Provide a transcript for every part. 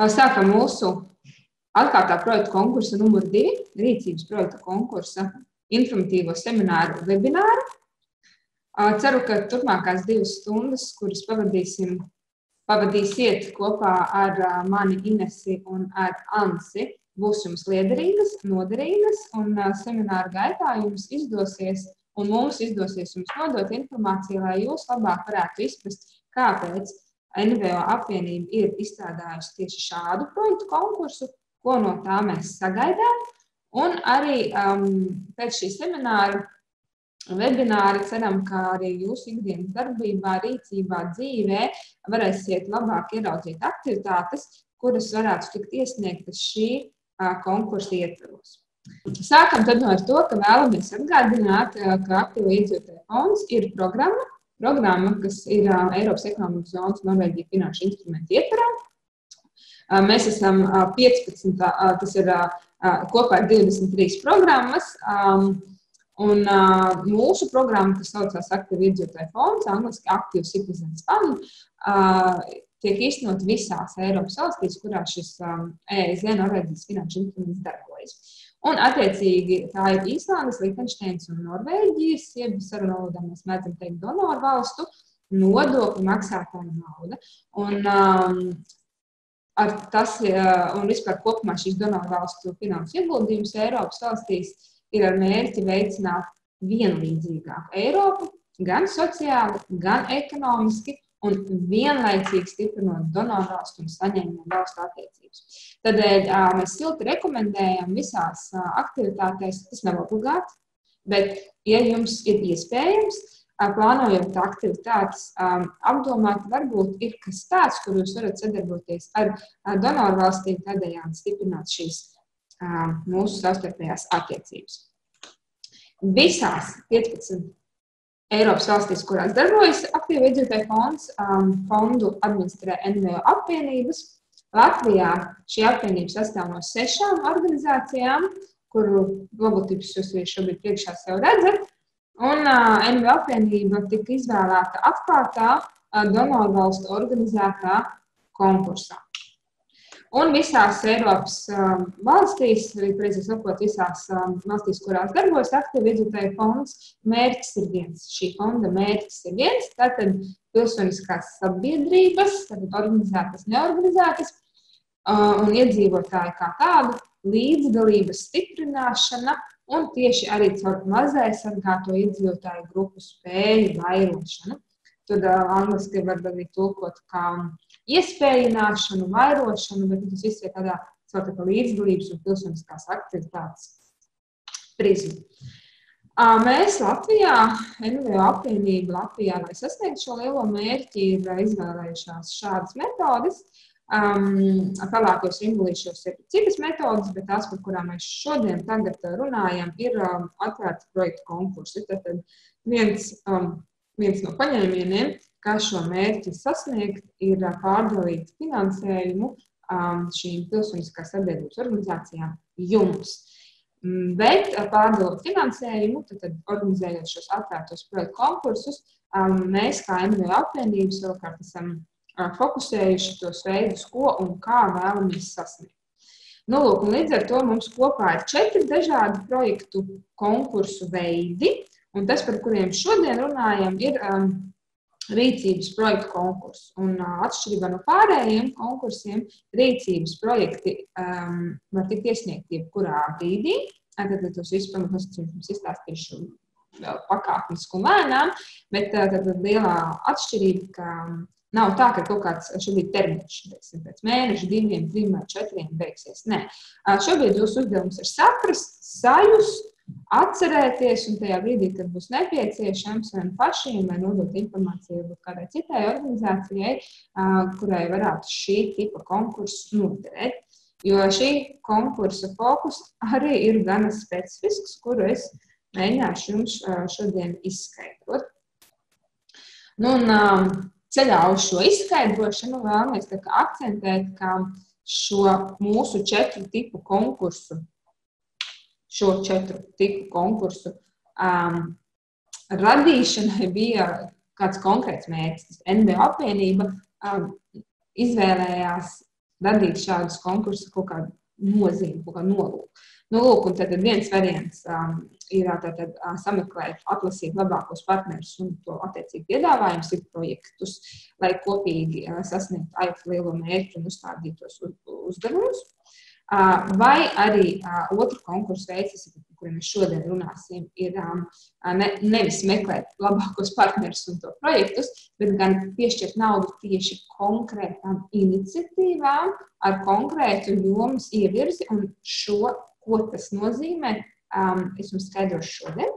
Sākam mūsu atklātā projekta konkursa numur 2, rīcības projekta konkursa informatīvo semināru webināru. Ceru, ka turpmākās 2 stundas, kuras pavadīsiet kopā ar mani Inesi un ar Ansi, būs jums liederīgas, noderīgas, un semināru gaitā jums izdosies un mums izdosies jums nodot informāciju, lai jūs labāk varētu izprast, kāpēc NVO apvienība ir izstrādājusi tieši šādu projektu konkursu, ko no tā mēs sagaidām. Un arī pēc šī semināra webināri ceram, ka arī jūsu ikdienas darbībā, rīcībā, dzīvē varēsiet labāk ieraudzīt aktivitātes, kuras varētu tikt iesniegtas šī konkursa ietvaros. Sākam tad ar to, ka vēlamies atgādināt, ka Aktīvo iedzīvotāju fonds ir programma, kas ir Eiropas ekonomikas zonas Norvēģija finanšu instrumentu ietvarā. Mēs esam 15, tas ir kopā 23 programmas, un mūsu programma, kas saucās Aktīvo iedzīvotāju fonds, angliski Active Citizens Fund, tiek īstenot visās Eiropas valstīs, kurā šis EIZ Norvēģijas finanšu instruments darbojas. Un, attiecīgi, tā ir Īslandes, Lihenšteinas un Norvēģijas, jeb sarunu valodā mēs mēdzam teikt donoru valstu, nodokļu maksātāju nauda. Un vispār kopumā šīs donoru valstu finansu ieguldījums Eiropas valstīs ir ar mērķi veicināt vienlīdzīgāku Eiropu, gan sociāli, gan ekonomiski, un vienlaicīgi stiprinot donoru valstu un saņēmēju valstu attiecības. Tādēļ mēs silti rekomendējam visās aktivitātēs, tas nav obligāti, bet, ja jums ir iespējams, plānojot aktivitātes, apdomāt, varbūt ir kas tāds, kur jūs varat sadarboties ar donoru valstīm, tādējādi stiprināt šīs mūsu savstarpējās attiecības. Visās 15 Eiropas valstīs, kurās darbojas Aktīvo iedzīvotāju fonds, fondu administrē NVO apvienības. Latvijā šī apvienība sastāv no 6 organizācijām, kuru logotipus jūs arī šobrīd priekšā sev redzat. Un NVO apvienība tika izvēlēta atklātā donoru valstu organizētā konkursā. Un visās Eiropas valstīs, arī precīzi sakot, visās valstīs, kurās darbojas Aktīvo iedzīvotāju fonds, mērķis ir viens. Šī fonda mērķis ir viens, tātad pilsoniskās sabiedrības, tātad organizētas, neorganizētas, un iedzīvotāji kā tādu līdzdalības stiprināšana un tieši arī caur mazaizsargāto iedzīvotāju grupu spēju vairošanu. Tad angliski var arī tulkot kā iespējināšanu, vairošanu, bet tas viss ir tādā līdzdalības un pilsoniskās aktivitātes prizmu. Mēs Latvijā, NVO apvienība Latvijā, lai sasniegtu šo lielo mērķi, ir izvēlējušās šādas metodes. Tālākos rimbolīšos ir citas metodes, bet tās, par kurām mēs šodien tagad runājam, ir atvērti projektu konkursi. Tātad viens no paņēmieniem, kā šo mērķi sasniegt, ir pārdalīt finansējumu šīm pilsoniskās sabiedrības organizācijām jums. Bet pārdalot finansējumu, tad organizējot šos atvērtos projektu konkursus, mēs kā NVO apvienība savukārt esam fokusējuši tos veidus, ko un kā vēlamies sasniegt. Nu, lūk, un līdz ar to mums kopā ir 4 dažādi projektu konkursu veidi, un tas, par kuriem šodien runājam, ir rīcības projektu konkursu. Un atšķirībā no pārējiem konkursiem, rīcības projekti var tikt iesniegti jebkurā brīdī. Tad tos visus pamatnosacījumus izstāstīšu vēl pakāpeniski un lēnām, bet tad lielā atšķirība, ka nav tā, ka kaut kāds šobrīd termiņš, pēc mēneša, 2, 3 vai 4 beigsies. Nē. Šobrīd jūsu uzdevums ir saprast, sajust, atcerēties, un tajā brīdī, kad būs nepieciešams vai pašiem, vai nodot informāciju kādai citai organizācijai, kurai varētu šī tipa konkursu noderēt. Jo šī konkursa fokus arī ir gana specifisks, kuru es mēģināšu jums šodien izskaidrot. Nu, un ceļā uz šo izskaidrošanu vēlamies akcentēt, ka šo mūsu 4 tipu konkursu radīšanai bija kāds konkrēts mērķis. NVO apvienība izvēlējās radīt šādus konkursus kaut kādu nozīmi, kaut kādu nolūku. Nu, lūk, un tad viens variants ir tātad sameklēt, atlasīt labākos partnerus un to attiecīgi piedāvājums ir projektus, lai kopīgi sasniegtu AIF lielo mērķi un uzstādītos uzdevumus. Vai arī otru konkursu veids, par kuriem mēs šodien runāsim, ir nevis meklēt labākos partnerus un to projektus, bet gan piešķirt naudu tieši konkrētām iniciatīvām ar konkrētu jomas ievirzi un šo, ko tas nozīmē, es jums skaidrošu šodien.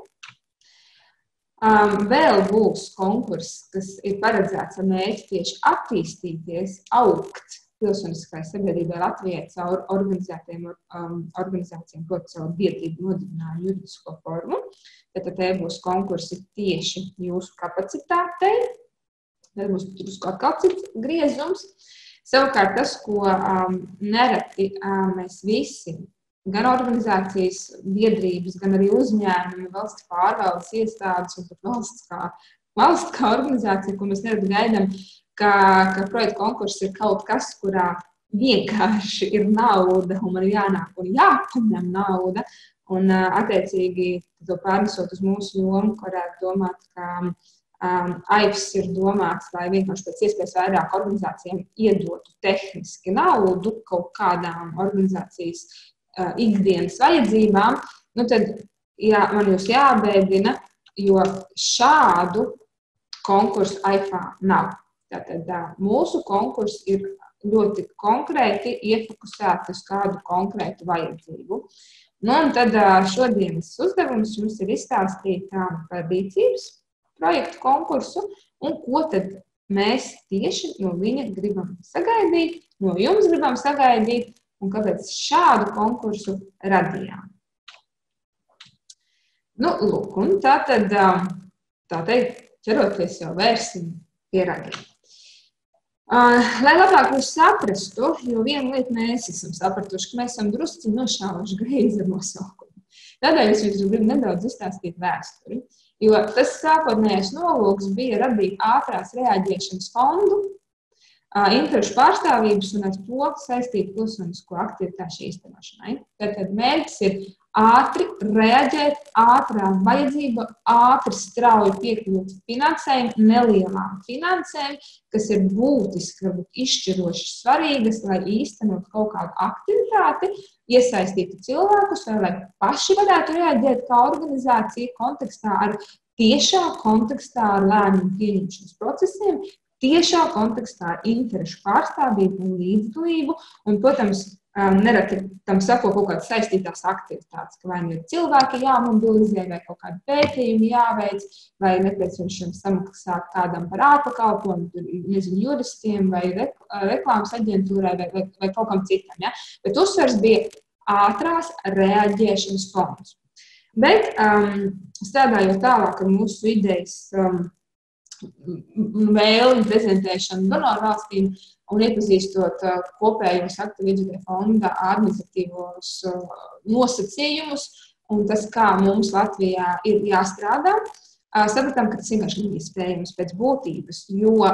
Vēl būs konkurss, kas ir paredzēts ar mērķi tieši attīstīties, augt pilsoniskai sabiedrībai Latvijai caur organizācijām, proti caur biedrību nodibinājumu juridisko formu. Tad te būs konkursi tieši jūsu kapacitātei. Tad būs drusku atkal cits griezums. Savukārt tas, ko nereti mēs visi, gan organizācijas, biedrības, gan arī uzņēmumi, valsts pārvaldes iestādes un pat valsts kā organizācija, ko mēs nereti gaidām, ka projekta konkurss ir kaut kas, kurā vienkārši ir nauda un man ir jānāk un jāpaņem nauda. Un attiecīgi to pārnesot uz mūsu jomu, varētu domāt, ka AIFs ir domāts, lai vienkārši pēc iespējas vairāk organizācijām iedotu tehniski naudu kaut kādām organizācijas ikdienas vajadzībām. Nu tad man jūs jābēdina, jo šādu konkursu AIFā nav. Tātad mūsu konkurss ir ļoti konkrēti iefokusēti uz kādu konkrētu vajadzību. Nu, un tad šodienas uzdevums jums ir izstāstīt par rīcības projektu konkursu un ko tad mēs tieši no viņa gribam sagaidīt, no jums gribam sagaidīt un kāpēc šādu konkursu radījām. Nu, lūk, un tātad, tā teikt, ķeroties jau vērsim pie ragiem. Lai labāk jūs saprastu, jo vienu lietu mēs esam sapratuši, ka mēs esam drusci nošāvuši greizi ar nosaukumu. Tādēļ es jums gribu nedaudz izstāstīt vēsturi, jo tas sākotnējais nolūks bija radīt ātrās reaģēšanas fondu, interešu pārstāvības un ar to saistīt pilsonisko aktivitāšu īstenošanai. Tātad mērķis ir ātri reaģēt, ātrā vajadzība, ātri strauji piekļūt finansēm, nelielām finansēm, kas ir būtiski, varbūt izšķiroši svarīgas, lai īstenot kaut kādu aktivitāti, iesaistītu cilvēkus, vai lai paši varētu reaģēt kā organizācija kontekstā ar tiešā kontekstā ar lēmumu pieņemšanas procesiem, tiešā kontekstā ar interešu pārstāvību un līdzdalību, un, protams, nereti tam sako kaut kādas saistītās aktivitātes, ka vai nu ir cilvēki jāmobilizē, vai kaut kādi pētījumi jāveic, vai nepieciešams samaksāt kādam par ārpakalpojumu, nezinu, juristiem, vai reklāmas aģentūrai, vai kaut kam citam. Ja? Bet uzsvers bija ātrās reaģēšanas fonds. Bet strādājot tālāk ar mūsu idejas vēlmi prezentēšanu donoru valstīm un iepazīstot kopējos aktīvu iedzīvotāju fonda administratīvos nosacījumus un tas, kā mums Latvijā ir jāstrādā, sapratām, ka tas vienkārši nav iespējams pēc būtības, jo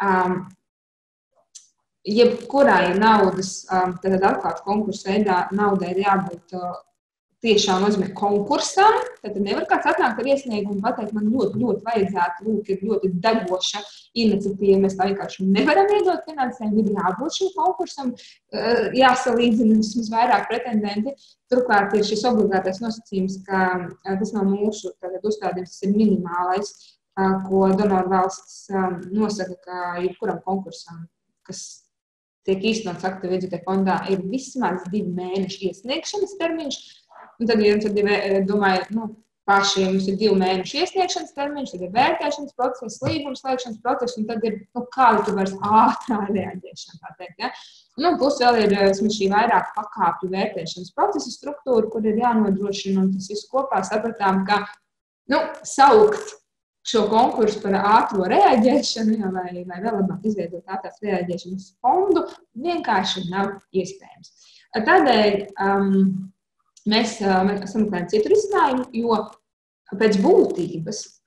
jebkurai naudas, tad atklāt konkursu veidā naudai ir jābūt tiešām nozīmē konkursam, tad nevar kāds atnākt ar iesniegumu un pateikt, man ļoti vajadzētu, lūk, ir ļoti degoša iniciatīva, mēs tā vienkārši nevaram iedot finansējumu, ir jābūt šim konkursam, jāsalīdzina vismaz vairāk pretendenti. Turklāt ir šis obligātais nosacījums, ka tas nav mūsu uzstādījums, tas ir minimālais, ko donoru valsts nosaka, ka jebkuram konkursam, kas tiek īstenots aktīvu iedzīvotāju fondā, ir vismaz 2 mēnešu iesniegšanas termiņš. Un tad, ja domāju, paši, ja mums ir 2 mēnešu iesniegšanas termiņš, tad ir vērtēšanas process, līgums slēgšanas process, un tad ir, kāda tu vairs ātrā reaģēšana, tā teikt, ja? Plus vēl ir šī vairāk pakāpju vērtēšanas procesa struktūra, kur ir jānodrošina, un tas visu kopā sapratām, ka, saukt šo konkursu par ātro reaģēšanu, vai vēl labāk izveidot ātrās reaģēšanas fondu, vienkārši nav iespējams. Tādēļ, mēs sameklējam citu risinājumu, jo pēc būtības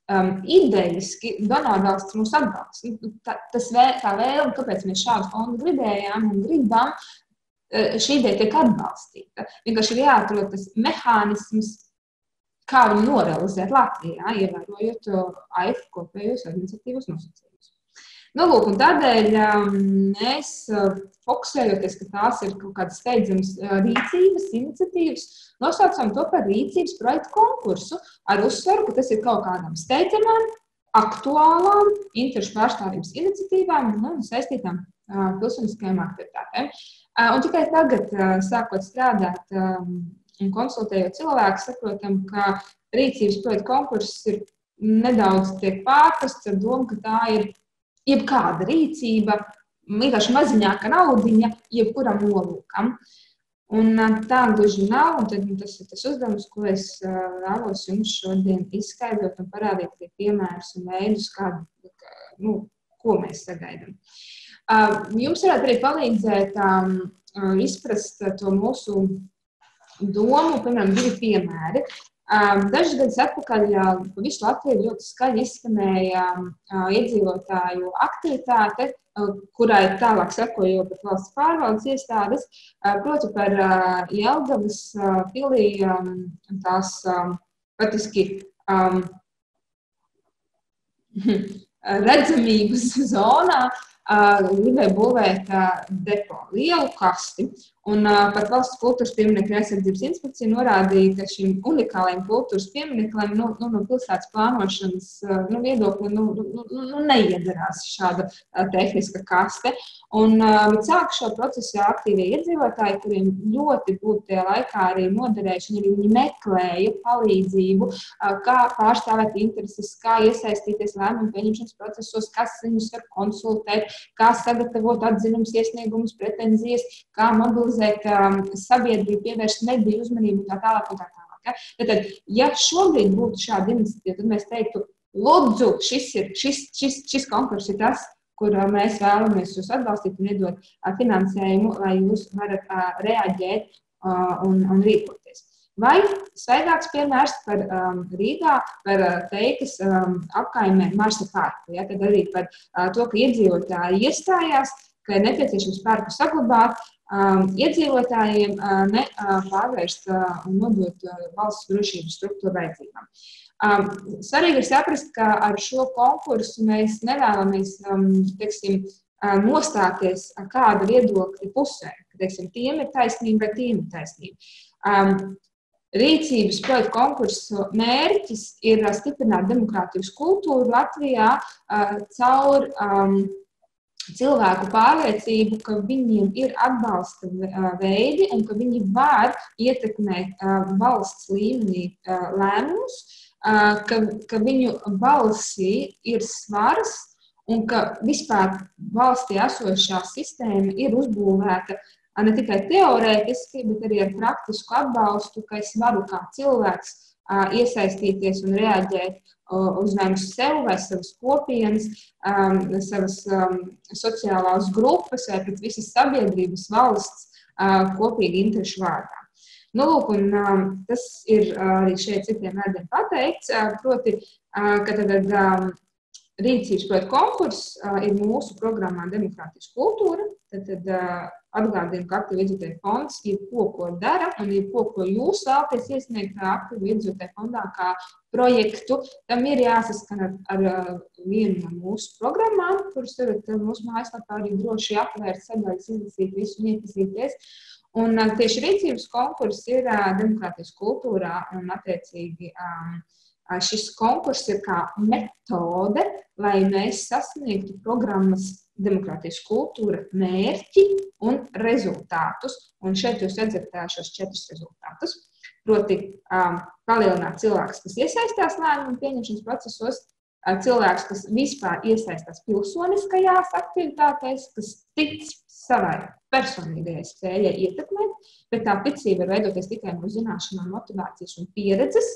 idejiski donorvalsts mūs atbalsta. Tā vēlme, kāpēc mēs šādu fondu gribējām un gribam, šī ideja tiek atbalstīta. Vienkārši ir jāatrod tas mehānisms, kā viņu norealizēt Latvijā, ievērojot AIF kopējos administratīvos nosacījumus. Lūk, un tādēļ mēs fokusējoties, ka tās ir kaut kādas steidzamas rīcības, iniciatīvas, nosaucam to par rīcības projektu konkursu ar uzsvaru, ka tas ir kaut kādām steidzamām, aktuālām, interešu pārstāvības iniciatīvām un saistītām pilsoniskajām aktivitātēm. Un tikai tagad, sākot strādāt un konsultējot cilvēku, saprotam, ka rīcības projektu konkurss ir nedaudz tiek pārprasts ar domu, ka tā ir jebkāda rīcība, vienkārši maziņāka naudiņa, jebkuram nolūkam. Un tā gluži nav, un tad tas ir tas uzdevums, ko es vēlos jums šodien izskaidrot un parādīt tie piemērus un veidus, ko mēs sagaidām. Jums varētu arī palīdzēt izprast to mūsu domu, piemēram, 2 piemēri. Dažus gadus atpakaļ pa visu Latviju ļoti skaļi izskanēja iedzīvotāju aktivitāte, kurai tālāk sekoja pat valsts pārvaldes iestādes, proti par Jelgavas pilī tās patiski redzamības zonā gribēja būvēt depo, lielu kasti. Un pat Valsts kultūras pieminekļu aizsardzības inspekcija norādīja, ka šim unikālajiem kultūras pieminekļiem no pilsētas plānošanas viedokļa neiedarās šāda tehniska kaste. Un sāk šo procesu aktīvie iedzīvotāji, kuriem ļoti būtu tajā laikā arī noderējuši, arī viņi meklēja palīdzību, kā pārstāvēt intereses, kā iesaistīties lēmumu pieņemšanas procesos, kas viņus var konsultēt, kā sagatavot atzinumus, iesniegumus, pretenzijas, kā mobilizēt sabiedrību, pievērst mediju uzmanību un tā tālāk un tā tālāk. Ja? Tātad, ja šobrīd būtu šāda iniciatīva, tad mēs teiktu, lūdzu, šis konkurss ir tas, kur mēs vēlamies jūs atbalstīt un iedot finansējumu, lai jūs varat reaģēt un rīkoties. Vai svaigāks piemērs par Rīgā, par Teikas apkaimē Marsa parku. Ja? Tad arī par to, ka iedzīvotāji iestājās, ka ir nepieciešams parku saglabāt, iedzīvotājiem pārvērst un nodot valsts drošības struktūru vajadzībām. Svarīgi ir saprast, ka ar šo konkursu mēs nevēlamies, nostāties kāda viedokļa pusē, ka, tiem ir taisnība vai tiem ir taisnība. Rīcības projektu konkursu mērķis ir stiprināt demokrātijas kultūru Latvijā caur cilvēku pārliecību, ka viņiem ir atbalsta veidi un ka viņi var ietekmēt valsts līmenī lēmumus, ka viņu balsī ir svars un ka vispār valstī esošā sistēma ir uzbūvēta ne tikai teorētiski, bet arī ar praktisku atbalstu, ka es varu kā cilvēks iesaistīties un reaģēt uz sev vai savas kopienas, savas sociālās grupas vai pret visas sabiedrības valsts kopīgi interešu vārdā. Lūk, un tas ir arī šeit citiem vārdiem pateikts, proti, ka tad rīcības projektu konkurss ir mūsu programmā Demokrātijas kultūra, tad atgādinu, ka aktīvu iedzīvotāju fonds ko dara un ko jūs vēlaties iesniegt aktīvu iedzīvotāju fondā kā projektu. Tam ir jāsaskan ar vienu no mūsu programmām, kuras varat mūsu mājaslapā arī droši apvērt, sadaļas, izlasīt visu un iepazīties. Un tieši rīcības konkurss ir demokrātijas kultūrā un attiecīgi šis konkurss ir kā metode, lai mēs sasniegtu programmas demokrātijas kultūra mērķi un rezultātus. Un šeit jūs redzat šos 4 rezultātus. Proti, palielināt cilvēks, kas iesaistās lēmumu pieņemšanas procesos, cilvēks, kas vispār iesaistās pilsoniskajās aktivitātēs, kas tic savai personīgajai spējai ietekmēt, bet tā ticība var veidoties tikai no zināšanām, motivācijas un pieredzes.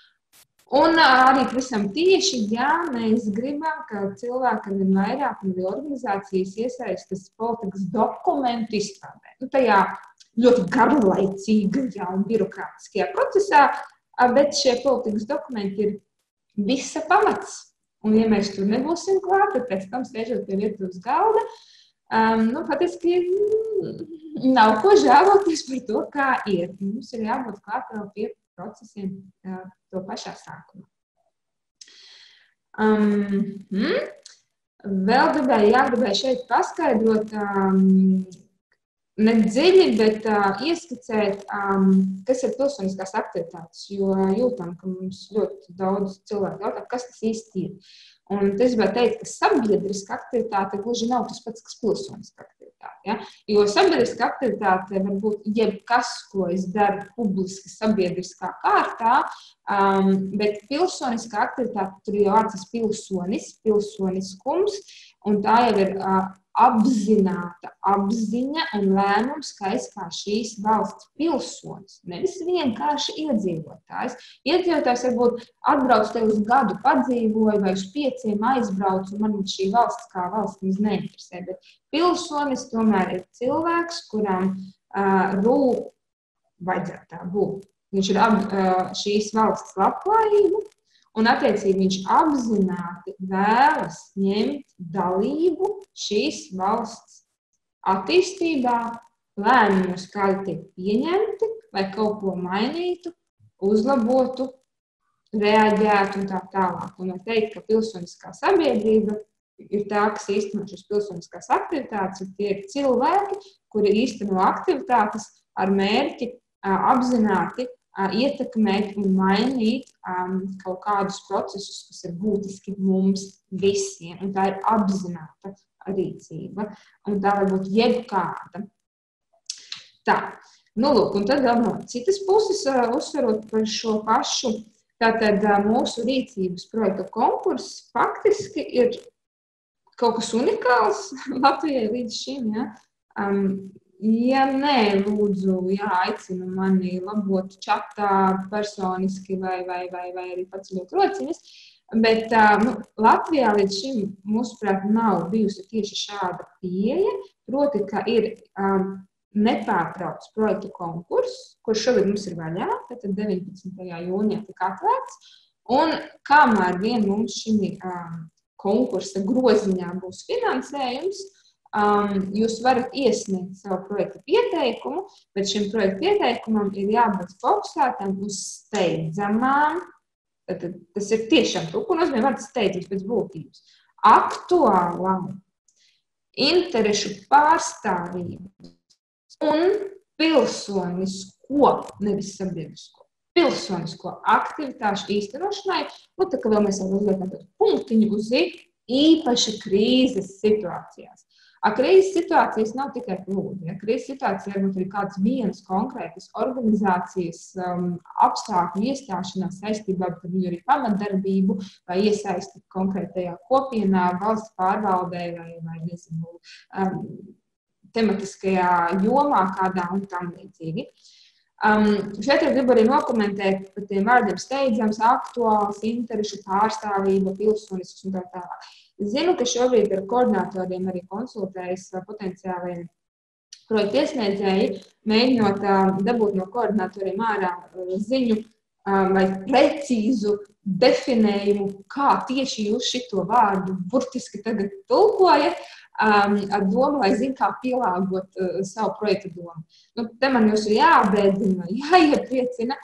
Un arī pavisam tieši, ja mēs gribam, ka cilvēki arvien vairāk un organizācijas iesaistas politikas dokumentu izstrādē. Tajā ļoti garlaicīgajā un birokrātiskajā procesā, bet šie politikas dokumenti ir visa pamats. Un, ja mēs tur nebūsim klāt, tad pēc tam sēžot pie virtuves galda, patiesībā nav ko žēloties par to, kā iet. Mums ir jābūt klāt vēl pie procesiem to pašā sākumā. Vēl gribēju šeit paskaidrot, ne dziļi, bet ieskicēt, kas ir pilsoniskās aktivitātes, jo jūtam, ka mums ļoti daudz cilvēku jautā, kas tas īsti ir. Un es gribētu teikt, ka sabiedriska aktivitāte gluži nav tas pats, kas pilsoniska aktivitāte. Ja? Jo sabiedriska aktivitāte var būt jebkas, ko es daru publiski sabiedriskā kārtā, bet pilsoniskā aktivitāte, tur jau vārds pilsonis, pilsoniskums, un tā jau ir apzināta apziņa un lēmums, ka es kā šīs valsts pilsonis, nevis vienkārši iedzīvotājs. Iedzīvotājs varbūt atbrauc te uz gadu padzīvoju vai uz 5 aizbrauc, un man šī valsts kā valsts mums neinteresē. Bet pilsonis tomēr ir cilvēks, kuram rūp vajadzētu tā būt. Viņš ir šīs valsts labklājību, un attiecīgi viņš apzināti vēlas ņemt dalību šīs valsts attīstībā, lēmumus, kādi tiek pieņemti, lai kaut ko mainītu, uzlabotu, reaģētu un tā tālāk. Un var teikt, ka pilsoniskā sabiedrība ir tā, kas īsteno šīs pilsoniskās aktivitātes, un tie ir cilvēki, kuri īsteno aktivitātes ar mērķi apzināti ietekmēt un mainīt kaut kādus procesus, kas ir būtiski mums visiem. Un tā ir apzināta rīcība. Un tā var būt jebkāda. Tā. Lūk, un tad vēl no citas puses uzsverot par šo pašu, tātad mūsu rīcības projekta konkurss faktiski ir kaut kas unikāls Latvijai līdz šim. Ja? Ja nē, lūdzu, aicinu mani labot čatā personiski vai arī paceļot rociņas, bet Latvijā līdz šim, mūsuprāt, nav bijusi tieši šāda pieeja, proti, ka ir nepārtraukts projektu konkurss, kurš šogad mums ir vaļā, tātad 19. jūnijā tika atvērts, un kamēr vien mums šim konkursa groziņā būs finansējums, jūs varat iesniegt savu projektu pieteikumu, bet šim projektu pieteikumam ir jābūt fokusētam uz steidzamām, tas ir tiešām to, ko nozīmē vārds steidzams pēc būtības, aktuālām interešu pārstāvību un pilsonisko, nevis sabiedrisko, pilsonisko aktivitāšu īstenošanai, tā kā vēl mēs uzliekam tādu punktiņu uz īpaši krīzes situācijās. Krīzes situācijas nav tikai plūdi. Krīzes situācija var būt arī kādas vienas konkrētas organizācijas apstākļu iestāšanās saistībā ar viņu arī pamatdarbību vai iesaisti konkrētajā kopienā, valsts pārvaldē vai nezinu, tematiskajā jomā kādā un tam līdzīgi. Šeit gribu arī nokomentēt par tiem vārdiem steidzams, aktuāls, interešu pārstāvība, pilsonisks un tā tālāk. Zinu, ka šobrīd ar koordinatoriem arī konsultējas potenciāliem projektu iesniedzēji, mēģinot dabūt no koordinatoriem ārā ziņu vai precīzu definējumu, kā tieši jūs šito vārdu burtiski tagad tulkojat, ar domu, lai zinu, kā pielāgot savu projektu domu. Te man jūs ir jābēdina, jāiepriecina,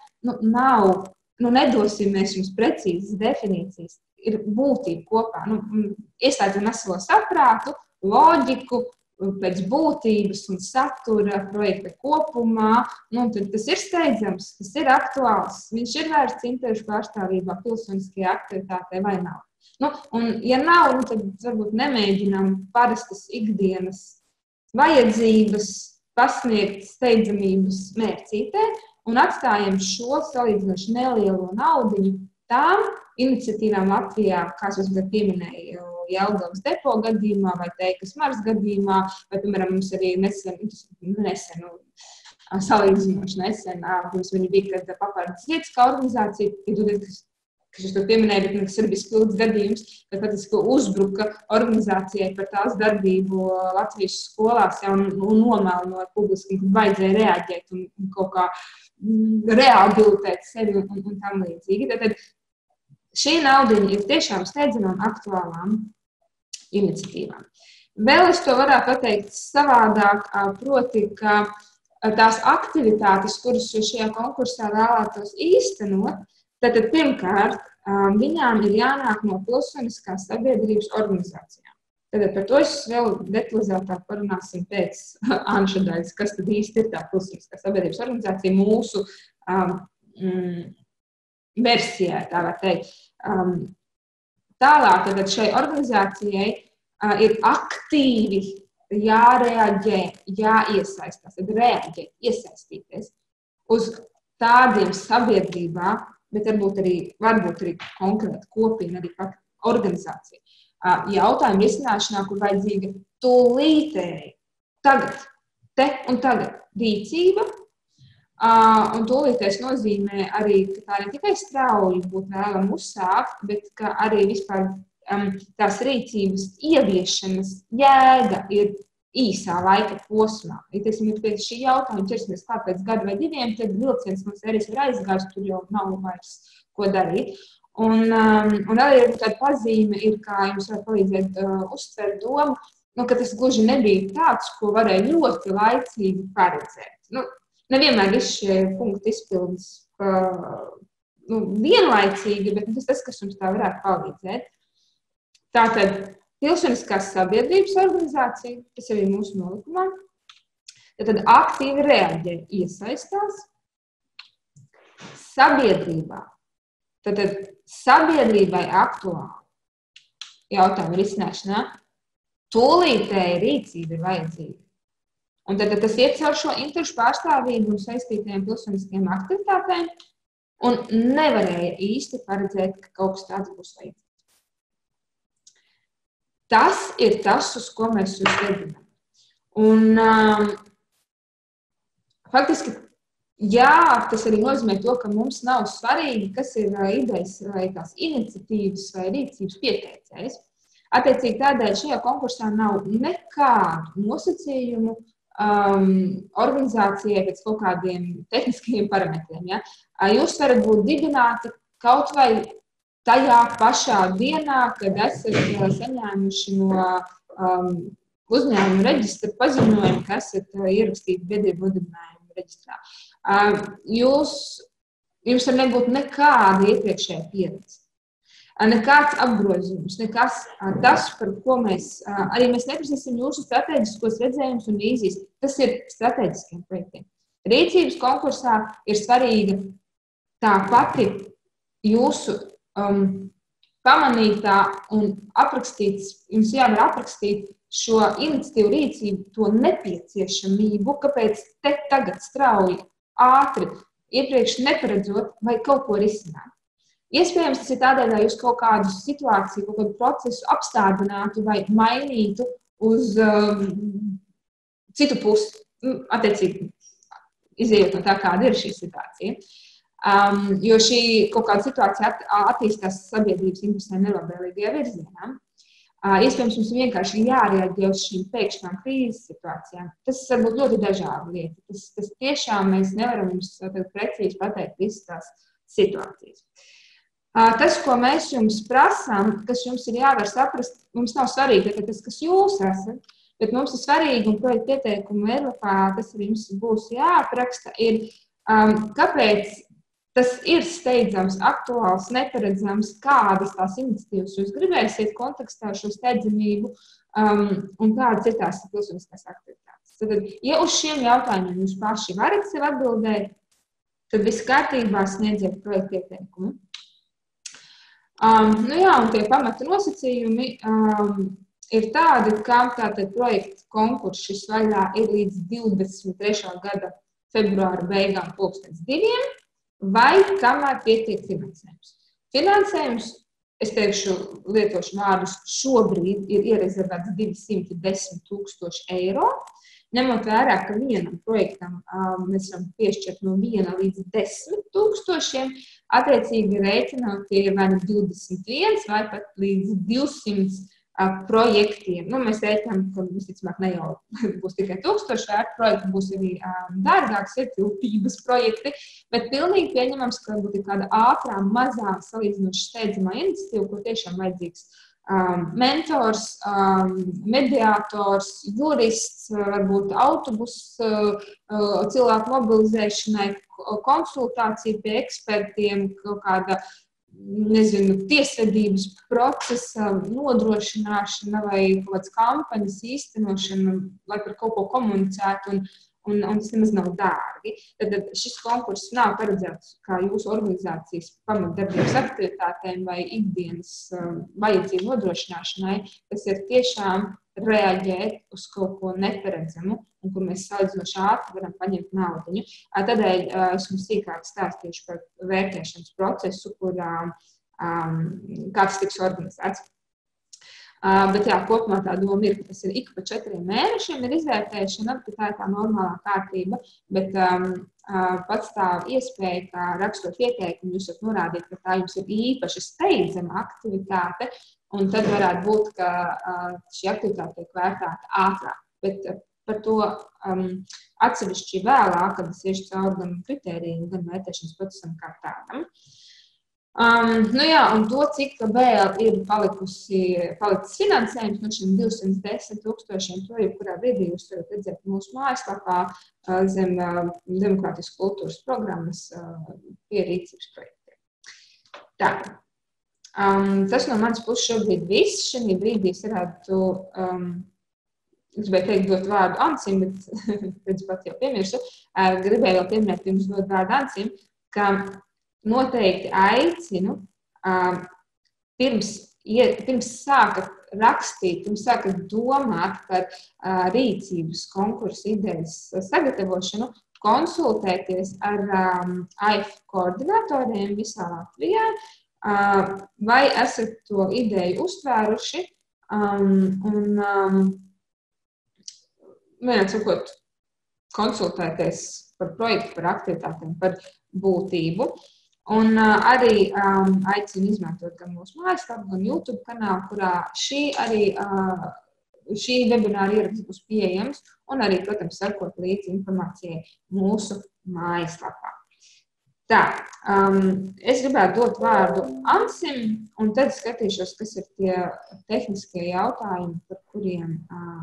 nedosim mēs jums precīzas definīcijas. Ir būtība kopā. Ieslēdzam veselo saprātu, loģiku, pēc būtības un satura projekta kopumā. Tad tas ir steidzams, tas ir aktuāls, viņš ir vērsts interešu pārstāvībā, pilsoniskajā aktivitātē vai nav. Un, ja nav, tad varbūt nemēģinām parastas ikdienas vajadzības pasniegt steidzamības mērcītē un atstājam šo salīdzinoši nelielo naudiņu tām iniciatīvām Latvijā, kāds jūs pieminēja Jelgavas depo gadījumā vai Teikas Maras gadījumā, vai, piemēram, mums arī salīdzinoši nesen, pirms viņi bija, kad Papārdas Lietiskā organizācija, kas jūs to pieminēja, bet tas arī bija spilgts gadījums, kad patiesībā uzbruka organizācijai par tās darbību Latvijas skolās un nomēlinoja publiski, kad vajadzēja reaģēt un kaut kā rehabilitēt sevi un tam līdzīgi. Tad šī naudiņa ir tiešām steidzamām aktuālām iniciatīvām. Vēl es to varētu pateikt savādāk, proti, ka tās aktivitātes, kuras jūs šajā konkursā vēlētos īstenot, tad pirmkārt viņām ir jānāk no pilsoniskās sabiedrības organizācijām. Tad par to es vēl detalizētāk parunāsim pēc Anša daļas, kas tad īsti ir tā pilsoniskā sabiedrības organizācija mūsu versijā, tā var teikt. Tālāk, tad šai organizācijai ir aktīvi jārēģē, jāiesaistās, tad reaģēt, iesaistīties uz tādiem sabiedrībā, bet varbūt arī konkrēti kopiena, arī pat organizācija. Jautājumu risināšanā, kur vajadzīga tūlītēji, tagad, te un tagad rīcība, un tūlītēs nozīmē arī, ka tā ne tikai strauji būtu vēlama uzsākt, bet ka arī vispār tās rīcības ieviešanas jēga ir īsā laika posmā. Ja pēc šī jautājuma ķersimies klāt pēc gada vai 2, tad vilciens no sērijas ir aizgājis, tur jau nav vairs ko darīt. Un arī tāda pazīme ir, kā jums var palīdzēt uztvert domu, ka tas gluži nebija tāds, ko varēja ļoti laicīgi paredzēt. Nevienmēr visi šie punkti izpildas vienlaicīgi, bet tas, kas jums tā varētu palīdzēt. Tātad pilsoniskās sabiedrības organizācija, tas arī mūsu nolikumā, tad aktīvi reaģē, iesaistās sabiedrībā. Tad sabiedrībai aktuāli jautājumu risināšanā tūlītēji rīcība ir vajadzīga. Un tad tas iecel šo interešu pārstāvību un saistītajiem pilsoniskajiem aktivitātēm un nevarēja īsti paredzēt, ka kaut kas tāds būs vajadzīgs. Tas ir tas, uz ko mēs jūs vedinām. Un faktiski, jā, tas arī nozīmē to, ka mums nav svarīgi, kas ir idejas vai tās iniciatīvas vai rīcības pieteicējs. Attiecīgi tādēļ šajā konkursā nav nekādu nosacījumu organizācijai pēc kaut kādiem tehniskajiem parametriem. Ja? Jūs varat būt dibināti kaut vai tajā pašā dienā, kad esat saņēmuši no uzņēmuma reģistra paziņojumu, ka esat ierakstīti biedrību nodibinājumu reģistrā. Jums var nebūt nekāda iepriekšējā pieredze, nekāds apgrozījums, nekas tas, par ko mēs neprasīsim jūsu strateģiskos redzējumus un vīzijas. Tas ir strateģiskiem projektiem. Rīcības konkursā ir svarīga tā pati jūsu pamanītā un aprakstīts, jums jāvar aprakstīt šo iniciatīvu rīcību, to nepieciešamību, kāpēc te tagad strauji, ātri, iepriekš neparedzot vai kaut ko risināt. Iespējams, tas ir tādēļ, lai jūs kaut kādu situāciju, kaut kādu procesu apstādinātu vai mainītu uz citu pusi, attiecīgi izējot no tā, kāda ir šī situācija. Jo šī kaut kāda situācija attīstās sabiedrības interesēm nelabvēlīgajā virzienā. Iespējams, mums vienkārši jārēģē uz šīm pēkšņām krīzes situācijām. Tas var būt ļoti dažādi lieti. Tas tiešām mēs nevaram jums precīzi pateikt visas tās situācijas. Tas, ko mēs jums prasām, kas jums ir jāvar saprast, mums nav svarīgi tas, kas jūs esat, bet mums ir svarīgi, un projekta pieteikumu vēlapā tas arī jums būs jāapraksta, ir kāpēc tas ir steidzams, aktuāls, neparedzams, kādas tās iniciatīvas jūs gribēsiet kontekstā šo steidzamību un kādas ir tās pilsoniskās aktivitātes. Tad, ja uz šiem jautājumiem jūs paši varat sev atbildēt, tad viss kārtībā sniedziet projekta pieteikumu. Un tie pamata nosacījumi ir tādi, ka tātad projekta konkurss šis vaļā ir līdz 23. gada februāra beigām 2002. Vai kamēr pietiek finansējums. Finansējums, es teikšu, lietošu vārdus, šobrīd ir ierezervēts 210 000 eiro. Ņemot vērā, ka vienam projektam mēs varam piešķirt no 1 līdz 10 000, attiecīgi rēķinot tie vai 21 vai pat līdz 200 projektiem. Mēs rēķinām, ka visticamāk ne jau būs tikai 1000 vērti projekti, būs arī dārgāks ietilpības projekti, bet pilnīgi pieņemams, ka būtu kāda ātrā, mazā, salīdzinoši steidzamā iniciatīva, kur tiešām vajadzīgs mentors, mediātors, jurists, varbūt autobus cilvēku mobilizēšanai, konsultācija pie ekspertiem, kaut kāda tiesvedības procesa nodrošināšana vai kaut kādas kampaņas īstenošana, lai par kaut ko komunicētu, un tas nemaz nav dārgi. Tad šis konkurss nav paredzēts kā jūsu organizācijas pamatdarbības aktivitātēm vai ikdienas vajadzību nodrošināšanai. Tas ir tiešām reaģēt uz kaut ko neparedzamu, un kur mēs salīdzinoši ātri varam paņemt naudiņu. Tādēļ es jums sīkāk stāstīšu par vērtēšanas procesu, kā tas tiks organizēts. Bet kopumā tā doma ir, ka tas ir ik pa 4 mēnešiem ir izvērtēšana, ka tā ir tā normālā kārtība, bet pastāv iespēja, ka rakstot ieteikumu, jūs varat norādīt, ka tā jums ir īpaši steidzama aktivitāte, un tad varētu būt, ka šī aktivitāte tiek vērtēta ātrāk. Bet par to atsevišķi vēlāk, kad es iešu cauri gan kritērijiem, gan vērtēšanas procesam kā tādam. Un to, cik vēl ir palicis finansējums no šiem 210 000, to jebkurā brīdī jūs varat redzēt mūsu mājaslapā zem demokrātiskas kultūras programmas pie rīcības projektiem. Tā. Tas no manas puses šobrīd viss. Šajā brīdī es varētu, es gribēju teikt, dot vārdu Ansim, bet redzu pat jau piemirsu. Gribēju vēl pieminēt, pirms dot vārdu Ansim, ka noteikti aicinu, pirms sākat rakstīt, pirms sākat domāt par rīcības konkursu idejas sagatavošanu, konsultēties ar AIF koordinatoriem visā Latvijā, vai esat to ideju uztvēruši un vienot sakot, konsultēties par projektu, par aktivitātēm, par būtību. Un arī aicinu izmantot gan mūsu mājaslapu, gan YouTube kanālu, kurā šī webināra ieraksts būs pieejams, un arī, protams, sekot līdzi informācijai mūsu mājaslapā. Tā, es gribētu dot vārdu Ansim, un tad skatīšos, kas ir tie tehniskie jautājumi, par kuriem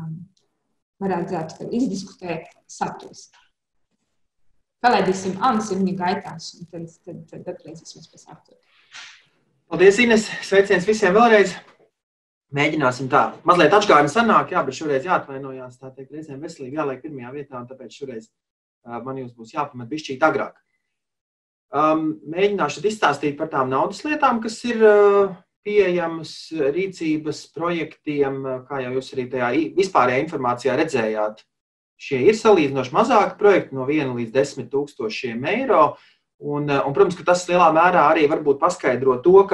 varētu izdiskutēt saturiski. Palaidīsim Ansim viņa gaitās, un tad atgriezīsimies pie satura. Paldies, Ines! Sveiciens visiem vēlreiz! Mēģināsim tā. Mazliet atšķirīgi sanāk, bet šoreiz jāatvainojās, tā teikt, reizēm veselīgi jāliek pirmajā vietā, un tāpēc šoreiz man jūs būs jāpamet bišķīt agrāk. Mēģināšu izstāstīt par tām naudas lietām, kas ir pieejamas rīcības projektiem, kā jau jūs arī tajā vispārējā informācijā redzējāt. Šie ir salīdzinoši mazāki projekti no 1 līdz 10 000 eiro. Un, protams, ka tas lielā mērā arī varbūt paskaidro to, ka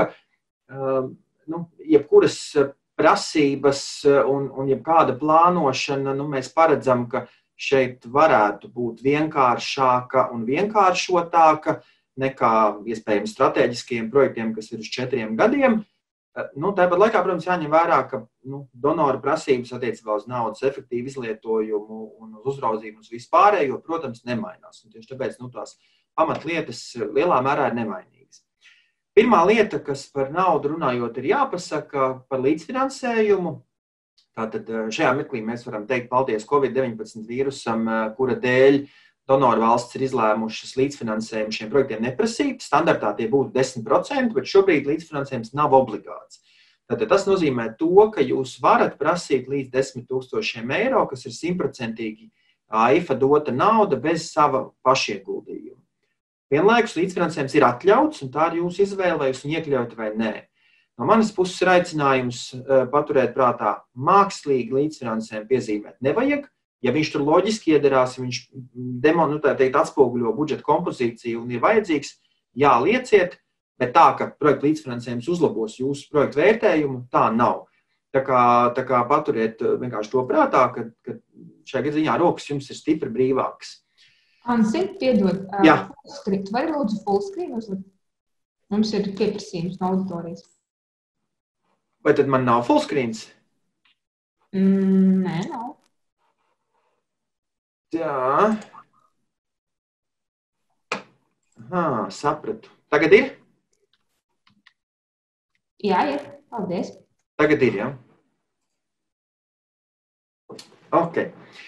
jebkuras prasības un jebkāda plānošana, mēs paredzam, ka šeit varētu būt vienkāršāka un vienkāršotāka nekā iespējams strateģiskiem projektiem, kas ir uz 4 gadiem. Tāpat laikā, protams, jāņem vērā, ka donoru prasības attiecībā uz naudas efektīvu izlietojumu un uz uzraudzību uz vispārējo, protams, nemainās. Un tieši tāpēc tās pamatlietas lielā mērā ir nemainīgas. Pirmā lieta, kas par naudu runājot ir jāpasaka par līdzfinansējumu. Tātad šajā mirklī mēs varam teikt paldies COVID-19 vīrusam, kura dēļ donoru valsts ir izlēmušas līdzfinansējumu šiem projektiem neprasīt. Standartā tie būtu 10%, bet šobrīd līdzfinansējums nav obligāts. Tātad tas nozīmē to, ka jūs varat prasīt līdz 10 000 eiro, kas ir 100% AIFA dota nauda bez sava pašieguldījuma. Vienlaikus līdzfinansējums ir atļauts, un tā ir jūsu izvēle, vai jūs viņu iekļaujat vai nē. No manas puses ir aicinājums paturēt prātā mākslīgi līdzfinansējumu piezīmēt nevajag. Ja viņš tur loģiski iedarās, viņš atspoguļo budžeta kompozīciju un ir vajadzīgs, lieciet, bet tā, ka projekta līdzfinansējums uzlabos jūsu projektu vērtējumu, tā nav. Tā kā paturiet vienkārši to prātā, ka šajā gadījumā rokas jums ir stipri brīvākas. Ansi, piedod, vai lūdzu full screen uzlikt? Mums ir pieprasījums no auditorijas. Vai tad man nav full screens? Nē, nav. Tā. Sapratu. Tagad ir? Jā, ir. Paldies. Tagad ir, jā. Ok.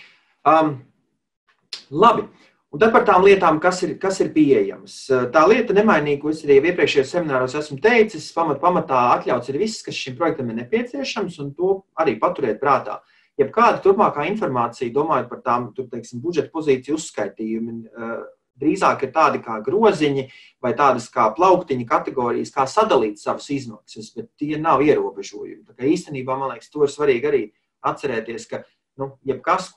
Labi. Un tad par tām lietām, kas ir pieejamas. Tā lieta nemainīgi, ko es arī iepriekšējos semināros esmu teicis, pamatā atļauts ir viss, kas šim projektam ir nepieciešams, un to arī paturiet prātā. Jebkāda turpmākā informācija, domājot par tām, teiksim, budžeta pozīciju uzskaitījumi, drīzāk ir tādi kā groziņi vai tādas kā plauktiņa kategorijas, kā sadalīt savas izmaksas, bet tie nav ierobežojumi. Tā kā īstenībā, man liekas, to ir svarīgi arī atcerēties, ka jebkas,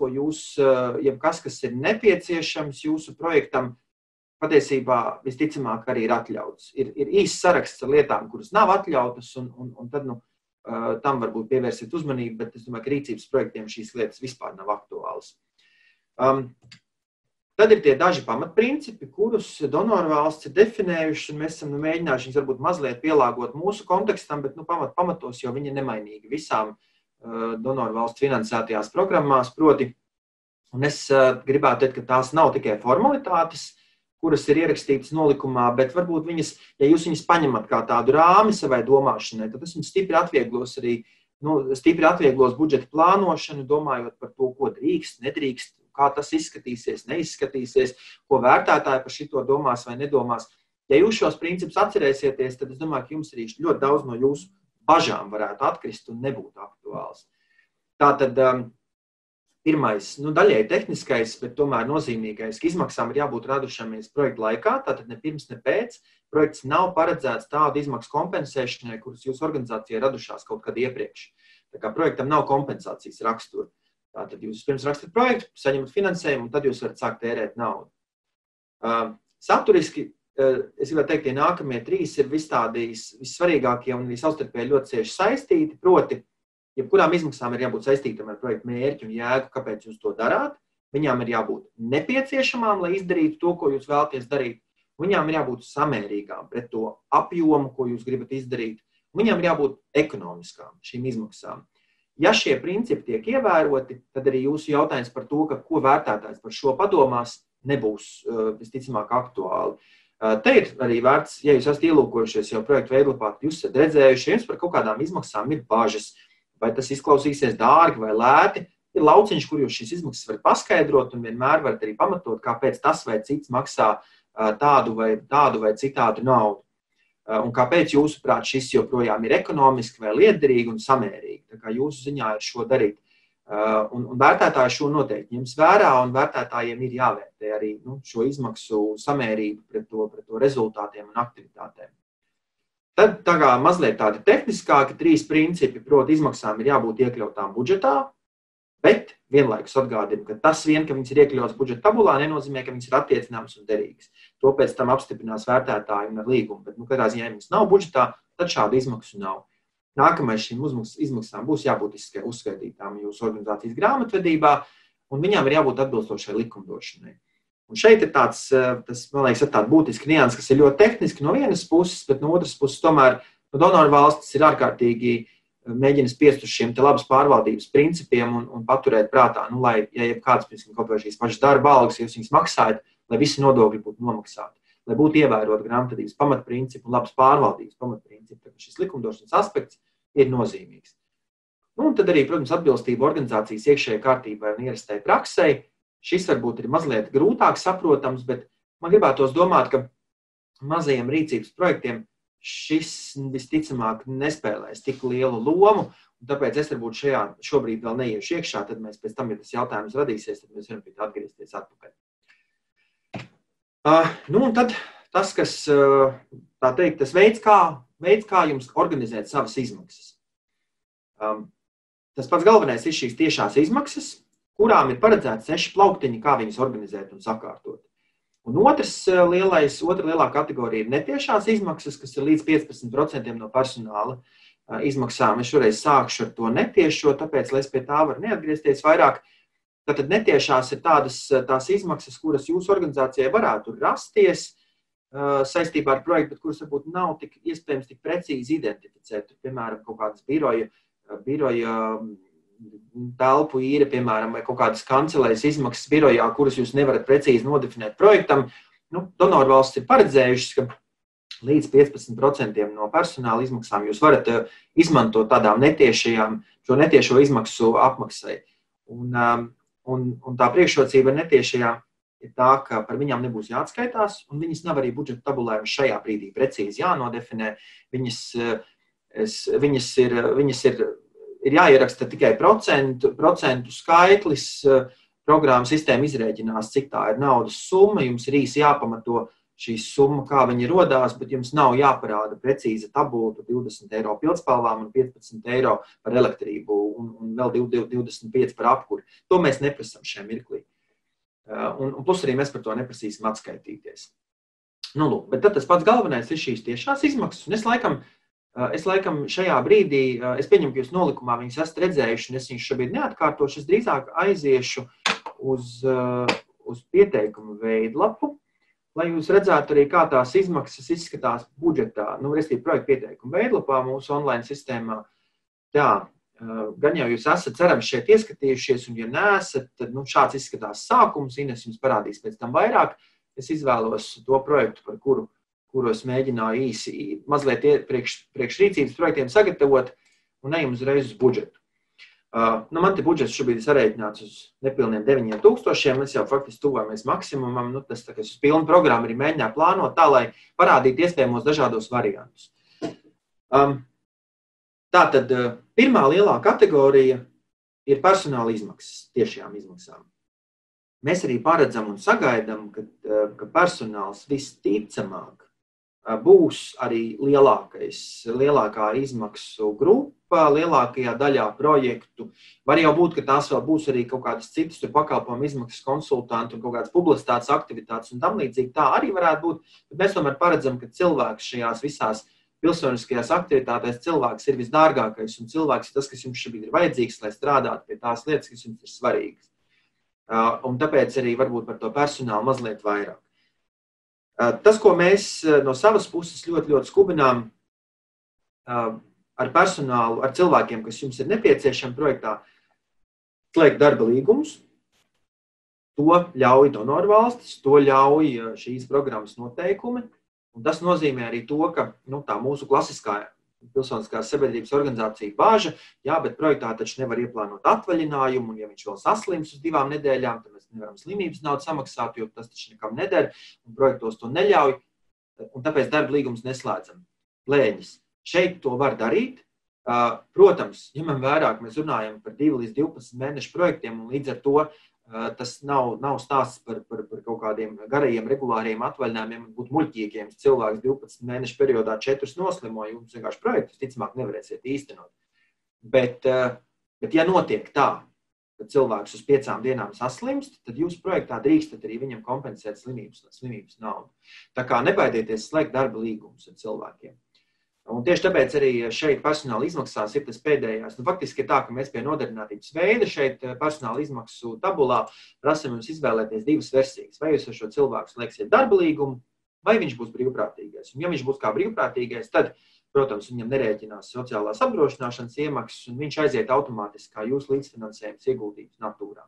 kas ir nepieciešams jūsu projektam, patiesībā visticamāk arī ir atļauts. Ir īsts saraksts ar lietām, kuras nav atļautas, un tad, tam varbūt pievērsiet uzmanību, bet es domāju, ka rīcības projektiem šīs lietas vispār nav aktuālas. Tad ir tie daži pamatprincipi, kurus donoru valsts ir definējuši, un mēs esam mēģinājuši viņus varbūt mazliet pielāgot mūsu kontekstam, bet pamatos jau viņi ir nemainīgi visām donoru valsts finansētajās programmās, proti, un es gribētu teikt, ka tās nav tikai formalitātes, kuras ir ierakstītas nolikumā, bet varbūt viņas, ja jūs viņas paņemat kā tādu rāmi savai domāšanai, tad tas jums stipri atvieglos budžeta plānošanu, domājot par to, ko drīkst, nedrīkst, kā tas izskatīsies, neizskatīsies, ko vērtētāji par šito domās vai nedomās. Ja jūs šos principus atcerēsieties, tad es domāju, ka jums arī ļoti daudz no jūsu bažām varētu atkrist un nebūt aktuāls. Tātad, pirmais, daļēji tehniskais, bet tomēr nozīmīgais, ka izmaksām ir jābūt radušamies projekta laikā, tātad ne pirms, ne pēc. Projekts nav paredzēts tādu izmaksu kompensēšanai, kuras jūsu organizācijai radušās kaut kad iepriekš. Tā kā projektam nav kompensācijas rakstura. Tātad jūs pirms rakstat projektu, saņemat finansējumu, un tad jūs varat sākt tērēt naudu. Saturiski, es gribētu teikt, tie nākamie 3 ir vissvarīgākie un savstarpēji ļoti cieši saistīti, proti, jebkurām izmaksām ir jābūt saistītam ar projektu mērķi un jēgu, kāpēc jūs to darāt. Viņām ir jābūt nepieciešamām, lai izdarītu to, ko jūs vēlaties darīt. Viņām ir jābūt samērīgām pret to apjomu, ko jūs gribat izdarīt. Viņām ir jābūt ekonomiskām šīm izmaksām. Ja šie principi tiek ievēroti, tad arī jūsu jautājums par to, ko vērtētājs par šo padomās, nebūs visticamāk aktuāli. Te ir arī vērts, ja jūs esat ielūkojušies jau projektu veidlapā, jūs esat redzējuši, jums par kaut kādām izmaksām ir bažas. Vai tas izklausīsies dārgi vai lēti, ir lauciņš, kur jūs šīs izmaksas varat paskaidrot un vienmēr varat arī pamatot, kāpēc tas vai cits maksā tādu vai citādu naudu. Un kāpēc jūsuprāt šis joprojām ir ekonomiski vai lietderīgi un samērīgi. Tā kā jūsu ziņā ir šo darīt. Un vērtētāji šo noteikti ņems vērā un vērtētājiem ir jāvērtē arī šo izmaksu samērību pret to rezultātiem un aktivitātēm. Tad tā kā mazliet tādi tehniskāki 3 principi, proti izmaksām ir jābūt iekļautām budžetā, bet vienlaikus atgādinu, ka tas vien, ka viņas ir iekļauts budžeta tabulā, nenozīmē, ka viņas ir attiecināmas un derīgas. To pēc tam apstiprinās vērtētāji un ar līgumu, bet katrā ziņā, ja viņas nav budžetā, tad šādu izmaksu nav. Nākamais šīm izmaksām būs jābūt uzskaitītām jūsu organizācijas grāmatvedībā, un viņām ir jābūt atbilstošai likumdošanai. Un šeit ir tāds, man liekas, tāda būtiska nianses, kas ir ļoti tehniski no vienas puses, bet no otras puses tomēr donoru valstis ir ārkārtīgi mēģina spiest uz šiem te labas pārvaldības principiem un paturēt prātā, lai, ja kāds, piemēram, kaut vai šīs pašas darba algas, ja jūs viņas maksājat, lai visi nodokļi būtu nomaksāti, lai būtu ievērot grāmatvedības pamatprincipu un labas pārvaldības pamatprincipu. Šis likumdošanas aspekts ir nozīmīgs. Un tad arī, protams, atbilstība organizācijas iekšējai kārtībai un ierastai praksei. Šis varbūt ir mazliet grūtāk saprotams, bet man gribētos domāt, ka mazajiem rīcības projektiem šis visticamāk nespēlēs tik lielu lomu, un tāpēc es varbūt šobrīd vēl neiešu iekšā, tad mēs pēc tam, ja tas jautājums radīsies, tad mēs varam pie tā atgriezties atpakaļ. Un tad tas, kas, tā teikt, tas veids, kā jums organizēt savas izmaksas. Tas pats galvenais ir šīs tiešās izmaksas, kurām ir paredzēti 6 plauktiņi, kā viņas organizēt un sakārtot. Un otra lielā kategorija ir netiešās izmaksas, kas ir līdz 15% no personāla izmaksām. Es šoreiz sākšu ar to netiešo, tāpēc, lai es pie tā varu neatgriezties vairāk. Tātad netiešās ir tās izmaksas, kuras jūsu organizācijai varētu rasties saistībā ar projektu, bet kuras varbūt nav iespējams tik precīzi identificēt. Piemēram, kaut kādas biroja telpu īre, piemēram, vai kaut kādas kancelēs izmaksas birojā, kuras jūs nevarat precīzi nodefinēt projektam, donoru valsts ir paredzējušas, ka līdz 15% no personāla izmaksām jūs varat izmantot tādām šo netiešo izmaksu apmaksai. Un tā priekšrocība netiešajām ir tā, ka par viņām nebūs jāatskaitās, un viņas nav arī budžeta tabulējumi šajā brīdī precīzi jānodefinē. Viņas ir jāieraksta tikai procentu skaitlis, programma sistēma izrēķinās, cik tā ir naudas summa, jums ir īsi jāpamato šī summa, kā viņa rodās, bet jums nav jāparāda precīza tabula par 20 eiro pildspalvām un 15 eiro par elektrību un vēl 25 par apkuri. To mēs neprasam šajā mirklī. Un plus arī mēs par to neprasīsim atskaitīties. Lūk, bet tad tas pats galvenais ir šīs tiešās izmaksas. Un es laikam šajā brīdī, es pieņemu, ka jūs nolikumā viņus esat redzējuši, un es viņus šobrīd neatkārtošu, es drīzāk aiziešu uz pieteikumu veidlapu, lai jūs redzētu arī, kā tās izmaksas izskatās budžetā, restīvi projektu pieteikumu veidlapā mūsu online sistēmā. Jā, gan jau jūs esat cerams šeit ieskatījušies, un ja neesat, tad šāds izskatās sākums, Ines jums parādīs pēc tam vairāk. Es izvēlos to projektu, par kuru es mēģināju īsi mazliet priekšrīcības projektiem sagatavot, un ejam uzreiz uz budžetu. Man te budžets šobrīd ir sarēķināts uz nepilniem 9000, mēs jau faktiski tuvojamies maksimumam, tas tā, ka es uz pilnu programmu arī mēģināju plānot tā, lai parādītu iespējamos dažādos variantus. Tātad pirmā lielā kategorija ir personāla izmaksas, tiešajām izmaksām. Mēs arī paredzam un sagaidām, ka personāls visticamāk būs arī lielākā izmaksu grupa, lielākajā daļā projektu. Var jau būt, ka tās vēl būs arī kaut kādas citas pakalpojumu izmaksas konsultanti un kaut kādas publicitātes aktivitātes un tam līdzīgi. Tā arī varētu būt, bet mēs tomēr paredzam, ka cilvēks šajās visās pilsoniskajās aktivitātēs cilvēks ir visdārgākais un cilvēks ir tas, kas jums šobrīd ir vajadzīgs, lai strādātu pie tās lietas, kas jums ir svarīgas. Un tāpēc arī varbūt par to personālu mazliet vairāk. Tas, ko mēs no savas puses ļoti skubinām ar personālu, ar cilvēkiem, kas jums ir nepieciešami projektā, slēgt darba līgumus, to ļauj donoru valstis, to ļauj šīs programmas noteikumi, un tas nozīmē arī to, ka tā mūsu klasiskā pilsoniskās sabiedrības organizācija bāža, jā, bet projektā taču nevar ieplānot atvaļinājumu, un ja viņš vēl saslims uz 2 nedēļām, tad mēs nevaram slimības naudu samaksāt, jo tas taču nekam neder, un projektos to neļauj, un tāpēc darba līgumus neslēdzam. Lēņas. Šeit to var darīt. Protams, ņemam vērā, ka mēs runājam par 2 līdz 12 mēnešu projektiem, un līdz ar to tas nav stāsts par kaut kādiem garajiem, regulāriem atvaļinājumiem, būt muļķīgiem. Cilvēks 12 mēnešu periodā 4 noslimo, jums vienkārši projektus ticamāk nevarēsiet īstenot. Bet ja notiek tā, ka cilvēks uz 5 dienām saslimst, tad jūs projektā drīkstat arī viņam kompensēt slimības naudu. Tā kā nebaidieties slēgt darba līgumus ar cilvēkiem. Un tieši tāpēc arī šeit personāla izmaksās ir tas pēdējās. Faktiski ir tā, ka mēs pie nodarbinātības veida šeit personāla izmaksu tabulā prasam jums izvēlēties 2 versijas. Vai jūs ar šo cilvēku slēgsiet darba līgumu, vai viņš būs brīvprātīgais. Un ja viņš būs kā brīvprātīgais, tad, protams, viņam nerēķinās sociālās apdrošināšanas iemaksas, un viņš aiziet automātiski kā jūsu līdzfinansējums ieguldījums natūrā.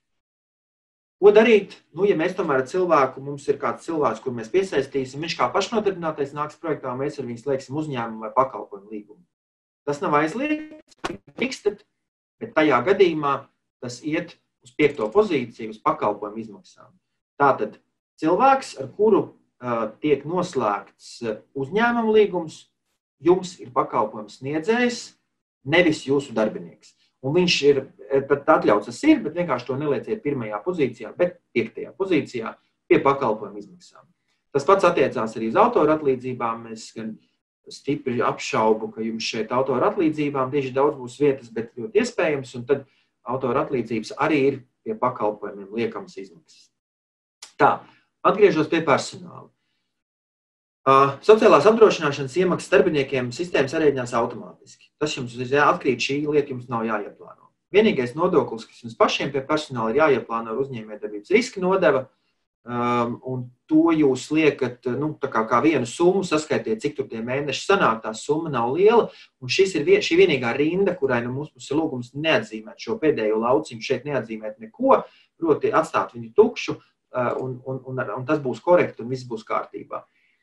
Ko darīt? Ja mēs tomēr ar cilvēku, mums ir kāds cilvēks, kur mēs piesaistīsim, viņš kā pašnodarbinātais nāks projektā, mēs ar viņu slēgsim uzņēmumu vai pakalpojumu līgumu. Tas nav aizliegts, bet tajā gadījumā tas iet uz 5. pozīciju, uz pakalpojumu izmaksām. Tātad cilvēks, ar kuru tiek noslēgts uzņēmuma līgums, jums ir pakalpojums sniedzējs, nevis jūsu darbinieks. Un viņš ir, tad atļauts tas ir, bet vienkārši to nelieciet 1. pozīcijā, bet 5. pozīcijā pie pakalpojumu izmaksām. Tas pats attiecās arī uz autoru atlīdzībām. Es gan stipri apšaubu, ka jums šeit autoru atlīdzībām tieši daudz būs vietas, bet ļoti iespējams, un tad autoru atlīdzības arī ir pie pakalpojumiem liekamas izmaksas. Tā, atgriežos pie personāla. Sociālās apdrošināšanas iemaksas darbiniekiem sistēmas sarēķinās automātiski. Tas jums atkrīt, šī lieta jums nav jāieplāno. Vienīgais nodoklis, kas jums pašiem pie personāla ir jāieplāno ar uzņēmējdarbības riska nodeva, un to jūs liekat, tā kā vienu summu, saskaitiet, cik tur tie mēneši sanāk, tā summa nav liela, un šī vienīgā rinda, kurai mums ir lūgums neatzīmēt šo pēdējo lauciņu, šeit neatzīmēt neko, proti atstāt viņu tukšu, un tas būs korekti, un viss būs kārtībā.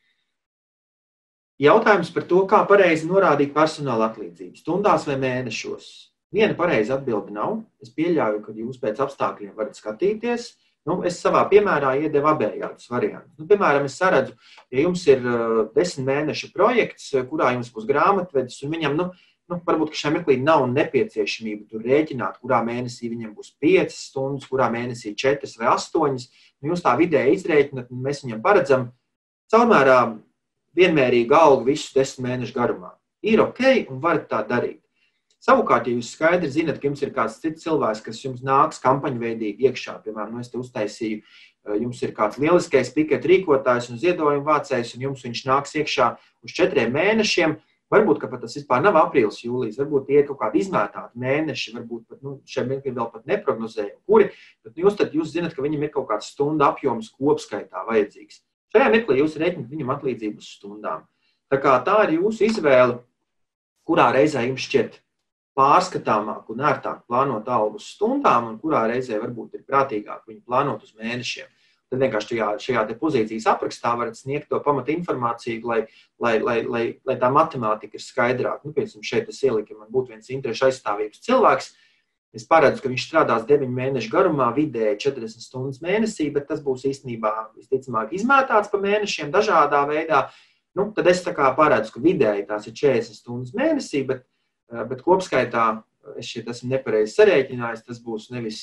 Jautājums par to, kā pareizi norādīt personāla atlīdzību, stundās vai mēnešos. Viena pareiza atbilde nav. Es pieļauju, ka jūs pēc apstākļiem varat skatīties. Es savā piemērā iedevu abējādus variantus. Piemēram, es saredzu, ja jums ir 10 mēneša projekts, kurā jums būs grāmatvedis, un viņam, varbūt, ka šajā mirklī nav nepieciešamība tur rēķināt, kurā mēnesī viņam būs 5 stundas, kurā mēnesī 4 vai 8. Jūs tā vidēji izrēķinat, un mēs viņam paredzam caurmērā vienmērīgu algu visus 10 mēnešu garumā. Ir ok, un varat tā darīt. Savukārt, ja jūs skaidri zinat, ka jums ir kāds cits cilvēks, kas jums nāks kampaņveidīgi iekšā, piemēram, es te uztaisīju, jums ir kāds lieliskais piket rīkotājs un ziedojumu vācējs, un jums viņš nāks iekšā uz 4 mēnešiem, varbūt, ka pat tas vispār nav aprīlis, jūlijas, varbūt tie ir kaut kādi izmētāti mēneši, varbūt pat, šeit mirklī vēl pat neprognozējumi, kuri, bet jūs zinat, ka viņam ir kaut kāds stunda apjoms kopskaitā vajadzīgs. Šajā mirklī jūs rēķinat viņam atlīdzību uz stundām. Tā kā tā ir jūsu izvēle, kurā reizē jums šķiet pārskatāmāk un ērtāk plānot algu uz stundām, un kurā reizē varbūt ir prātīgāk viņu plānot uz mēnešiem. Tad vienkārši šajā te pozīcijas aprakstā varat sniegt to pamata informāciju, lai tā matemātika ir skaidrāka. Piemēram, šeit es ieliku, ja man būtu viens interešu aizstāvības cilvēks, es paredzu, ka viņš strādās 9 mēnešu garumā, vidēji 40 stundas mēnesī, bet tas būs īstenībā visticamāk izmētāts pa mēnešiem dažādā veidā. Tad es tā kā paredzu, ka vidēji tās ir 40 stundas mēnesī, bet kopskaitā es šeit esmu nepareizi sarēķinājis, tas būs nevis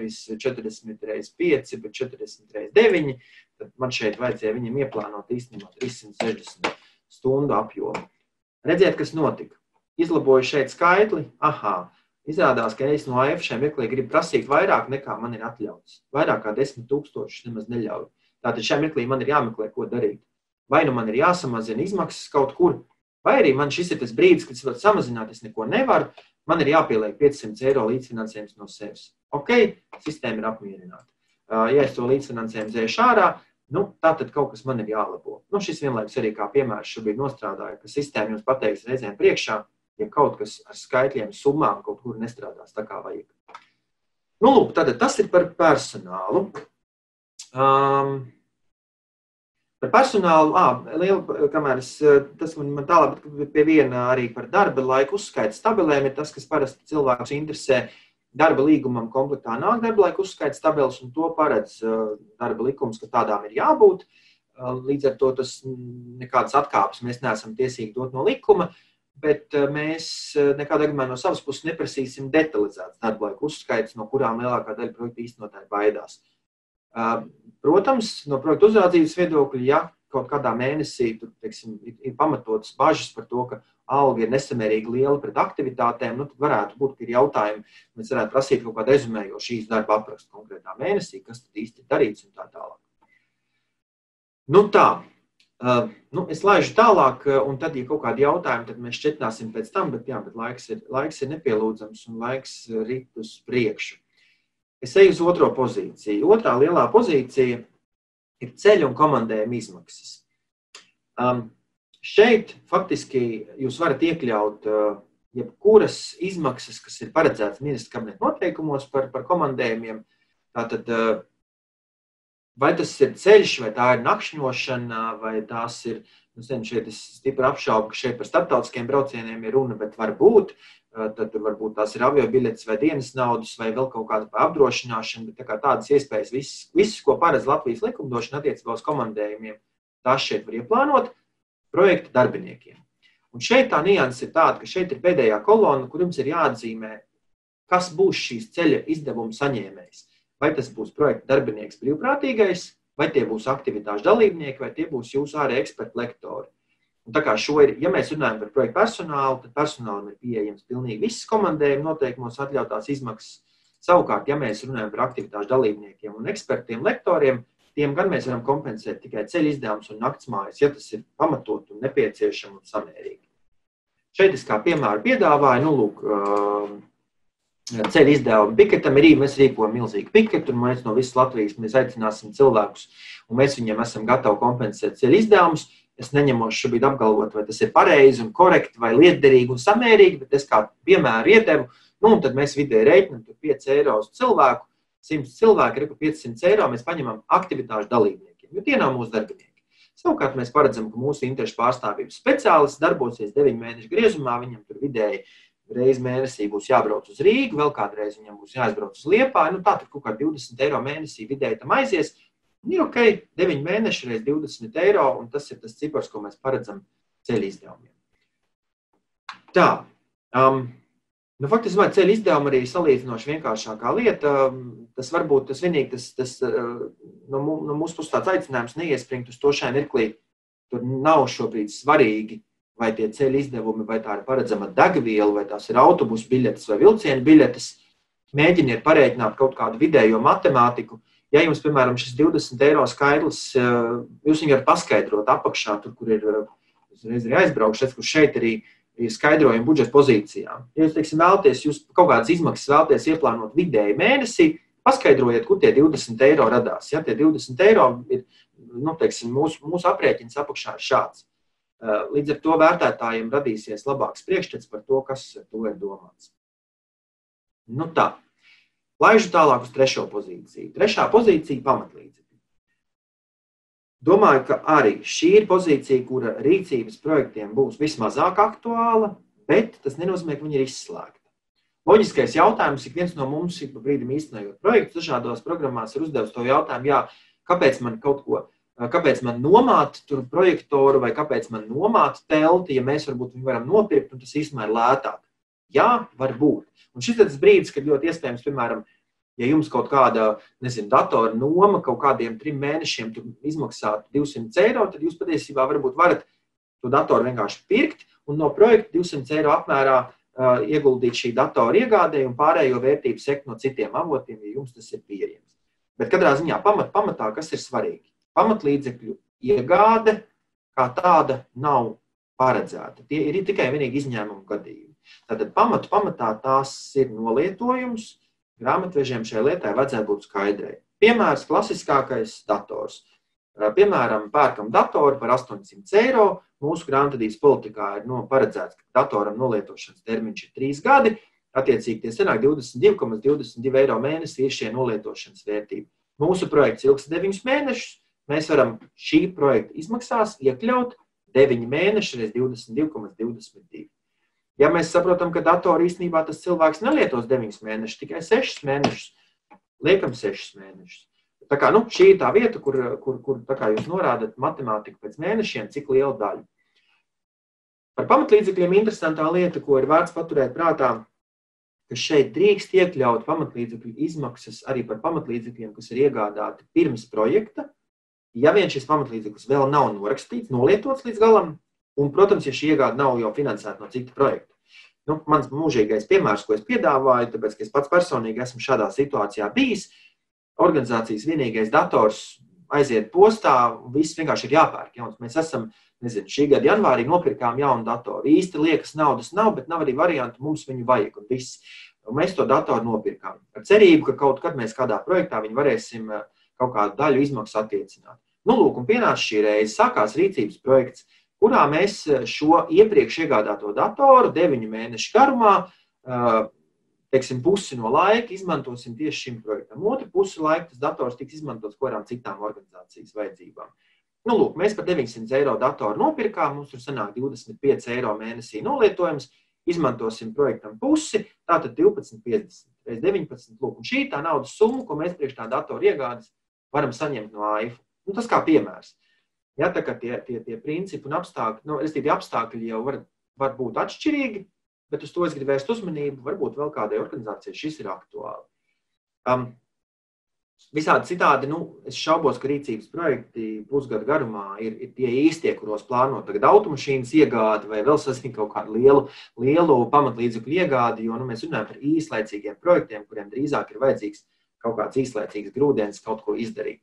40 reiz 5, bet 40 reiz 9, tad man šeit vajadzēja viņam ieplānot īstenībā 360 stundu apjomu. Redziet, kas notika. Izlaboju šeit skaitli, izrādās, ka es no AF šajā mirklī gribu prasīt vairāk nekā man ir atļauts. Vairāk kā 10 000 nemaz neļauj. Tātad šajā mirklī man ir jāmeklē, ko darīt. Vai man ir jāsamazina izmaksas kaut kur, vai arī man šis ir tas brīdis, kad es varu samazināt, es neko nevaru, man ir jāpieliek 500 eiro līdzfinansējums no sevis. Ok, sistēma ir apmierināta. Ja es to līdzfinansējumu dzēšu ārā, tātad kaut kas man ir jālabo. Šis vienlaikus arī kā piemērs šobrīd nostrādāja, ka sistēma jums pateiks reizēm priekšā, ja kaut kas ar skaitļiem, summām kaut kur nestrādās tā kā vajag. Lūk, tad tas ir par personālu. Par personālu, kamēr tas man tālāk pie viena arī par darba laiku uzskaita stabilēm, ir tas, kas parasti cilvēkus interesē. Darba līgumam komplektā nāk darba laika uzskaita stabiles, un to paredz darba likums, ka tādām ir jābūt. Līdz ar to tas nekādas atkāpes mēs neesam tiesīgi dot no likuma, bet mēs nekādā gadījumā no savas puses neprasīsim detalizētas darba laika uzskaitas, no kurām lielākā daļa projektu īstenotāji baidās. Protams, no projektu uzraudzības viedokļa, ja kaut kādā mēnesī tur, teiksim, ir pamatotas bažas par to, ka alga ir nesamērīgi liela pret aktivitātēm, tad varētu būt, ka ir jautājumi, mēs varētu prasīt kaut kādu rezumējošu īstu darba aprakstu konkrētā mēnesī, kas tad īsti ir darīts un tā tālāk. Es laižu tālāk, un tad, ja kaut kādi jautājumi, tad mēs šķetināsim pēc tam, bet laiks ir nepielūdzams un laiks rit uz priekšu. Es eju uz otro pozīciju. Otrā lielā pozīcija ir ceļu un komandējuma izmaksas. Šeit faktiski jūs varat iekļaut jebkuras izmaksas, kas ir paredzētas ministra kabineta noteikumos par komandējumiem. Tātad, vai tas ir ceļš, vai tā ir nakšņošana, vai tās ir, šeit es stipri apšaubu, ka šeit par starptautiskiem braucieniem ir runa, bet var būt. Tad varbūt tās ir aviobiļetes vai dienas naudas vai vēl kaut kāda apdrošināšana, bet tādas iespējas viss, ko paredz Latvijas likumdošana attiecībā uz komandējumiem, tās šeit var ieplānot projekta darbiniekiem. Un šeit tā nianses ir tāda, ka šeit ir pēdējā kolona, kur jums ir jāatzīmē, kas būs šīs ceļa izdevuma saņēmējs. Vai tas būs projekta darbinieks brīvprātīgais, vai tie būs aktivitāšu dalībnieki, vai tie būs jūsu ārēji eksperti lektori. Un tā kā ja mēs runājam par projektu personālu, tad personālam ir pieejams pilnīgi visas komandējuma noteikumos atļautās izmaksas. Savukārt, ja mēs runājam par aktivitāšu dalībniekiem un ekspertiem, lektoriem, tiem gan mēs varam kompensēt tikai ceļu izdevumus un naktsmājas, ja tas ir pamatot un nepieciešams un samērīgi. Šeit es kā piemēru piedāvāju, ceļu izdevumu piketam. Mēs rīkojam milzīgu piketu, un mēs no visas Latvijas aicināsim cilvēkus, un mēs viņiem esam gatavi kompensēt ceļu izdevumus. Es neņemos šobrīd apgalvot, vai tas ir pareizi un korekti, vai lietderīgi un samērīgi, bet es kā piemēru iedevu, un tad mēs vidēji reiķinam 5 eiro uz cilvēku, 100 cilvēki, 500 eiro mēs paņemam aktivitāšu dalībniekiem, jo tie nav mūsu darbinieki. Savukārt mēs paredzam, ka mūsu interešu pārstāvības speciālists darbosies 9 mēnešu griezumā, viņam tur vidēji reizi mēnesī būs jābrauc uz Rīgu, vēl kādreiz viņam būs jāizbrauc uz Liepāju, tā tad kaut kā 20 eiro mēnesī vidēji tam aizies. Ir ok, 9 mēneši reiz 20 eiro, un tas ir tas cipars, ko mēs paredzam ceļu izdevumiem. Tā, faktiski ceļu izdevumi arī salīdzinoši vienkāršākā lieta. Tas varbūt tas vienīgi, no mūsu puses tāds aicinājums neiespringt uz to šai mirklī. Tur nav šobrīd svarīgi, vai tie ceļu izdevumi, vai tā ir paredzama degviela, vai tās ir autobusu biļetes vai vilcienu biļetes. Mēģiniet parēķināt kaut kādu vidējo matemātiku. Ja jums, piemēram, šis 20 eiro skaidrs, jūs viņu varat paskaidrot apakšā, tur, kur ir aizbraukšs, kur šeit arī ir skaidrojumi budžeta pozīcijām. Ja jūs, teiksim, vēlaties, jūs kaut kādas izmaksas vēlaties ieplānot vidēji mēnesī, paskaidrojiet, kur tie 20 eiro radās. Ja tie 20 eiro ir, teiksim, mūsu aprēķins apakšā ir šāds. Līdz ar to vērtētājiem radīsies labāks priekšstats par to, kas ar to ir domāts. Tā. Laižu tālāk uz 3. pozīciju. 3. pozīcija – pamatlīdzekļi. Domāju, ka arī šī ir pozīcija, kura rīcības projektiem būs vismazāk aktuāla, bet tas nenozīmē, ka viņi ir izslēgta. Loģiskais jautājums, ik viens no mums ik pa brīdim īstenojot projektus, dažādos programmās ir uzdevis to jautājumu, kāpēc man nomāt tur projektoru vai kāpēc man nomāt telti, ja mēs varbūt viņu varam nopirkt un tas īstenībā ir lētāk. Jā, var būt. Un šis ir tas brīdis, kad ļoti iespējams, piemēram, ja jums kaut kāda, datora noma kaut kādiem 3 mēnešiem tur izmaksāt 200 eiro, tad jūs patiesībā varbūt varat to datoru vienkārši pirkt un no projekta 200 eiro apmērā ieguldīt šī datora iegādē un pārējo vērtību sekt no citiem avotiem, ja jums tas ir pieejams. Bet katrā ziņā pamatā, kas ir svarīgi? Pamatlīdzekļu iegāde kā tāda nav paredzēta. Tie ir tikai vienīgi izņēmumu gadījumi. Tātad pamatā tās ir nolietojums. Grāmatvežiem šai lietai vajadzētu būt skaidrai. Piemērs klasiskākais dators. Piemēram, pērkam datoru par 800 eiro. Mūsu grāmatvedības politikā ir paredzēts, ka datoram nolietošanas termiņš ir 3 gadi. Attiecīgi tie sanāk 22,22 eiro mēnesī ir šie nolietošanas vērtība. Mūsu projekts ilgs 9 mēnešus. Mēs varam šī projekta izmaksās iekļaut 9 mēneši reiz 22,22. Ja mēs saprotam, ka datoru īstenībā tas cilvēks nelietos 9 mēnešus, tikai 6 mēnešus, liekam 6 mēnešus. Tā kā, šī ir tā vieta, kur tā kā jūs norādat matemātiku pēc mēnešiem, cik liela daļa. Par pamatlīdzekļiem interesantā lieta, ko ir vērts paturēt prātā, ka šeit drīkst iekļaut pamatlīdzekļu izmaksas arī par pamatlīdzekļiem, kas ir iegādāti pirms projekta, ja vien šis pamatlīdzeklis vēl nav norakstīts, nolietots līdz galam, un, protams, ja šī iegāde nav jau finansēta no cita projekta. Mans mūžīgais piemērs, ko es piedāvāju, tāpēc, ka es pats personīgi esmu šādā situācijā bijis, organizācijas vienīgais dators aiziet postā, viss vienkārši ir jāpērk. Mēs esam, šī gada janvārī nopirkām jaunu datoru. Īsti liekas naudas nav, bet nav arī variantu, mums viņu vajag un viss. Un mēs to datoru nopirkām. Ar cerību, ka kaut kad mēs kādā projektā viņu varēsim kaut kādu daļu izmaksu attiecināt. Un pienāca šī reize, sākās rīcības projekts, kurā mēs šo iepriekš iegādāto datoru 9 mēnešu garumā, teiksim, pusi no laika izmantosim tieši šim projektam. Otru pusi laika tas dators tiks izmantots kādām citām organizācijas vajadzībām. Mēs par 900 eiro datoru nopirkām, mums tur sanāk 25 eiro mēnesī nolietojums, izmantosim projektam pusi, tātad 12,50 reiz 19. Un šī tā naudas summa, ko mēs priekš tā datoru iegādes varam saņemt no AIF. Tas kā piemērs. Ja, tā kā tie principi un apstākļi jau var būt atšķirīgi, bet uz to es gribu vērst uzmanību, varbūt vēl kādai organizācijai šis ir aktuāli. Visādi citādi, es šaubos, ka rīcības projekti pusgadu garumā ir tie īstie, kuros plāno tagad automašīnas iegādi vai vēl sasniegt kaut kādu lielu pamatlīdzekļu iegādi, jo mēs runājam par īslaicīgiem projektiem, kuriem drīzāk ir vajadzīgs kaut kāds īslaicīgs grūdienis kaut ko izdarīt.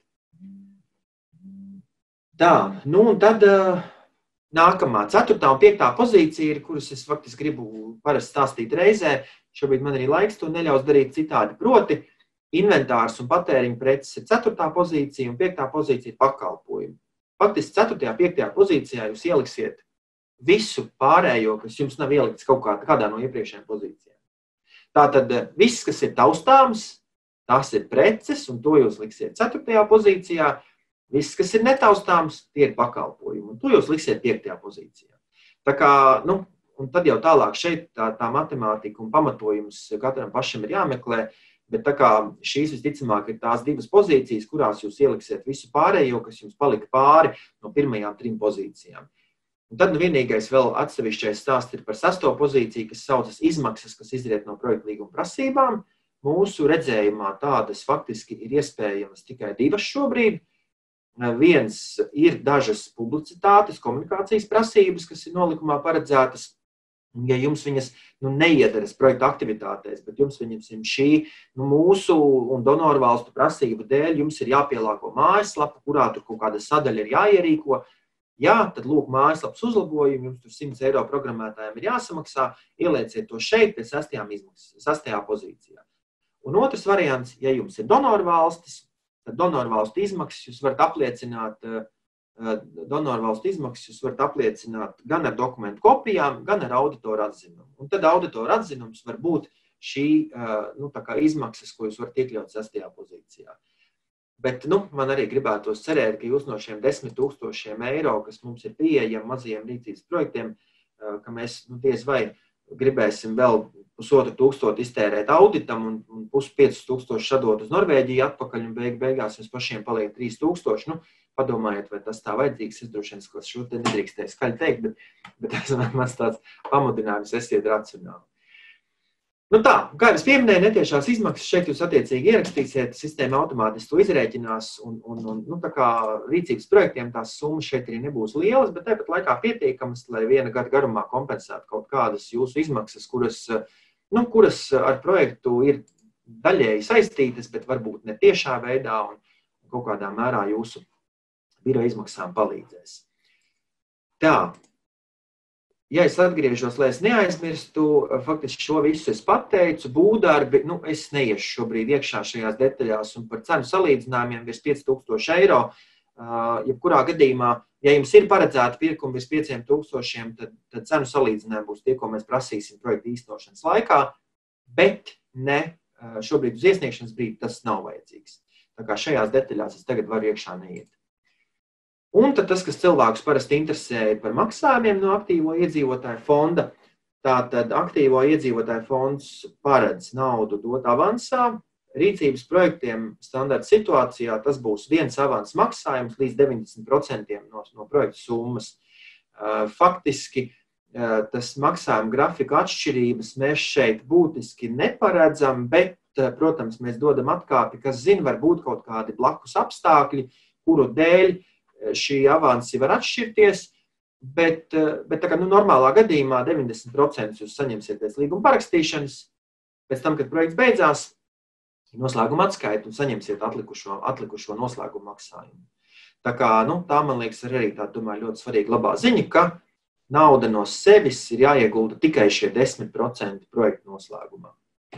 Tā, un tad nākamā 4. un 5. pozīcija, kuras es faktiski gribu parasti stāstīt reizē, šobrīd man arī laiks to neļaus darīt citādi. Proti, inventārs un patēriņa preces ir 4. pozīcija un 5. pozīcija ir pakalpojumi. Faktiski 4. un 5. pozīcijā jūs ieliksiet visu pārējo, kas jums nav ielikts kādā no iepriekšējām pozīcijām. Tātad viss, kas ir taustāms, tās ir preces, un to jūs liksiet 4. pozīcijā. Viss, kas ir netaustāms, tie ir pakalpojumi, un to jūs liksiet 5. pozīcijā. Tā kā, un tad jau tālāk šeit tā matemātika un pamatojums katram pašam ir jāmeklē, bet tā kā šīs visticamāk ir tās 2 pozīcijas, kurās jūs ieliksiet visu pārējo, kas jums palika pāri no pirmajām 3 pozīcijām. Un tad vienīgais vēl atsevišķais stāsts ir par 6. pozīciju, kas saucas izmaksas, kas izriet no projekta līguma prasībām. Mūsu redzējumā tādas faktiski ir iespējamas tikai 2 šobrīd. Viens ir dažas publicitātes, komunikācijas prasības, kas ir nolikumā paredzētas. Ja jums viņas neiedaras projekta aktivitātēs, bet jums viņas šī mūsu un donoru valstu prasību dēļ jums ir jāpielāgo mājaslapa, kurā tur kaut kāda sadaļa ir jāierīko. Jā, tad lūk mājaslapas uzlabojumi, jums tur 100 eiro programmētājiem ir jāsamaksā, ielieciet to šeit pie 6. pozīcijā. Un otrs variants, ja jums ir donoru valstis, tad donoru valstu izmaksas jūs varat apliecināt gan ar dokumentu kopijām, gan ar auditoru atzinumu. Un tad auditoru atzinums var būt šī tā kā izmaksas, ko jūs varat iekļaut 6. pozīcijā. Bet man arī gribētos cerēt, ka jūs no šiem 10 000 eiro, kas mums ir pieejami mazajiem rīcības projektiem, ka mēs diez vai gribēsim vēl 1,500 iztērēt auditam un 5,000 sadot uz Norvēģiju atpakaļ un beigās jums pašiem paliek 3,000. Padomājiet, vai tas tā vajadzīgs. Es droši vien, ka šo te nedrīkstēju skaļi teikt, bet tas mans tāds pamudinājums, esiet racionāli. Tā, kā jau es pieminēju, netiešās izmaksas šeit jūs attiecīgi ierakstīsiet, sistēma automātiski to izrēķinās un tā kā rīcības projektiem tās summas šeit arī nebūs lielas, bet tāpat laikā pietiekamas, lai viena gada garumā kompensētu kaut kādas jūsu izmaksas, kuras ar projektu ir daļēji saistītas, bet varbūt ne tiešā veidā un kaut kādā mērā jūsu biroja izmaksām palīdzēs. Tā. Ja es atgriežos, lai es neaizmirstu, faktiski šo visu es pateicu, būvdarbi, es neiešu šobrīd iekšā šajās detaļās un par cenu salīdzinājumiem virs 5,000 eiro. Jebkurā gadījumā, ja jums ir paredzēta pirkuma virs 5,000, tad cenu salīdzinājumi būs tie, ko mēs prasīsim projekta īstenošanas laikā, bet ne šobrīd uz iesniegšanas brīdi tas nav vajadzīgs. Tā kā šajās detaļās es tagad varu iekšā neiet. Un tad tas, kas cilvēkus parasti interesē par maksājumiem no aktīvo iedzīvotāju fonda, tātad aktīvo iedzīvotāju fonds paredz naudu dot avansā. Rīcības projektiem standarta situācijā tas būs viens avans maksājums līdz 90% no projekta summas. Faktiski tas maksājuma grafika atšķirības mēs šeit būtiski neparedzam, bet, protams, mēs dodam atkāpi, kas zina, var būt kaut kādi blakus apstākļi, kuru dēļ šī avansi var atšķirties, bet tā kā normālā gadījumā 90% jūs saņemsiet pēc līguma parakstīšanas, pēc tam, kad projekts beidzās, noslēguma atskaiti un saņemsiet atlikušo noslēguma maksājumu. Tā kā, tā man liekas arī tā, domāju, ļoti svarīga labā ziņa, ka nauda no sevis ir jāiegulda tikai šie 10% projekta noslēgumā.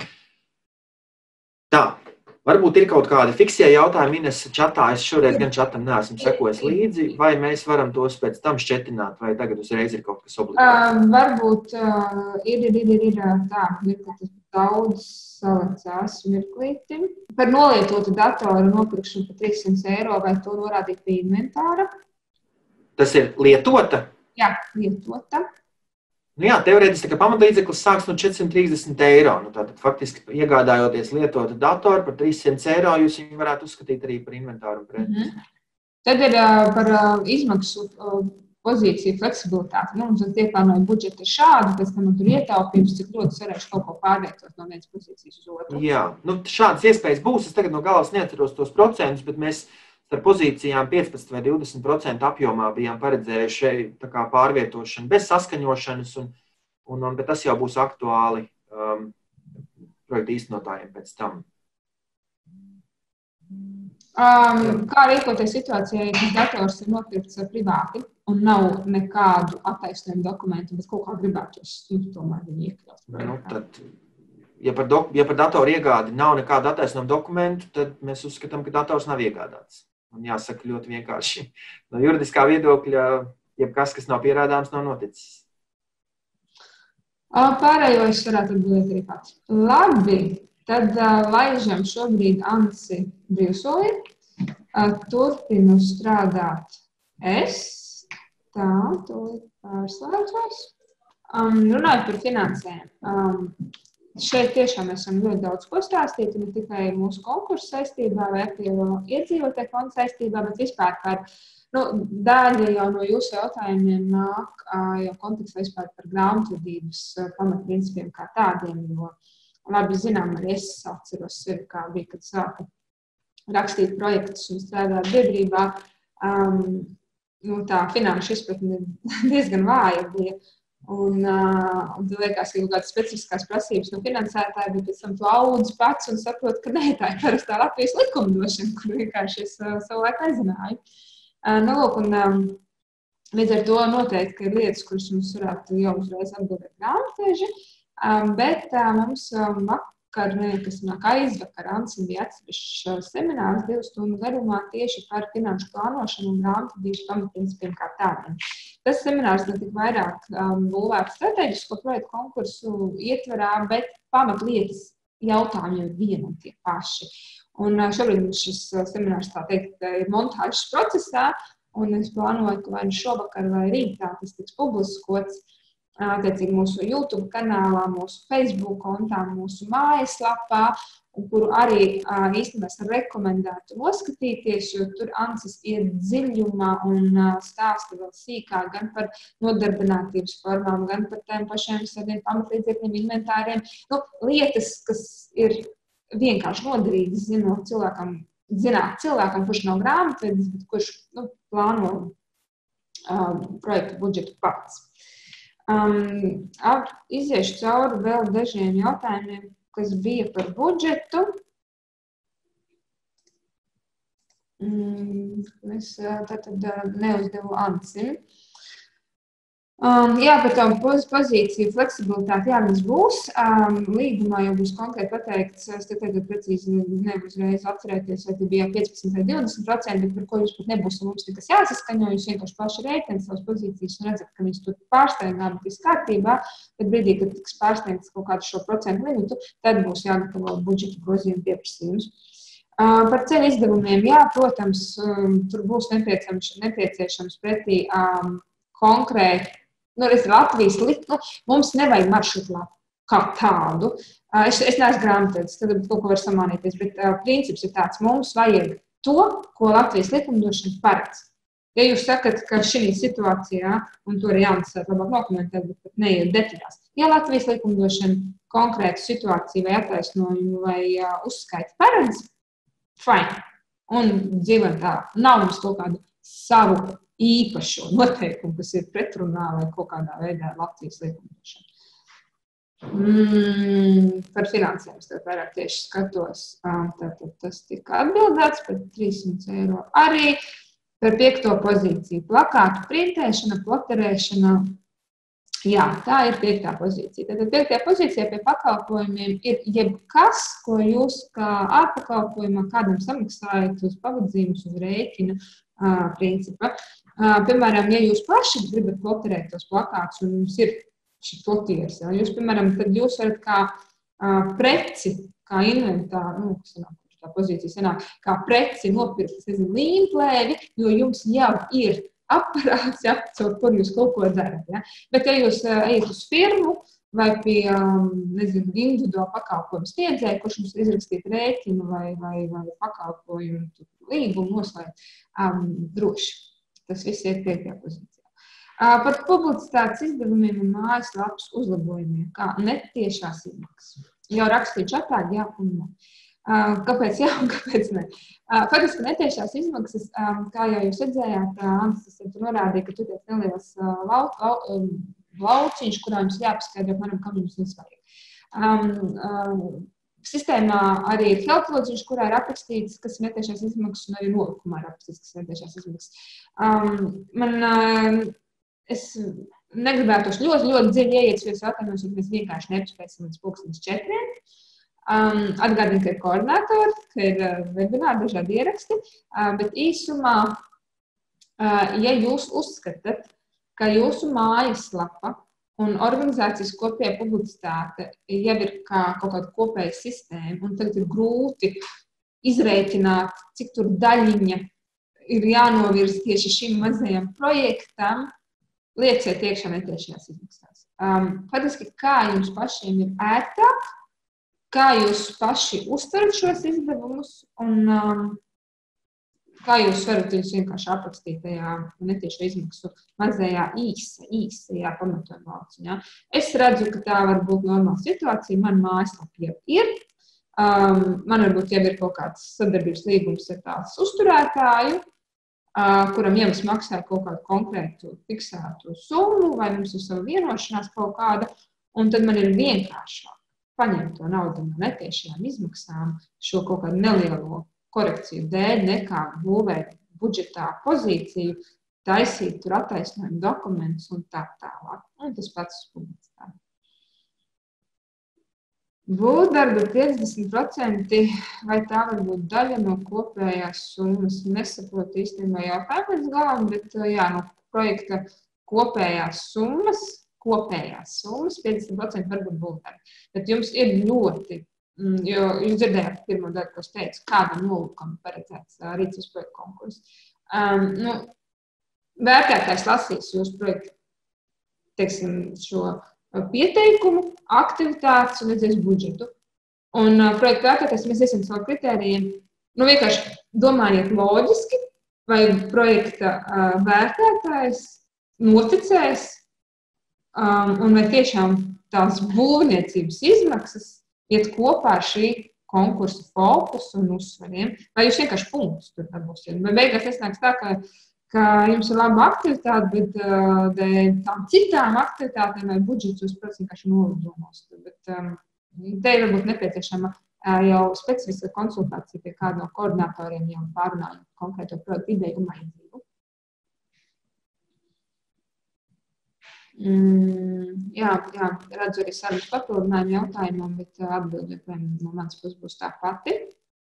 Tā. Varbūt ir kaut kādi fiksie jautājumi, Ines, čatā. Es šoreiz gan čatam neesmu sekojis līdzi, vai mēs varam tos pēc tam šķetināt, vai tagad uzreiz ir kaut kas obligāts? Varbūt ir tā, tas daudz salicās mirklīti. Par nolietotu datoru nopirkšanu par 300 eiro, vai to norādīt pie inventāra? Tas ir lietota? Jā, lietota. Jā, teorētiski, ka pamatlīdzeklis sāks no 430 eiro. Tātad faktiski iegādājoties lietotu datoru par 300 eiro, jūs viņu varētu uzskatīt arī par inventāru un preci. Tad ir par izmaksu pozīciju fleksibilitāti. Mums ieplānoja budžeti šādu, pēc tam tur ietaupījums, cik ļoti varēšu kaut ko pārvietot no vienas pozīcijas uz otru. Jā, šādas iespējas būs. Es tagad no galas neatceros tos procentus, bet mēs ar pozīcijām 15 vai 20% apjomā bijām paredzējuši tā kā pārvietošanu bez saskaņošanas, bet tas jau būs aktuāli projekta īstenotājiem pēc tam. Kā rīkoties situācijā, ja tas dators ir nopirkts privāti un nav nekādu attaisnojumu dokumentu, bet kaut kā gribētos tomēr viņu iekļaut? ja par datoru iegādi nav nekāda attaisnojuma dokumentu, tad mēs uzskatām, ka dators nav iegādāts. Un jāsaka ļoti vienkārši. No juridiskā viedokļa, jebkas, kas nav pierādāms, nav noticis. Pārējo es varētu atbildēt arī pats. Labi, tad laižam šobrīd Anci brīvsolī. Turpinu strādāt es. Tā, tūlīt pārslēdzos. Runājot par finansēm. Šeit tiešām esam ļoti daudz ko stāstīt, ne tikai mūsu konkursu saistībā vai aktīvo iedzīvotāju fondu saistībā, bet vispār par daļa jau no jūsu jautājumiem nāk jau kontekstā vispār par grāmatvedības pamatprincipiem kā tādiem, jo labi zinām, arī es atceros sevi, kā bija, kad sāku rakstīt projektus un strādāt biedrībā. Tā finanšu izpratne diezgan vāja bija. Un tu liekas, ka kaut kādas specifiskās prasības no finansētāja, bet pēc tam tu audz pats un saproti, ka nē, tā ir parastā Latvijas likumdošana, kur vienkārši es savulaik aizināju. Līdz ar to noteikti, ka ir lietas, kuras mums varētu jau uzreiz atbildēt grāmatveži, bet mums kas nāk aizvakar, Ansim bija atsevišķs seminārs 2 stundu garumā tieši par finanšu plānošanu un grāmatvedības pamatprincipiem kā tādiem. Tas seminārs ne tik vairāk būvētu strateģisko projektu konkursu ietverā, bet pamatlietas jautājumi jau ir vieni un tie paši. Un šobrīd šis seminārs, tā teikt, ir montāžas procesā, un es plānoju, ka vai šovakar vai rītā tas tiks publiskots attiecīgi mūsu YouTube kanālā, mūsu Facebook kontā, mūsu mājaslapā, kuru arī īstenībā es rekomendētu noskatīties, jo tur Ancis iet dziļumā un stāsta vēl sīkāk gan par nodarbinātības formām, gan par tiem pašiem saviem pamatlīdzekļiem, inventāriem. Lietas, kas ir vienkārši noderīgas, zināt cilvēkam, kurš nav grāmatvedis, bet kurš plāno projektu budžetu pats. Iziešu cauri vēl dažiem jautājumiem, kas bija par budžetu. Es tātad neuzdevu Ancim. Jā, par tā pozīciju fleksibilitāti, jā, mums būs. Līgumā jau būs konkrēti pateikts, es te tagad precīzi nevaru uzreiz atcerēties, vai te bija 15 vai 20%, bet par ko jūs pat nebūs mums nekas jāsaskaņo, jūs vienkārši paši rēķināt savas pozīcijas un redzat, ka viņas tur pārsteigā, bet viss kārtībā, bet brīdī, kad tiks pārsteigts kaut kādu šo procentu limitu, tad būs jāgatavo budžeta grozījuma pieprasījums. Par ceļu izdevumiem, jā, protams, tur būs nepieciešams pretī konkrēti. Latvijas mums nevajag maršrutlapu kā tādu. Es neesmu grāmatvedis, tad kaut ko var samānīties, bet princips ir tāds, mums vajag to, ko Latvijas likumdošana paredz. Ja jūs sakat, ka šī situācijā, un to arī Jānis labāk dokumentēt, bet pat neiet detaļās, ja Latvijas likumdošana konkrētu situāciju vai attaisnojumu vai uzskaiti paredz, fine. Un dzīvojam tā, nav mums kaut kādu savu īpašo noteikumu, kas ir pretrunā vai kaut kādā veidā Latvijas likumdošana. Par finansēm es tev vairāk tieši skatos. Tātad tas tika atbildēts par 300 eiro. Arī par 5. pozīciju. Plakātu printēšana, ploterēšana. Jā, tā ir 5. pozīcija. Tātad 5. pozīcijā pie pakalpojumiem ir jebkas, ko jūs kā ārpakalpojumā kādam samaksājat uz pavadzījumus, uz rēķina principa. Piemēram, ja jūs paši gribat ploterēt tos plakātus un jums ir šis plotieris, jūs, piemēram, tad jūs varat kā preci, kā inventāru, tā pozīcija sanāk, kā preci nopirkt, līmplēvi, jo jums jau ir aparāts, caur kur jūs kaut ko darat. Ja? Bet, ja jūs ejat uz firmu vai pie, individuāla pakalpojumu sniedzēja, kurš jums izrakstīt rēķinu vai pakalpojumu līgumu noslēgt, droši. Tas viss ir 5. pozīcijā. Par publicitātes izdevumiem un mājaslapas uzlabojumiem, kā netiešās izmaksas. Jau rakstīju čatā, jā un ne. Kāpēc jā un kāpēc ne? Faktiski netiešās izmaksas, kā jau jūs redzējāt, Antis norādīja, ka tu tiek neliels lauciņš, kurā jums jāpaskaidro, kam jums nesvarīgi. Sistēmā arī ir helplociņš, kurā ir aprakstīts, kas ir netiešās izmaksas, un arī nolikumā ir aprakstīts, kas ir netiešās izmaksas. Es negribētos ļoti dziļi ieiet šajos jautājumos, jo mēs vienkārši nepaspēsim līdz 4:00. Atgādinu, ka ir koordinātori, ka ir webināri, dažādi ieraksti, bet īsumā, ja jūs uzskatāt, ka jūsu mājaslapa un organizācijas kopējā publicitāte jau ir kā kaut kāda kopēja sistēma, un tagad ir grūti izrēķināt, cik tur daļiņa ir jānovirz tieši šim mazajam projektam, lieciet iekšā netiešajās izmaksās. Faktiski, kā jums pašiem ir ērtāk, kā jūs paši uztverat šos izdevumus, un kā jūs varat vienkārši aprakstīt tajā netiešu izmaksu mazajā īsajā pamatojuma lauciņā. Es redzu, ka tā var būt normāla situācija. Man mājaslapa jau ir. Man varbūt jau ir kaut kāds sadarbības līgums ar tās uzturētāju, kuram jau es maksāju kaut kādu konkrētu fiksētu summu, vai mums ir sava vienošanās kaut kāda, un tad man ir vienkāršāk paņemt to naudu no netiešajām izmaksām šo kaut kādu nelielo korekciju dēļ, nekā būvēt budžetā pozīciju, taisīt tur attaisnojumu dokumentus un tā tālāk. Un tas pats uz publicitāti. Būvdarba 50%, vai tā var būt daļa no kopējās summas? Nesaprotu īstenībā jautājumu līdz galam, bet jā, no projekta kopējās summas 50% var būt būvdarba. Bet jums ir ļoti, jo jūs dzirdējāt pirmo daļu, ko es teicu, kādam nolūkam paredzēts rīcības projekta konkurss. Vērtētājs lasīs jūsu projektu, teiksim, šo pieteikumu, aktivitātes un redzēs budžetu. Un projektu vērtētājs mēs esam savu kritērijiem. Vienkārši domājiet loģiski, vai projekta vērtētājs noticēs, un vai tiešām tās būvniecības izmaksas iet kopā ar šī konkursa fokusu un uzsvariem, vai jūs vienkārši punktus tur dabūsiet. Bet beigās nesnāks tā, ka jums ir laba aktivitāte, bet dēļ tām citām aktivitātēm vai budžets jūs, protams, vienkārši nolidomos. Bet te ir varbūt nepieciešama jau specifiska konsultācija pie kāda no koordinatoriem, jau pārunājot konkrēto projektu ideju un vajadzību. Jā, redzu arī sarunas papildinājumu jautājumam, bet atbildi no manas puses būs tā pati.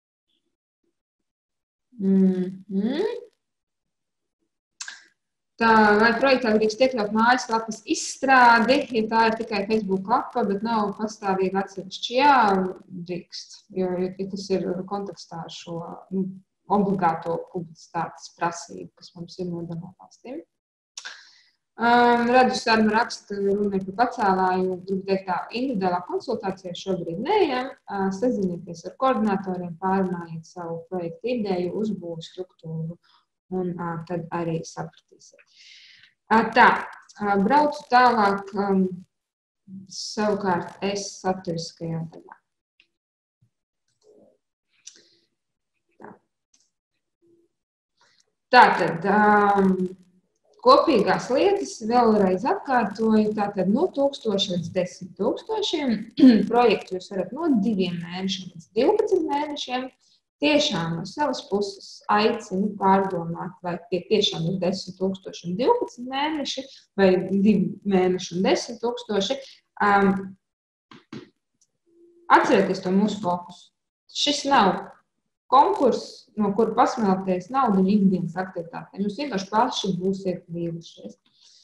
Tā, vai projektā drīkst iekļaut mājaslapas izstrādi, ja tā ir tikai Facebook lapa, bet nav pastāvīgi atsevišķi? Jā, drīkst, jo tas ir kontekstā ar šo obligāto publicitātes prasību, kas mums ir no dalībvalstīm. Redzu, saruna raksta, runa ir par pacēlāju, gribu teikt tā, individuālā konsultācija šobrīd neejam, sazinieties ar koordinatoriem, pārunājiet savu projektu ideju, uzbūvu struktūru, un tad arī sapratīsiet. Tā, braucu tālāk savukārt es saturiskajā daļā. Tātad, kopīgās lietas vēlreiz atkārtoju, tātad no 1000 līdz 10 000 projektu jūs varat no 2 mēnešiem līdz 12 mēnešiem. Tiešām no savas puses aicinu pārdomāt, vai tie tiešām ir 10 000 un 12 mēneši, vai 2 mēneši un 10 000. Atcerieties to mūsu fokusu. Šis nav konkurss, no kura pasmelties naudu un ikdienas aktivitātēm. Jūs vienkārši paši būsiet vīlušies.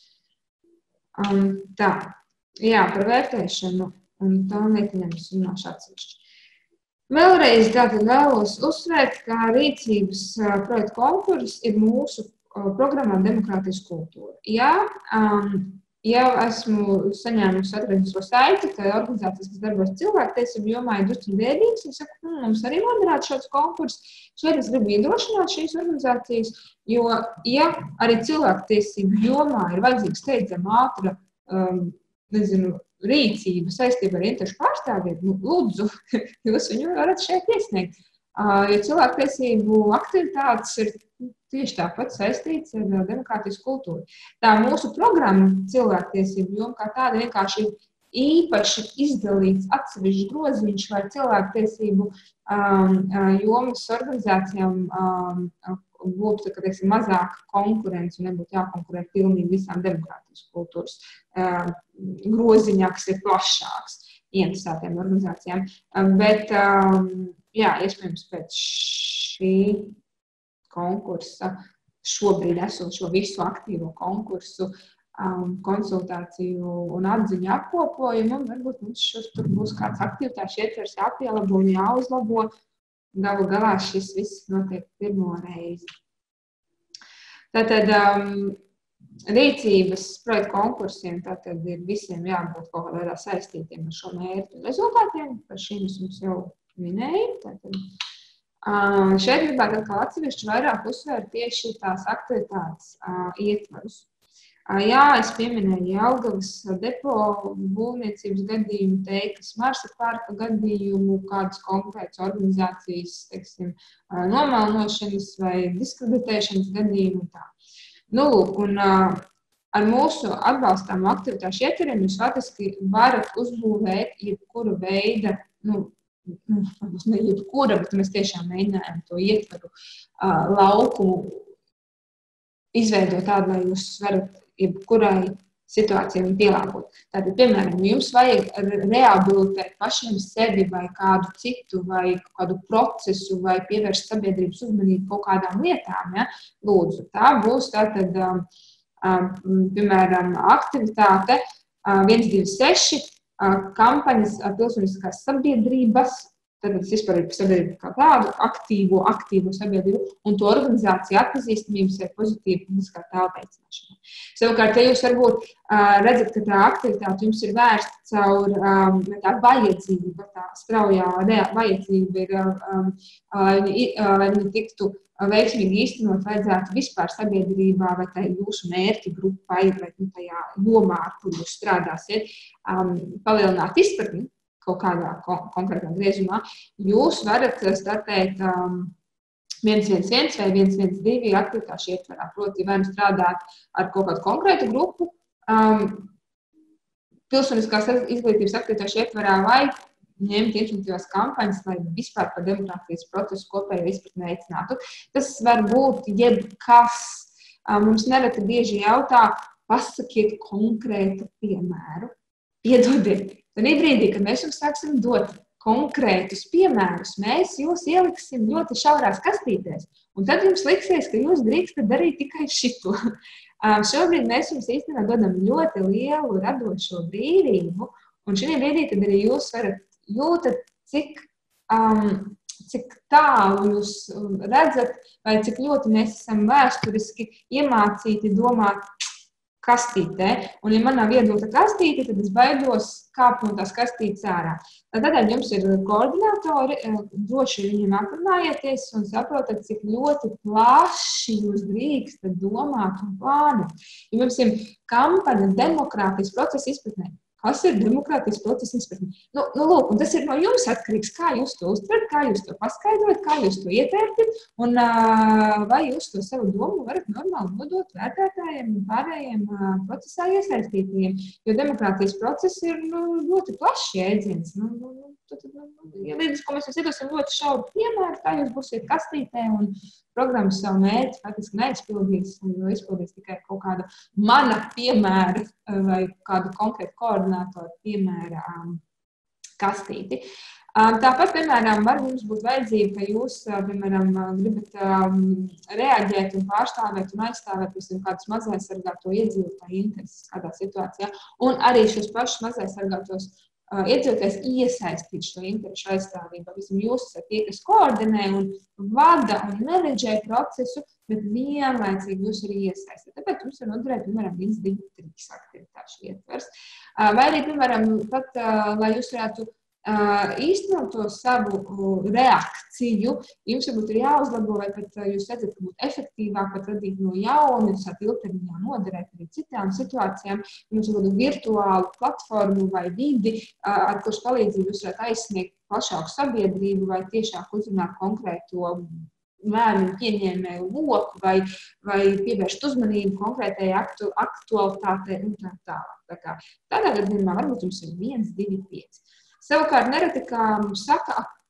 Tā, jā, par vērtēšanu, un tā netiņems runāšu atsevišķi. Vēlreiz tātad vēlos uzsvērt, ka rīcības projekta konkurss ir mūsu programmā Demokrātijas kultūra. Jā, jau esmu saņēmusi atgriezienisko saiti, ka organizācijas, kas darbojas cilvēktiesību jomā, ir drusku bēdīgas. Es saku, mums arī noderētu šāds konkurss. Šeit es gribu iedrošināt šīs organizācijas, jo, ja arī cilvēktiesību jomā ir vajadzīga steidzama ātra, rīcība saistība ar interešu pārstāvību, lūdzu, jūs viņu varat šeit iesniegt. Jo cilvēktiesību aktivitātes ir tieši tāpat saistīts ar demokrātijas kultūru. Tā mūsu programma cilvēktiesību joma kā tāda vienkārši ir īpaši izdalīts atsevišķs groziņš, lai cilvēktiesību jomas organizācijām būtu mazāka konkurence un nebūtu jākonkurē pilnīgi visām demokrātijas kultūras groziņā, kas ir plašāks interesētiem organizācijām. Bet, jā, iespējams, pēc šī konkursa, šobrīd esošo visu aktīvo konkursu, konsultāciju un atziņu apkopojumu, un varbūt mums tur būs kāds aktivitāšu ietvers jāpielabo un jāuzlabo. Galu galā šis viss notiek pirmo reizi. Tātad rīcības projektu konkursiem tātad ir visiem jābūt kaut kādā veidā saistītiem ar šo mērķu un rezultātiem. Par šīm es jums jau minēju. Tātad, šeit gribētu atkal atsevišķi vairāk uzsvērt tieši tās aktivitātes ietvarus. Jā, es pieminēju Jelgavas depo būvniecības gadījumu, Teikas Marsa parka gadījumu, kādas konkrētas organizācijas, teiksim, nomelnošanas vai diskreditēšanas gadījumu un tā. Nu, un ar mūsu atbalstāmu aktivitāšu ietveriem jūs faktiski varat uzbūvēt jebkura veida, ne jebkura, bet mēs tiešām mēģinājām to ietveru lauku izveidot tādu, lai jūs varat jebkurai situācijai pielāgot. Tātad, piemēram, jums vajag rehabilitēt pašiem sevi vai kādu citu, vai kādu procesu, vai pievērst sabiedrības uzmanību kaut kādām lietām. Ja? Lūdzu, tā būs tātad, piemēram, aktivitāte 126 kampaņas pilsoniskās sabiedrības, tad tas vispār ir sabiedrība kā tādu aktīvo sabiedrību un to organizāciju atpazīstamības vai pozitīvu publiskā tēla veicināšanu. Savukārt, ja jūs varbūt redzat, ka tā aktivitāte jums ir vērsta caur tā vajadzība, tā straujā vajadzība ir, lai viņi tiktu veiksmīgi īstenot, vajadzētu vispār sabiedrībā vai tai jūsu mērķi grupai vai tajā jomā, ar kur jūs strādāsiet, palielināt izpratni kaut kādā konkrētā griezumā, jūs varat startēt 111 vai 112 aktivitāšu ietverā. Proti, vai strādāt ar kaut kādu konkrētu grupu, pilsoniskās izglītības aktivitāšu ietverā, vai ņemt informatīvās kampaņas, lai vispār par demokrātijas procesu kopējo izpratni veicinātu. Tas var būt jebkas. Mums nereti bieži jautā, pasakiet konkrētu piemēru. Piedodiet. Tad brīdī, kad mēs jums sāksim dot konkrētus piemērus, mēs jūs ieliksim ļoti šaurās kastītēs. Un tad jums liksies, ka jūs drīkstat darīt tikai šito. Šobrīd mēs jums īstenībā dodam ļoti lielu radošo brīvību. Un šī brīdī, kad arī jūs varat jūtat, cik tālu jūs redzat, vai cik ļoti mēs esam vēsturiski iemācīti domāt kastītē. Un, ja man nav iedota kastīte, tad es baidos kāpt no tās kastītes ārā. Tādēļ jums ir koordinātori, droši viņiem aprunājieties un saprotat, cik ļoti plaši jūs drīkstat domāt un plānot. Ja mums ir kampaņa demokrātijas procesa izpratnē. Kas ir demokrātijas procesa izpratne? Lūk, un tas ir no jums atkarīgs, kā jūs to uztverat, kā jūs to paskaidrojat, kā jūs to ietērpjat, un vai jūs to savu domu varat normāli nodot vērtētājiem un pārējiem procesā iesaistītiem. Jo demokrātijas process ir ļoti plašs jēdziens. Ja līdz, ko mēs jums iedosim ļoti šauru piemēru, tā jūs būsiet kastītē un programmas savu mērķi faktiski neizpildīs, jo izpildīs tikai kaut kāda mana piemēra vai kādu konkrētu koordinātoru piemēra kastīti. Tāpat, piemēram, var jums būt vajadzība, ka jūs, piemēram, gribat reaģēt un pārstāvēt un aizstāvēt kādus mazaizsargāto iedzīvotāju intereses kādā situācijā, un arī šos pašus mazaizsargātos iedzīvotājs iesaistīt šo interešu aizstāvību. Jūs esat tie, kas koordinē un vada un menedžē procesu, bet vienlaicīgi jūs arī iesaistāt. Tāpēc jums var noderēt, piemēram, 1, 2, 3 aktivitāšu ietvers. Vai arī, piemēram, pat, lai jūs varētu īstenot to savu reakciju, jums varbūt ir jāuzlabo, vai pat jūs redzat, ka būtu efektīvāk pat radīt no jauna, jūs varat ilgtermiņā noderēt arī citām situācijām. Jums ir virtuālu platformu vai vidi, ar kuras palīdzību jūs varat aizsniegt plašāku sabiedrību vai tiešāk uzrunāt konkrēto lēmumu pieņēmēju loku vai pievērst uzmanību konkrētajai aktualitātei un tā tālāk. Tādā gadījumā varbūt jums ir 1, 2, 5. Savukārt, nereti, kā mums saka,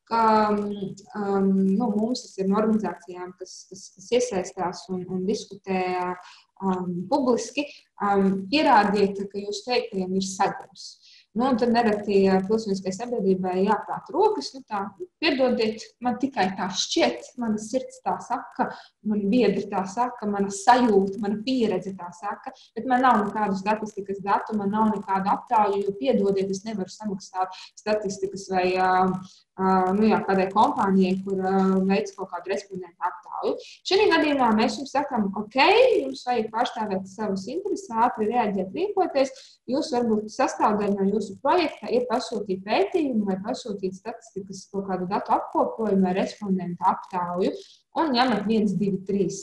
ka mums tas ir no organizācijām, kas iesaistās un diskutē publiski, pierādiet, ka jūs teiktajiem ir segums. Un tad nereti pilsoniskai sabiedrībai jāprāt rokas, piedodiet, man tikai tā šķiet, mana sirds tā saka, mani biedri tā saka, mana sajūta, mana pieredze tā saka, bet man nav nekādu statistikas datu, man nav nekādu aptauju, jo piedodiet, es nevaru samaksāt statistikas vai kādai kompānijai, kur veic kaut kādu respondentu aptauju. Šajā gadījumā mēs jums sakām, ok, jums vajag pārstāvēt savus intereses, ātri reaģēt, rīkoties, jūs varbūt sastāvdaļa no jūsu projekta ir pasūtīt pētījumu vai pasūtīt statistikas kaut kādu datu apkopojumu vai respondentu aptauju un ņemat 1, 2, 3,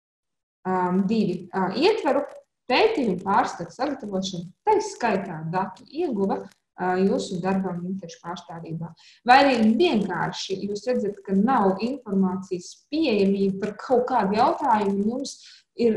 2 ietvaru pētījumu pārskatu sagatavošanu, tā skaitā datu ieguva jūsu darbam interešu pārstāvībā. Vai arī vienkārši jūs redzat, ka nav informācijas pieejamība par kaut kādu jautājumu, jums ir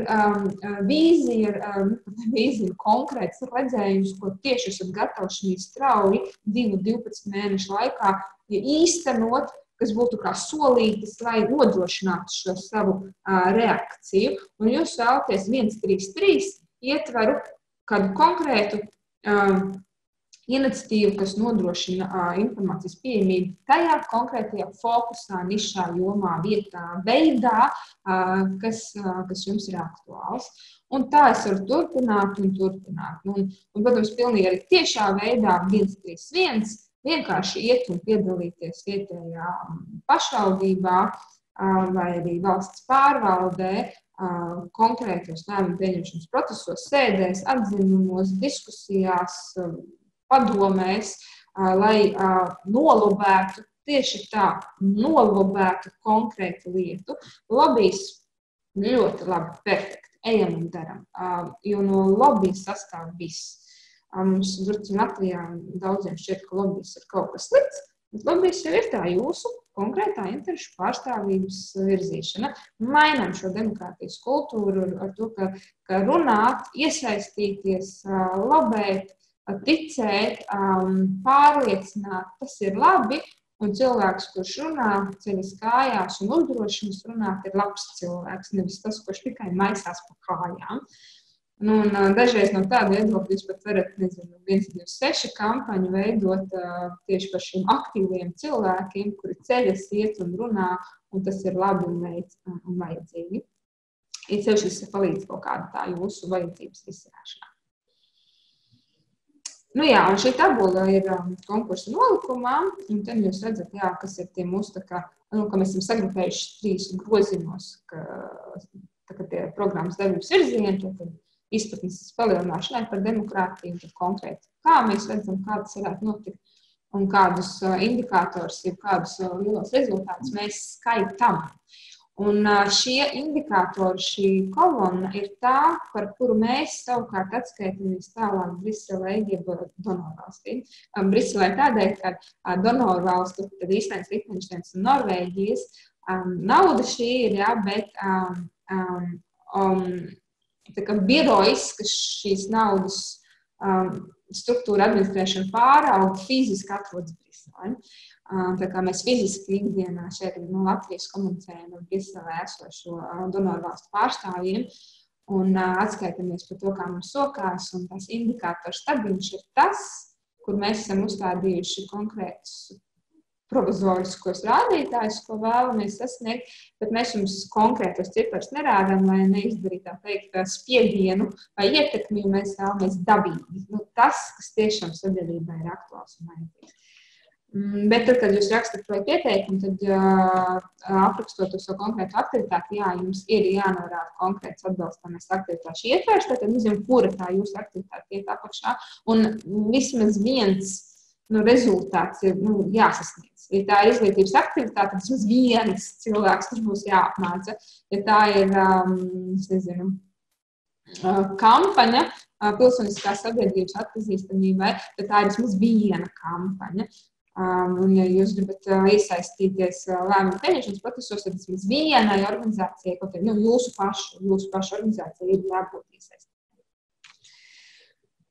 vīzija konkrēts redzējums, ko tieši esat gatavi šī strauji 2-12 mēnešu laikā īstenot, kas būtu kā solītis, lai nodrošinātu šo savu reakciju. Un jūs vēlaties 1, 3, 3 ietveru kādu konkrētu iniciatīvu, kas nodrošina informācijas pieejamību tajā konkrētajā fokusā, nišā, jomā, vietā, veidā, kas jums ir aktuāls. Un tā es varu turpināt. Un, protams, pilnīgi arī tiešā veidā 1, 3, 1 vienkārši iet un piedalīties vietējā pašvaldībā vai arī valsts pārvaldē, konkrētos lēmumu pieņemšanas procesos, sēdēs, atzinumos, diskusijās, padomēs, lai nolobētu tieši tā, nolobētu konkrētu lietu. Lobijs ļoti labi, perfekti, ejam un daram, jo no lobijas sastāv viss. Mums Latvijā daudziem šķiet, ka lobijs ir kaut kas slikts, bet lobijs jau ir tā jūsu konkrētā interešu pārstāvības virzīšana. Mainām šo demokrātijas kultūru ar to, ka runāt, iesaistīties, lobēt, ticēt, pārliecināt, tas ir labi, un cilvēks, kurš runā, ceļas kājās un uzdrošinas runāt, ir labs cilvēks, nevis tas, kurš tikai maisās pa kājām. Un dažreiz no tāda viedokļa jūs pat varat, 126 kampaņu veidot tieši par šiem aktīviem cilvēkiem, kuri ceļas iet un runā, un tas ir labi un vajadzīgi. Ir sevišķi, tas palīdz kaut kāda tā jūsu vajadzības risināšanā. Un šī tabula ir konkursa nolikumā, un tad jūs redzat, kas ir tie mūsu, ka mēs esam sagrupējuši 3 grozījumos, ka tie programmas darbības virzieni, tad izpratnes palielināšanai par demokrātiju, tad konkrēti, kā mēs redzam, kā tas varētu notikt, un kādus indikātors, kādus lielos rezultātus mēs skaitām. Un šie indikātori, šī kolonna ir tā, par kuru mēs savukārt atskaitamies tālāk Briselē, jeb donorvalstīm. Briselē tādēļ, ka donorvalstu, tad Īslandes, Lichtensteins un Norvēģijas nauda šī ir, bet tā kā birojs, kas šīs naudas struktūra administrēšana pārauga, fiziski atrodas Briselē. Tā kā mēs fiziski ikdienā šeit no Latvijas komunicējam ar Briselē esošo donorvalstu pārstāvjiem un atskaitamies par to, kā mums sokās, un tās indikātors stabiņš ir tas, kur mēs esam uzstādījuši konkrētus provizoriskos rādītājus, ko vēlamies sasniegt, bet mēs jums konkrētos ciparus nerādām, lai neizdarītu tā teikt spiedienu vai ietekmi, mēs vēlamies dabīgi. Tas, kas tiešām sabiedrībā ir aktuāls un vajadzīgs. Bet tad, kad jūs rakstat to pieteikumu, tad aprakstot to savu konkrētu aktivitāti, jums ir jānorāda konkrēts atbalstāmais aktivitāšu ietvers, tad zinām, kura tā jūsu aktivitāte iet apakšā, un vismaz viens rezultāts ir jāsasniedz. Ja tā ir izglītības aktivitāte, tad vismaz viens cilvēks, kurš būs jāapmāca. Ja tā ir, kampaņa pilsoniskās sabiedrības atpazīstamībai, tad tā ir vismaz viena kampaņa. Un, ja jūs gribat iesaistīties lēmumu pieņemšanas procesos, tad vismaz vienai organizācijai, jūsu pašu organizācijai ir jābūt iesaistītai.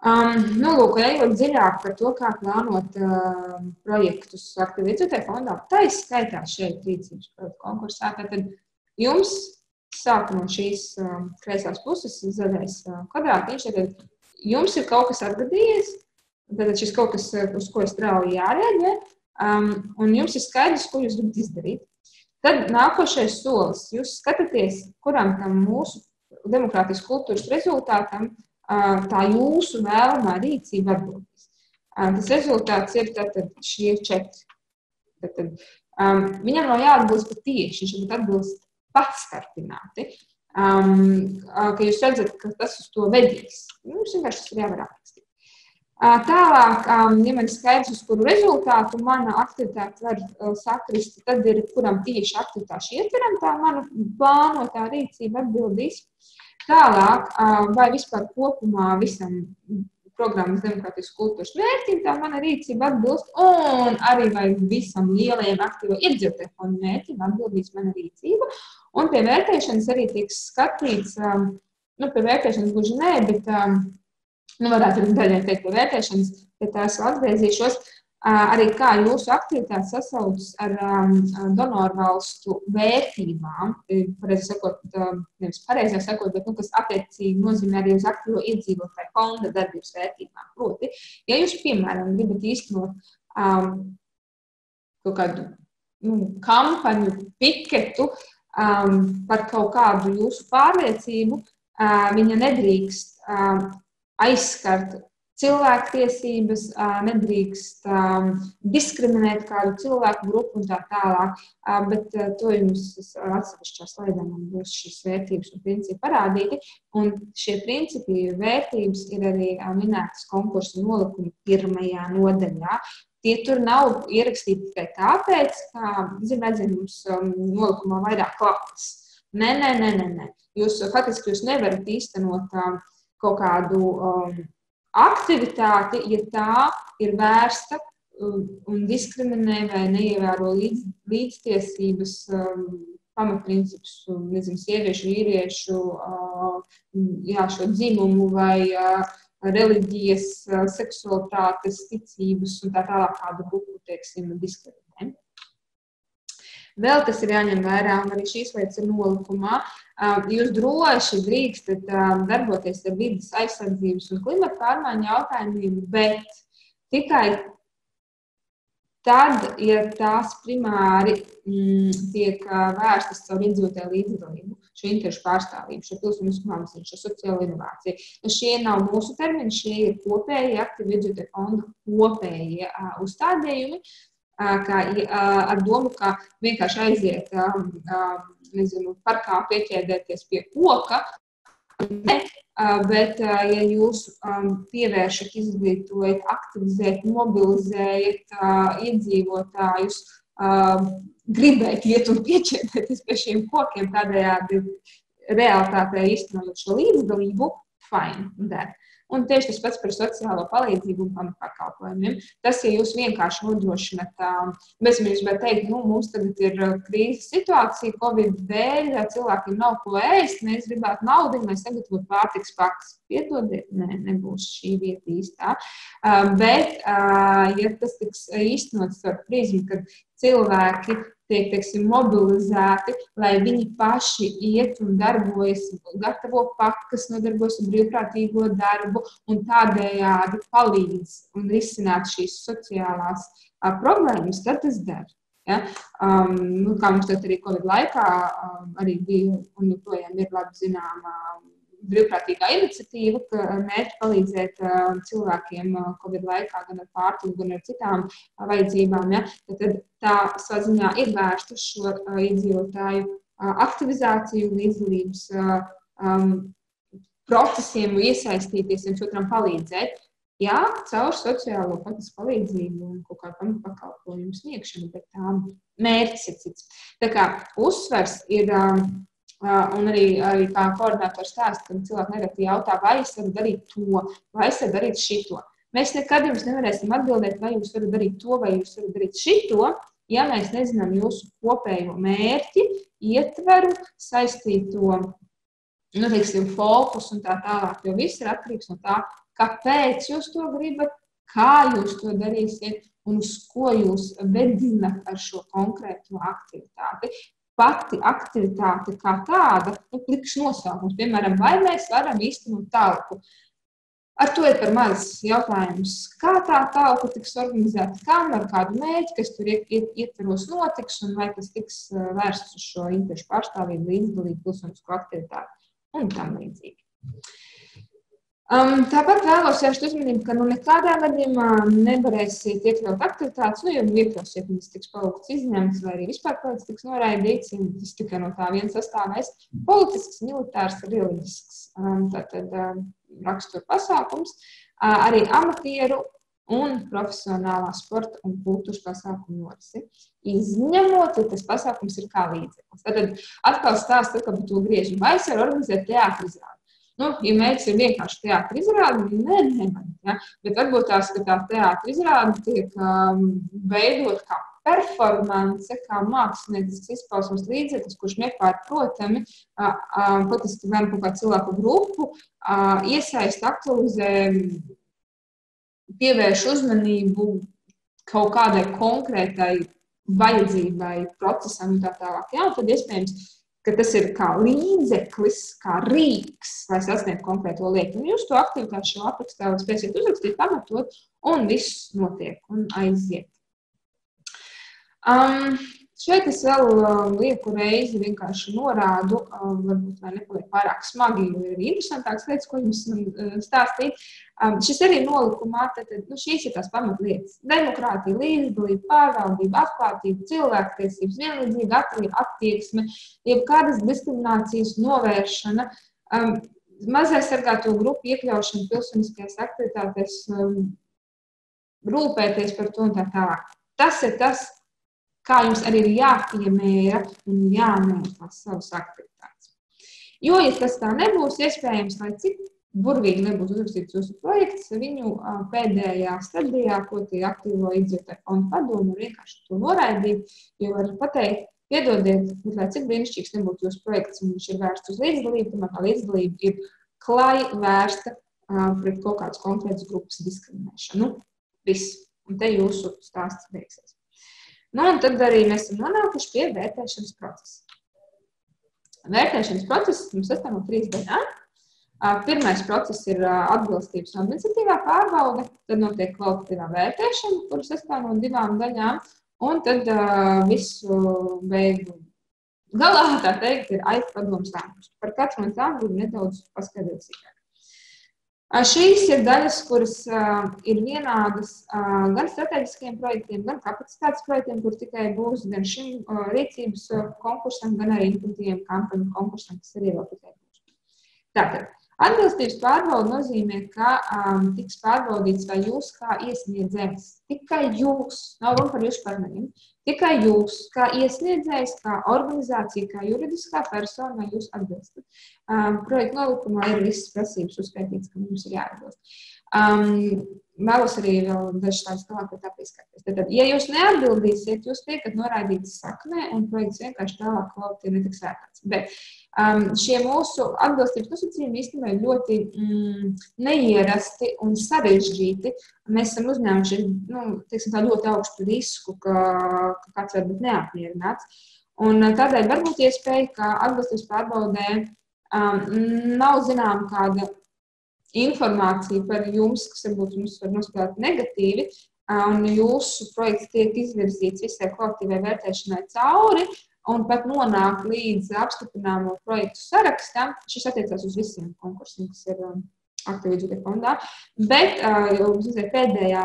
Lūk, ejot dziļāk par to, kā plānot projektus aktīvi iedzīvotāju fondā, tā izskaitā šeit rīcības projektu konkursā. Tad jums sāk no šīs kreisās puses zaļais kvadrātiņš, tad jums ir kaut kas atgadījies, tad šis kaut kas, uz ko strauji jārēģē, un jums ir skaidrs, ko jūs gribat izdarīt. Tad nākošais solis. Jūs skatāties, kuram tam mūsu demokrātijas kultūras rezultātam tā jūsu vēlamā rīcība atbildīs. Tas rezultāts ir tātad šie 4. Viņam nav jāatbilst pat tieši, viņš varbūt atbilst patstarpināti, ka jūs redzat, ka tas uz to vedīs. Mums vienkārši tas ir jāvar aprakstīt. Tālāk, ja man ir skaidrs, uz kuru rezultātu mana aktivitāte var sakrist, tad ir, kuram tieši aktivitāšu ietveram, tā mana plānotā rīcība atbildīs. Tālāk, vai vispār kopumā visam programmas demokrātijas kultūras mērķim tā mana rīcība atbilst, un arī vai visam lielajiem aktīvo iedzīvotāju fondu mērķim atbildīs mana rīcība. Un pie vērtēšanas arī tiks skatīts, pie vērtēšanas gluži nē, bet varētu arī daļai teikt pie vērtēšanas, pie tās atgriezīšos, arī kā jūsu aktivitāte sasaucas ar donoru valstu vērtībām, nevis pareizāk sakot, bet kas attiecīgi nozīmē arī uz aktīvo iedzīvotāju fonda darbības vērtībām. Proti, ja jūs, piemēram, gribat īstenot kaut kādu kampaņu, piketu par kaut kādu jūsu pārliecību, viņa nedrīkst aizskart cilvēktiesības, nedrīkst diskriminēt kādu cilvēku grupu un tā tālāk, bet to jums atsevišķā slaidā man būs šīs vērtības un principi parādīti. Un šie principi vērtības ir arī minētas konkursa nolikuma 1. nodaļā. Tie tur nav ierakstīti tikai tāpēc, ka, redzams, nolikumā vairāk klapas. Nē. Jūs faktiski nevarat īstenot kaut kādu aktivitāti, ja tā ir vērsta un diskriminē vai neievēro līdztiesības pamatprincipus, sieviešu, vīriešu, šo dzimumu vai reliģijas, seksualitātes, ticības un tā tālāk kādu grupu, diskriminē. Vēl kas ir jāņem vērā, un arī šīs lietas ir nolikumā. Jūs droši drīkstat darboties ar vides aizsardzības un klimata pārmaiņu jautājumiem, bet tikai tad, ja tās primāri tiek vērstas caur iedzīvotāju līdzdalību, šo interešu pārstāvību, šo pilsonisku apziņu, šo sociālo inovāciju. Šie nav mūsu termini, šie ir kopēji aktīvi iedzīvotāju fonda kopējie uzstādījumi, ar domu, ka vienkārši aiziet, parkā pieķēdēties pie koka, bet ja jūs pievēršat, izglītojat, aktivizēt, mobilizējat iedzīvotājus, gribēt iet un pieķēdēties pie šiem kokiem, tādējādi realitātē īstenojot šo līdzdalību, fine, der. Un tieši tas pats par sociālo palīdzību un pamatpakalpojumiem. Tas, ja jūs vienkārši nodrošināt, mēs gribētu teikt, mums tagad ir krīzes situācija, Covid dēļ, cilvēkiem nav ko ēst, mēs gribētu naudu, mēs sagatavot pārtiks pakas. Piedodiet, nebūs šī vieta īstā. Bet, ja tas tiks īstenots ar prizmu, kad cilvēki tiek, mobilizēti, lai viņi paši iet un darbojas, gatavo pakas, nodarbojas ar brīvprātīgo darbu un tādējādi palīdz un risināt šīs sociālās problēmas, tad tas der. Ja? Kā mums arī Covid laikā arī bija un joprojām ir labi zināma brīvprātīgā iniciatīva, ka mērķi palīdzēt cilvēkiem Covid laikā gan ar pārtiku, gan ar citām vajadzībām. Ja? Tad tā saziņā ir vērsta šo iedzīvotāju aktivizāciju, līdzdalības procesiem, iesaistīties un otram palīdzēt. Jā, caur sociālo palīdzību un kaut kādu pamatpakalpojumu sniegšanu, bet mērķis ir cits. Tā kā uzsvers ir un arī kā koordinātors stāsta, ka cilvēki nereti jautā, vai es varu darīt to, vai es varu darīt šito. Mēs nekad jums nevarēsim atbildēt, vai jūs varat darīt to, vai jūs varat darīt šito, ja mēs nezinām jūsu kopējo mērķi, ietveru, saistīto, fokus un tā tālāk, jo viss ir atkarīgs no tā, kāpēc jūs to gribat, kā jūs to darīsiet un uz ko jūs vedinat ar šo konkrēto aktivitāti. Pati aktivitāte kā tāda, likšu nosaukums, piemēram, vai mēs varam īstenot talku. Ar to ir par maz jautājums, kā tā talka tiks organizēta, kam ar kādu mērķi, kas tur ietveros notiks, un vai tas tiks vērsts uz šo interešu pārstāvību, līdzdalību, pilsonisko aktivitāti un tam līdzīgi. Tāpat vēlos vērst uzmanību, ka nekādā gadījumā nevarēsiet iekļaut aktivitātes, jo iekļausiet, viņas tiks palikts izņemts, vai arī vispār kāds tiks noraidīts, tas tikai no tā viens sastāvēs. Politisks, militārs, reliģisks, tātad rakstura pasākums, arī amatieru un profesionālā sporta un kultūras pasākumu norisi. Izņemot, ja tas pasākums ir kā līdzeklis. Tātad atkal stāsta, ka par to griežu, vai es varu organizēt teātri izrādi. Ja mērķis ir vienkārši teātri izrādi, nevar. Ja? Bet varbūt tās, ka tā teātri izrādi tiek veidot kā performance, kā māksliniecisks izpausmes līdzeklis, kurš nepārprotami patiski vai kaut kā cilvēku grupu iesaist, aktualizē, pievērš uzmanību kaut kādai konkrētai vajadzībai, procesam un tā tālāk. Ja? Un tad iespējams, ka tas ir kā līdzeklis, kā rīks, lai sasniegtu konkrēto lietu. Un jūs to aktivitāti šo aprakstā spēsiet uzrakstīt, pamatot, un viss notiek un aiziet. Šeit es vēl lieku reizi vienkārši norādu, varbūt vai nepaliek pārāk smagi, jo ir interesantākas lietas, ko jums stāstīt. Šis arī nolikumā, tad šīs ir tās pamatlietas. Demokrātija, līdzdalība, pārvaldība, atklātība, cilvēktiesības, vienlīdzīga attieksme, jebkādas diskriminācijas novēršana, mazāksargāto grupu iekļaušana pilsoniskajās aktivitātēs, rūpēties par to un tā tālāk. Tas ir tas, kā jums arī ir jāpiemēra un jāmēra tās savas aktivitātes. Jo, ja tas tā nebūs, iespējams, lai cik burvīgi nebūs uzrakstīts jūsu projekts, viņu pēdējā stadijā, ko tie aktīvo iedzīvotāju fondu padomu, vienkārši to noraidīt, jo var pateikt, piedodiet, bet lai cik brīnišķīgs nebūtu jūsu projekts, un viņš ir vērsts uz līdzdalību, tomēr tā līdzdalība ir klai vērsta pret kaut kādas konkrētas grupas diskriminēšanu. Viss. Un te jūsu stāsts beigsies. Un tad arī mēs esam nonākuši pie vērtēšanas procesa. Vērtēšanas process mums sastāv no 3 daļām. Pirmais process ir atbilstības un administratīvā pārbaude, tad notiek kvalitatīvā vērtēšana, kura sastāv no 2 daļām, un tad visu beigu galā, tā teikt, ir AIF padomes lēmums. Par katru no tām gribu nedaudz paskaidrot sīkāk. Šīs ir daļas, kuras ir vienādas gan strateģiskiem projektiem, gan kapacitātes projektiem, kur tikai būs gan šim rīcības konkursam, gan arī informatīviem kampaņu konkursam, kas arī vēl tikai būs. Tātad, atbilstības pārbaude nozīmē, ka tiks pārbaudīts, vai jūs kā iesniedzējs, tikai jūs, nav runa par jūsu partneriem, tikai jūs, kā iesniedzējs, kā organizācija, kā juridiskā persona, vai jūs atbilstat. Projekta nolikumā ir visas prasības uzskaitīts, ka mums ir jāatbilst. Vēlos arī vēl dažas tādas tālāk pie tā pieskarties. Tātad, ja jūs neatbildīsiet, jūs tiekat noraidītas saknē, un projekts vienkārši tālāk kvalitāti netiks vērtēts. Bet šie mūsu atbilstības nosacījumi īstenībā ir ļoti neierasti un sarežģīti. Mēs esam uzņēmuši teiksim, tā ļoti augstu risku, ka kāds var būt neapmierināts. Un tādēļ varbūt iespēja, ka atbilstības pārbaudē nav zinām kāda informācija par jums, kas varbūt jums var nospēlēt negatīvi, un jūsu projekts tiek izvirzīts visai kvalitatīvai vērtēšanai cauri, un pat nonāk līdz apstiprināmo projektu sarakstam. Šis attiecās uz visiem konkursiem, kas ir aktīvi iedzīvotāju fondā, bet pēdējā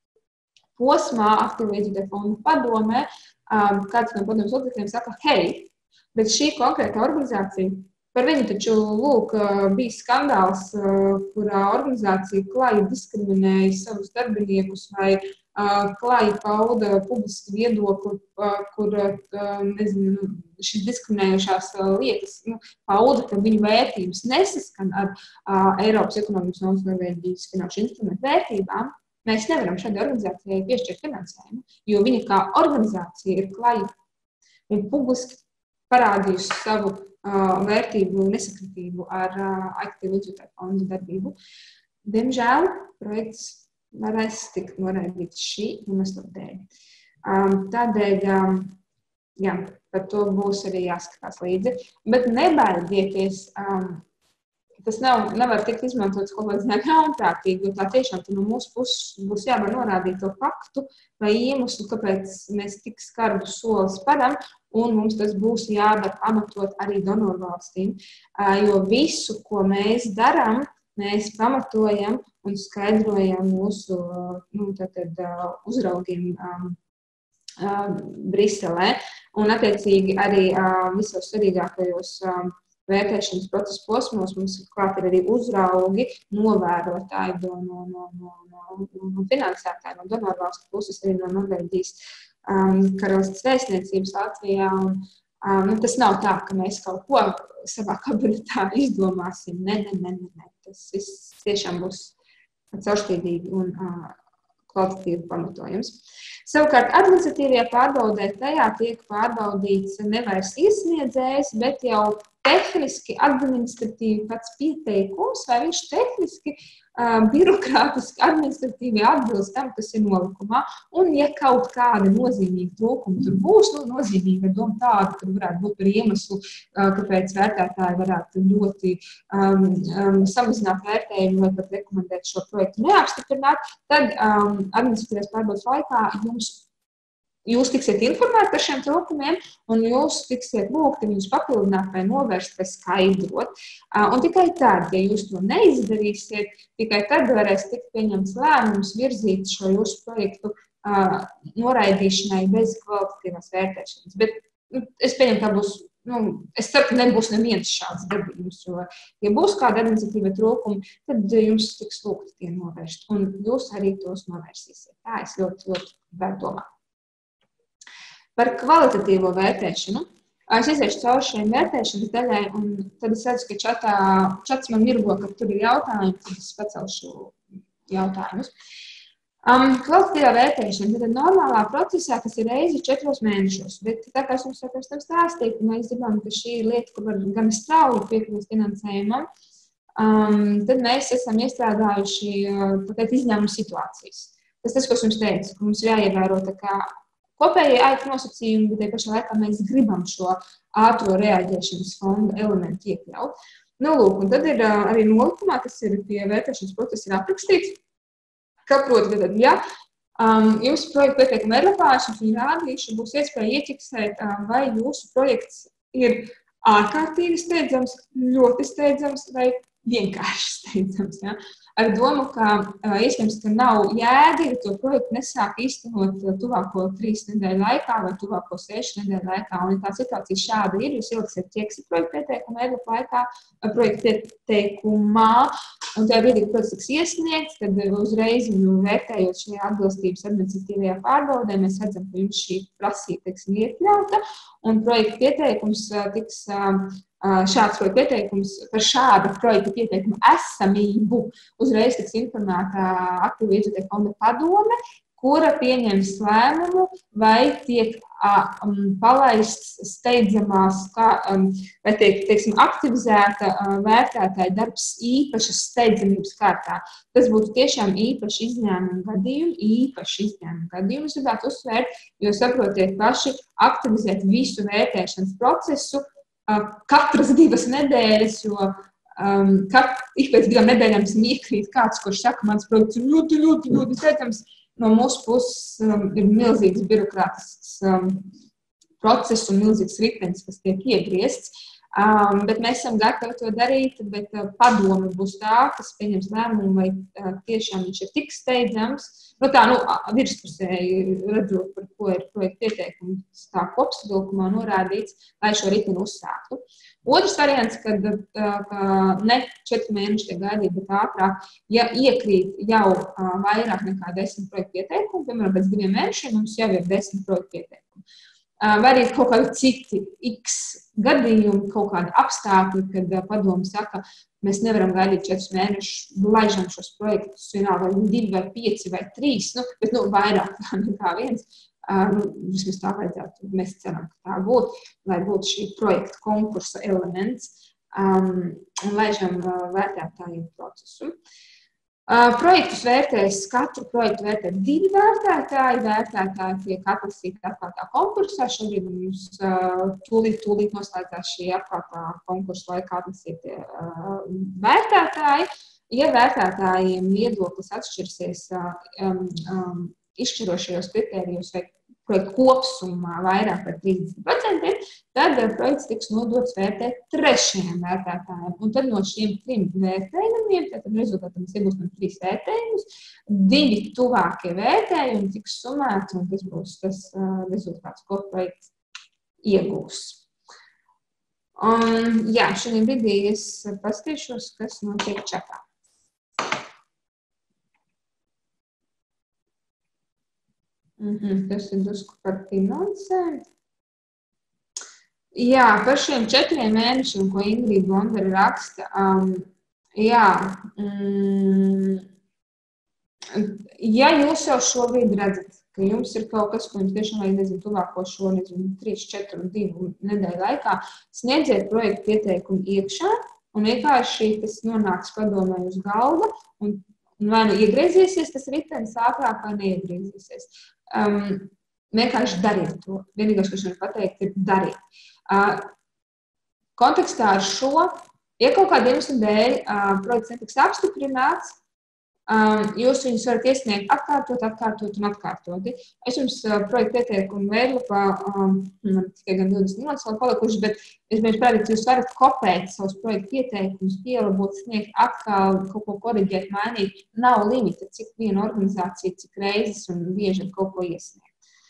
posmā aktīvi iedzīvotāju fonda padomē kāds no padomes locekļiem saka, hei, bet šī konkrēta organizācija, par viņu taču, lūk, bija skandāls, kurā organizācija klāji diskriminēja savus darbiniekus vai klāji pauda publiski viedokli, kur, nezinu, šīs diskriminējošās lietas pauda, ka viņu vērtības nesaskan ar Eiropas ekonomikas un Norvēģijas finanšu instrumentu vērtībām. Mēs nevaram šādai organizācijai piešķirt finansējumu, jo viņa kā organizācija ir klāji un publiski parādījusi savu vērtību nesakritību ar aktīvu iedzīvotāju fondu darbību. diemžēl projekts varēs tikt noraidīts šī iemesla dēļ. Tādēļ, jā, par to būs arī jāskatās līdzi. Bet nebaidieties, tas nevar tikt izmantots kaut kādā ļaunprātīgi, jo tā tiešām no mūsu puses būs jāvar norādīt to faktu vai iemeslu, kāpēc mēs tik skarbu soli sparam, un mums tas būs jādara pamatot arī donorvalstīm. Jo visu, ko mēs darām, mēs pamatojam un skaidrojam mūsu uzraugiem Briselē. Un, attiecīgi, arī visos svarīgākajos vērtēšanas procesa posmos mums klāt ir arī uzraugi, novērotāji no finansētāji, no donorvalstu puses, arī no Norvēģijas karalistes vēstniecības Latvijā. Tas nav tā, ka mēs kaut ko savā kabinetā izdomāsim. Nē. Tas viss tiešām būs caurspīdīgi un kvalitatīvi pamatojums. Savukārt, administratīvajā pārbaudē tajā tiek pārbaudīts nevairs iesniedzējs, bet jau tehniski, administratīvi pats pieteikums, vai viņš tehniski, birokrātiski, administratīvi atbilst tam, kas ir nolikumā. Un, ja kaut kāda nozīmīga trūkuma tur būs, nozīmīga doma tāda, ka varētu būt par iemeslu, kāpēc vērtētāji varētu ļoti samazināt vērtējumu vai pat rekomendēt šo projektu neapstiprināt, tad administratīvās pārbaudes laikā jūs tiksiet informēti par šiem trūkumiem, un jūs tiksiet lūgti viņus papildināt vai novērst vai skaidrot. Un tikai tad, ja jūs to neizdarīsiet, tikai tad varēs tikt pieņemts lēmums virzīt šo jūsu projektu noraidīšanai bez kvalitatīvās vērtēšanas. Bet es pieņemu, tā būs, es ceru, ka nebūs neviens šāds gadījums, jo, ja būs kāda administratīva trūkuma, tad jums tiks lūgti tie novērst, un jūs arī tos novērsīsiet. Tā es ļoti, ļoti varu domāt. Par kvalitatīvo vērtēšanu. Es iziešu cauri šiem vērtēšanas daļai, un tad es redzu, ka čats man mirgo, ka tur ir jautājumi, tad es pacelšu jautājumus. Kvalitatīvā vērtēšana ir normālā procesā, kas ir reizi 4 mēnešos, bet tā kā es jums jau pirms tam stāstīju, ka mēs gribam, ka šī ir lieta, kur var gan strauji piekļūt finansējumam, tad mēs esam iestrādājuši izņēmumu situācijas. Tas, ko es jums teicu, ka mums ir jāievēro tā kā kopējie AIK nosacījumi, bet tajā pašā laikā mēs gribam šo ātro reaģēšanas fonda elementu iekļaut. Lūk, un tad ir arī nolikumā, kas ir pie vērtēšanas procesa ir aprakstīts, ka, proti, tad, ja jums projekta pieteikuma vērtēšanas un rādīšana būs iespēja ieķiksēt, vai jūsu projekts ir ārkārtīgi steidzams, ļoti steidzams vai vienkārši steidzams. Ja? Ar domu, ka iespējams, ka nav jēga, ja to projektu nesāk īstenot tuvāko 3 nedēļu laikā vai tuvāko 6 nedēļu laikā. Un, ja tā situācija šāda ir, jūs ieliksiet ķeksi projektu pieteikuma veidlapu laikā, projektu pieteikumā, un tajā brīdī, kad projekts tiks iesniegts, tad uzreiz viņu vērtējot šajā atbilstības administratīvajā pārbaudē, mēs redzam, ka jums šī prasība tiks iekļauta, un projektu pieteikums tiks šāds projekta pieteikums par šāda projekta pieteikuma esamību uzreiz tiks informēta aktīvu līdzekļu fonda padome, kura pieņems lēmumu, vai tiek palaists steidzamās, vai teiksim, aktivizēta vērtētāja darbs īpašas steidzamības kārtā. Tas būtu tiešām īpaši izņēmuma gadījumi, es gribētu uzsvērt, jo saprotiet paši, aktivizēt visu vērtēšanas procesu katras 2 nedēļas, jo ik pēc 2 nedēļām iekrīt kāds, kurš saka, mans projekts ir ļoti steidzams. No mūsu puses ir milzīgs birokrātisks process un milzīgs ritenis, kas tiek iegriezts. Bet mēs esam gatavi to darīt, bet padome būs tā, kas pieņems lēmumu, vai tiešām viņš ir tik steidzams. Virspusēji redzot, par ko ir projekta pieteikums, tā kopsavilkumā norādīts, lai šo riteni uzsāktu. Otrs variants, kad ne 4 mēneši tiek gaidīt, bet ātrāk, ja iekrīt jau vairāk nekā 10 projektu pieteikumu, piemēram, pēc 2 mēnešiem mums jau ir 10 projektu pieteikumu. Vai arī kaut kādi citi X gadījumi, kaut kādi apstākļi, kad padomu saka, mēs nevaram gaidīt 4 mēnešus, laižam šos projektus, vienalga vai 2 vai 5 vai 3, bet vairāk nekā 1. Vismaz tā vajadzētu, mēs ceram, ka tā būtu, lai būtu šī projekta konkursa elements un laižam vērtētājiem procesu. Projektus vērtēs, katru projektu vērtē 2 vērtētāji. Vērtētāji tiek atlasīti atklātā konkursā. Šobrīd mums tūlīt noslēdzās šī atklātā konkursa laikā atlasītie vērtētāji. Ja vērtētājiem viedoklis atšķirsies izšķirošajos kritērijos vai projektu kopsumā vairāk par 30%, tad projekts tiks nodots vērtēt 3. vērtētājiem. Un tad no šiem 3 vērtējumiem, tad rezultātā mēs iegūstam 3 vērtējumus, 2 tuvākie vērtējumi tiks sumēti, un tas būs tas rezultāts, ko projekts iegūs. Jā, šodien brīdī es paskatīšos, kas notiek čatā. Tas ir drusku par finansēm. Jā, par šiem 4 mēnešiem, ko Ingrīda Bondara raksta. Ja jūs jau šobrīd redzat, ka jums ir kaut kas, ko jums tiešām vajag, nezinu, tuvāko šo, 3, 4, 2 nedēļu laikā, sniedziet projektu pieteikumu iekšā, un vienkārši tas nonāks padomē uz galda, un vai nu iegriezīsies tas ritenis ātrāk, vai neiegriezīsies. Vienkārši dariet to. Vienīgais, ko šodien pateikt, ir darīt. Kontekstā ar šo, ja kaut kāda iemesla dēļ projekts netiks apstiprināts, jūs viņus varat iesniegt atkārtot. Es jums projektu pieteikumu veidlapā, tikai gan 20 minūtes vēl palikuši, bet es mēģinu parādīt, jūs varat kopēt savus projektu pieteikumus, pielabot, sniegt atkal, kaut ko koriģēt, mainīt. Nav limita, cik viena organizācija, cik reizes un bieži ar kaut ko iesniegt.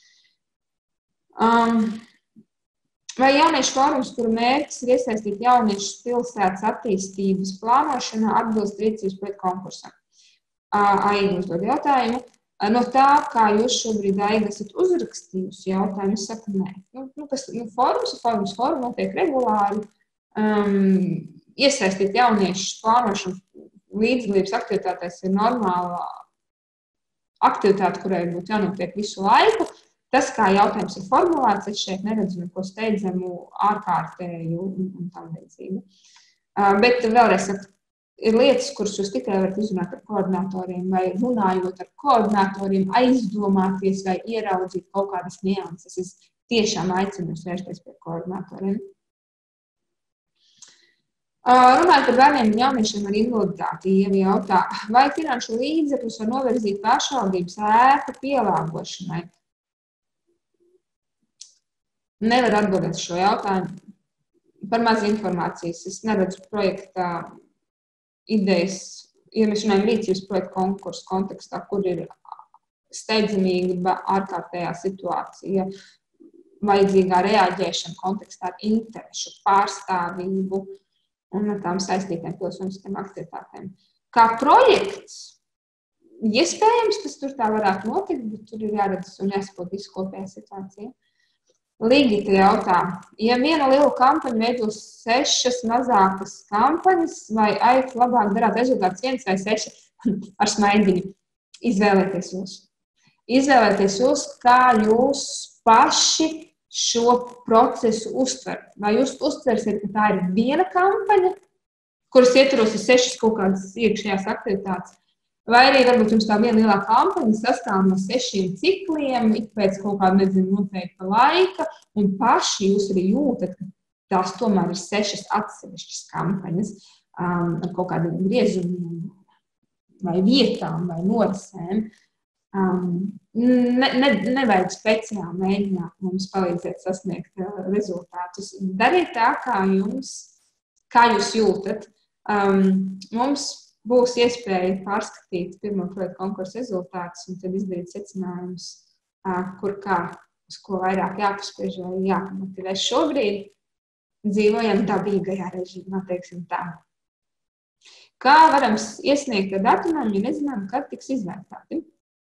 Vai jauniešu fórums, kuru mērķis ir iesaistīt jauniešus pilsētas attīstības plānošanā, atbilst rīcības projektu konkursam? Aiga uzdod jautājumu. No tā, kā jūs šobrīd, Aiga, esat uzrakstījusi jautājumu, es saku, nē. Fórums notiek regulāri. Iesaistīt jauniešus plānošanu līdzdalības aktivitātēs ir normāla aktivitāte, kurai būtu jānotiek visu laiku. Tas, kā jautājums ir formulēts, es šeit neredzu neko steidzamu, ārkārtēju un tam līdzīgu. Bet vēlreiz saku, ir lietas, kuras jūs tikai varat izrunāt ar koordinatoriem, vai runājot ar koordinatoriem, aizdomāties vai ieraudzīt kaut kādas nianses. Es tiešām aicinu jūs vērsties pie koordinatoriem. Runājot par bērniem un jauniešiem ar invaliditāti, Ieva jautā, vai finanšu līdzekļus var novirzīt pašvaldības ēku pielāgošanai? Nevar atbildēt šo jautājumu par maz informācijas. Es neredzu projekta idejas, ja mēs runājam rīcības projekta konkursu kontekstā, kur ir steidzamība, ārkārtējā situācija, vajadzīgā reaģēšana kontekstā ar interešu, pārstāvību un ar tām saistītiem pilsoniskām aktivitātēm. Kā projekts, iespējams, tas tur tā varētu notikt, bet tur ir jāredz un jāsaprot visu kopējā situācija. Ligita jautā, ja viena liela kampaņa veidos 6 mazākas kampaņas, vai AIF labāk darāt rezultātus 1 vai 6 ar smaidiņu? Izvēlēties jūs. Izvēlēties jūs, kā jūs paši šo procesu uztver. Vai jūs uztversiet, ka tā ir viena kampaņa, kuras ietvaros ir 6 kaut kādas iekšējās aktivitātes, vai arī varbūt jums tā viena lielā kampaņa sastāv no 6 cikliem, ik pēc kaut kāda, nezinu, noteikta laika, un paši jūs arī jūtat, ka tās tomēr ir 6 atsevišķas kampaņas ar kaut kādiem griezumiem vai vietām vai norisēm. Nevajag speciāli mēģināt mums palīdzēt sasniegt rezultātus. Dariet tā, kā jūs jūtat. Mums būs iespēja pārskatīt pirmo projektu konkursu rezultātus un tad izdarīt secinājumus, kur kā, uz ko vairāk jāpaspiež vai jāpamotivē. Šobrīd dzīvojam dabīgajā režīmā, teiksim tā. Kā varam iesniegt ar datumiem, ja nezinām, kad tiks izvērtāti?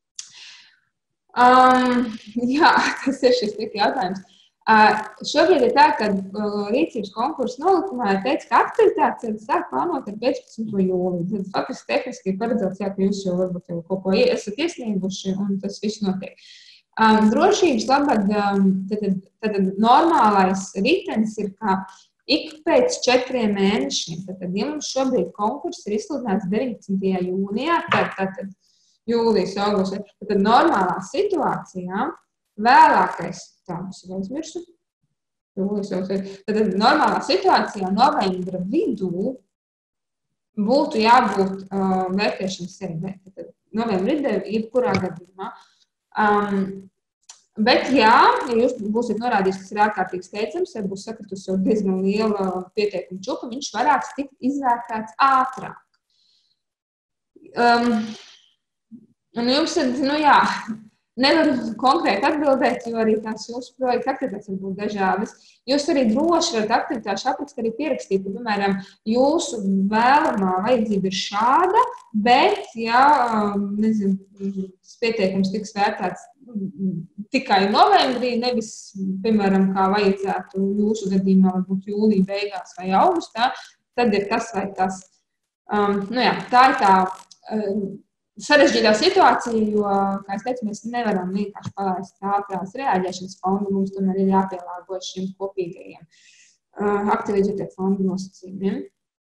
Jā, tas ir šis tik jautājums. Šobrīd ir tā, ka rīcības konkursu nolikumā ir teikts, ka aktivitātes sāk plānot ar 15. jūliju. Tad faktiski tehniski ir paredzēts, ka jūs jau varbūt jau kaut ko esat iesnieguši un tas viss notiek. Drošības labad, tad normālais ritenis ir, ka ik pēc 4 mēnešiem. Tad, ja mums šobrīd konkurss ir izsludināts 19. jūnijā, tad jūlijas, augusts, tad normālā situācijā vēlākais, tādas ir aizmirsu, tad normālā situācijā novembra vidū būtu jābūt vērtēšanas sēdē. Tad novembra vidū jebkurā gadījumā. Bet jā, ja jūs būsiet norādījis, kas ir ārkārtīgi steidzams, ja būs sakritusi jau diezgan liela pieteikuma čupa, viņš varētu tikt izvērtēts ātrāk. Un jums ir, jā, nevaru konkrēti atbildēt, jo arī tās jūsu projekta aktivitātes var būt dažādas. Jūs arī droši varat aktivitāšu aprakstu arī pierakstīt, ka, piemēram, jūsu vēlamā vajadzība ir šāda, bet, ja, nezinu, pieteikums tiks vērtēts tikai novembrī, nevis, piemēram, kā vajadzētu jūsu gadījumā, varbūt jūlija beigās vai augustā, tad ir tas vai tas. Jā, tā ir tā sarežģītā situācija, jo, kā es teicu, mēs nevaram vienkārši palaist ātrās reaģēšanas fondu, mums tomēr ir jāpielāgo šiem kopīgajiem aktivizētie fondu nosacījumiem.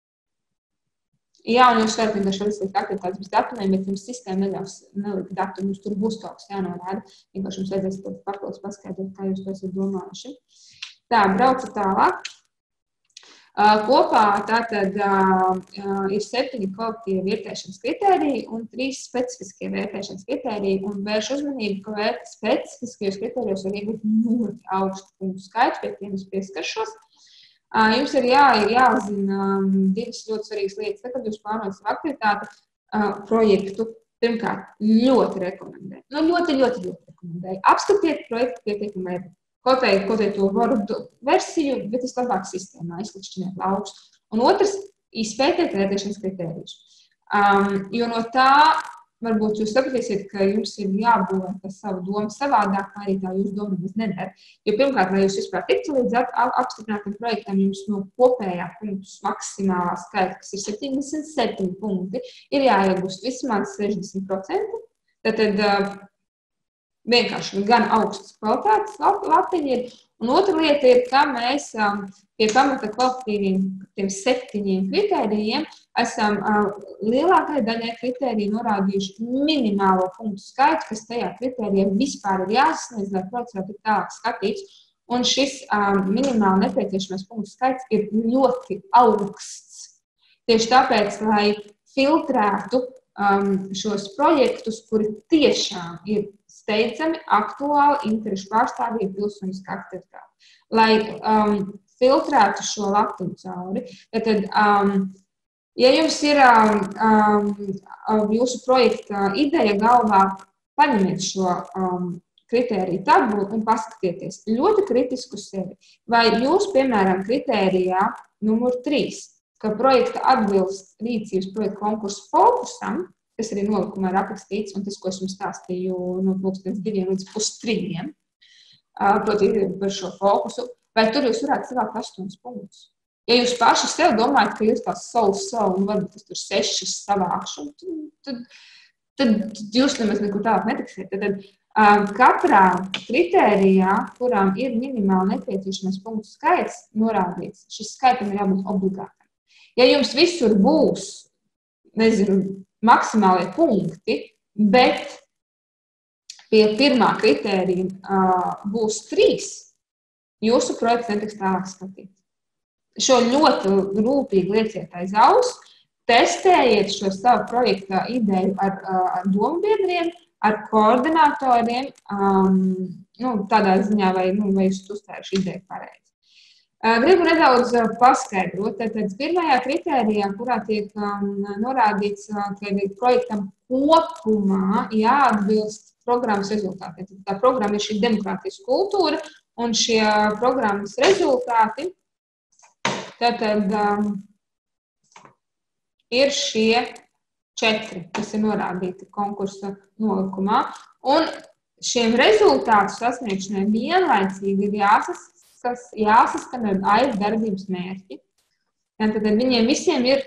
Jā, un jūs varat vienkārši izlikt aktivitātes bez datumiem, bet jums sistēma neļaus nelikt datumu, jums tur būs kaut kas jānorāda. Vienkārši jums vajadzēs papildus paskaidrot, kā jūs to esat domājuši. Tā, braucu tālāk. Kopā tātad ir 7 kvalitatīvi vērtēšanas kritēriji un 3 specifiskie vērtēšanas kritēriji. Un vērš uzmanību, ka specifiskajos kritērijos var iegūt ļoti augstu punktu skaitu, pie tiem es pieskaršos. Jums ir jāzina 2 ļoti svarīgas lietas. Tad, kad jūs plānojat savu aktivitāti, projektu, pirmkārt, ļoti rekomendēju. Ļoti rekomendēju. Apskatiet projektu pietiekami kaut vai to Word versiju, bet es labāk sistēmā izklikšķiniet laukus. Un otrs, izpētiet vērtēšanas kritērijus. Jo no tā varbūt jūs sapratīsiet, ka jums ir jābūvē savu domu savādāk, vai arī tā jūsu doma nemaz nedara. Jo pirmkārt, lai jūs vispār tiktu līdz apstiprinātam projektam, jums no kopējā punktu maksimālā skaita, kas ir 77 punkti, ir jāiegūst vismaz 60%. Tātad vienkārši gan augstas kvalitātes latiņi ir. Un otra lieta ir, ka mēs pie pamata kvalitatīviem tiem 7 kritērijiem esam lielākai daļai kritēriju norādījuši minimālo punktu skaitu, kas tajā kritērijā vispār ir jāsasniedz, lai projekts var tikt tālāk skatīts. Un šis minimāli nepieciešamais punktu skaits ir ļoti augsts. Tieši tāpēc, lai filtrētu šos projektus, kuri tiešām ir steidzami, aktuāli, interešu pārstāvību, pilsoniskā aktivitāte. Lai filtrētu šo latiņu cauri. Tad, ja jums ir jūsu projekta ideja galvā, paņemiet šo kritēriju tabulu un paskatieties ļoti kritisku sevi. Vai jūs, piemēram, kritērijā numur 3, ka projekta atbilst rīcības projekta konkursu fokusam, kas arī nolikumā ir aprakstīts, un tas, ko es jums stāstīju no 2 līdz 2:30, proti par šo fokusu, vai tur jūs varētu savākt 8 punktus. Ja jūs paši sev domājat, ka jūs tās savu, un varbūt tas tur 6 savākšu, tad jūs nemaz nekur tālāk netiksiet. Tad katrā kritērijā, kurām ir minimāli nepieciešamais punktu skaits norādīts, šis skaitam ir jābūt obligātam. Ja jums visur būs, nezinu, maksimālie punkti, bet pie pirmā kritērija būs 3, jūsu projekts netiks tālāk skatīt. Šo ļoti rūpīgi lieciet aiz auss, testējiet šo savu projekta ideju ar dombiedriem, ar koordinatoriem, tādā ziņā, vai jūs uztvēruši ideju pareizi. Gribu nedaudz paskaidrot. Tad pirmajā kritērijā, kurā tiek norādīts, ka projektam kopumā jāatbilst programmas rezultātiem. Tā programma ir šī demokrātijas kultūra, un šie programmas rezultāti tad ir šie 4, kas ir norādīti konkursa nolikumā. Un šiem rezultātu sasniegšanai vienlaicīgi ir jāsaskan ar aiz darbības mērķi. Tad viņiem visiem ir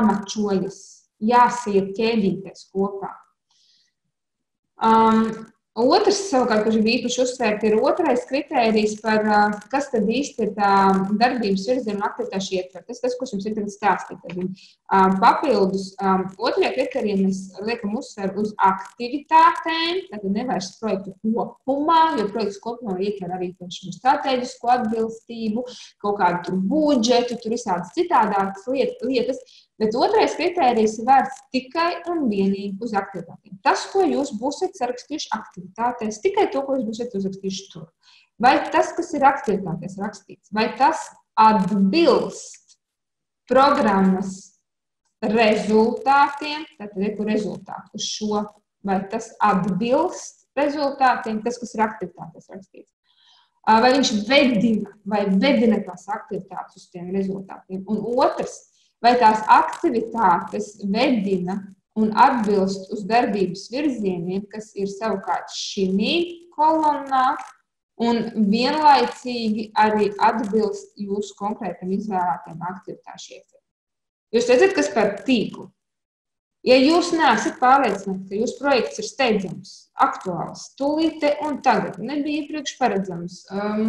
jāmačojas, jāsiet ķēdīties kopā. Otrs, savukārt, kurš ir īpaši uzsvērt, ir otrais kritērijs par, kas tad īsti ir tā darbības virziena un aktivitāšu ietver. Tas, ko jums ir tagad stāstīt. Papildus otrajā kritērijā mēs liekam uzsvērt uz aktivitātēm, tātad nevairs projektu kopumā, jo projekts kopumā ietver arī strateģisku atbilstību, kaut kādu tur budžetu, tur visādas citādākas lietas. Bet otrais kritērijs ir vērsts tikai un vienīgi uz aktivitātēm. Tas, ko jūs būsiet sarakstījuši aktivitātēs, tikai to, ko jūs būsiet uzrakstījuši tur. Vai tas, kas ir aktivitātēs rakstīts, vai tas atbilst programmas rezultātiem, tātad ir rezultātu uz šo, vai tas atbilst rezultātiem, tas, kas ir aktivitātēs rakstīts. Vai viņš vedina tās aktivitātes uz tiem rezultātiem. Un otrs, vai tās aktivitātes vedina un atbilst uz darbības virzieniem, kas ir savukārt šī kolonnā, un vienlaicīgi arī atbilst jūsu konkrētam izvēlētiem aktivitāšu ietveram. Jūs redzat, kas par tīklu? Ja jūs neesat pārliecināti, ka jūsu projekts ir steidzams, aktuāls, tūlīte un tagad, nebija iepriekš paredzams,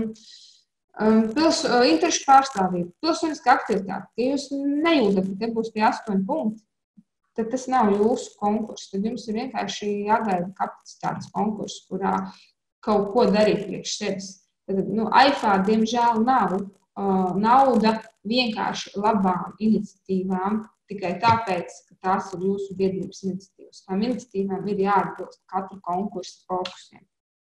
interešu pārstāvība, pilsoniskā aktivitāte, ja jūs nejūtat, ka te būs tie 8 punkti, tad tas nav jūsu konkurss. Tad jums ir vienkārši jāgaida kapacitātes konkurss, kurā kaut ko darīt priekš sevis. Tad, AIFā, diemžēl, nav nauda vienkārši labām iniciatīvām, tikai tāpēc, ka tās ir jūsu biedrības iniciatīvas. Tām iniciatīvām ir jāatbilst katru konkursu fokusiem.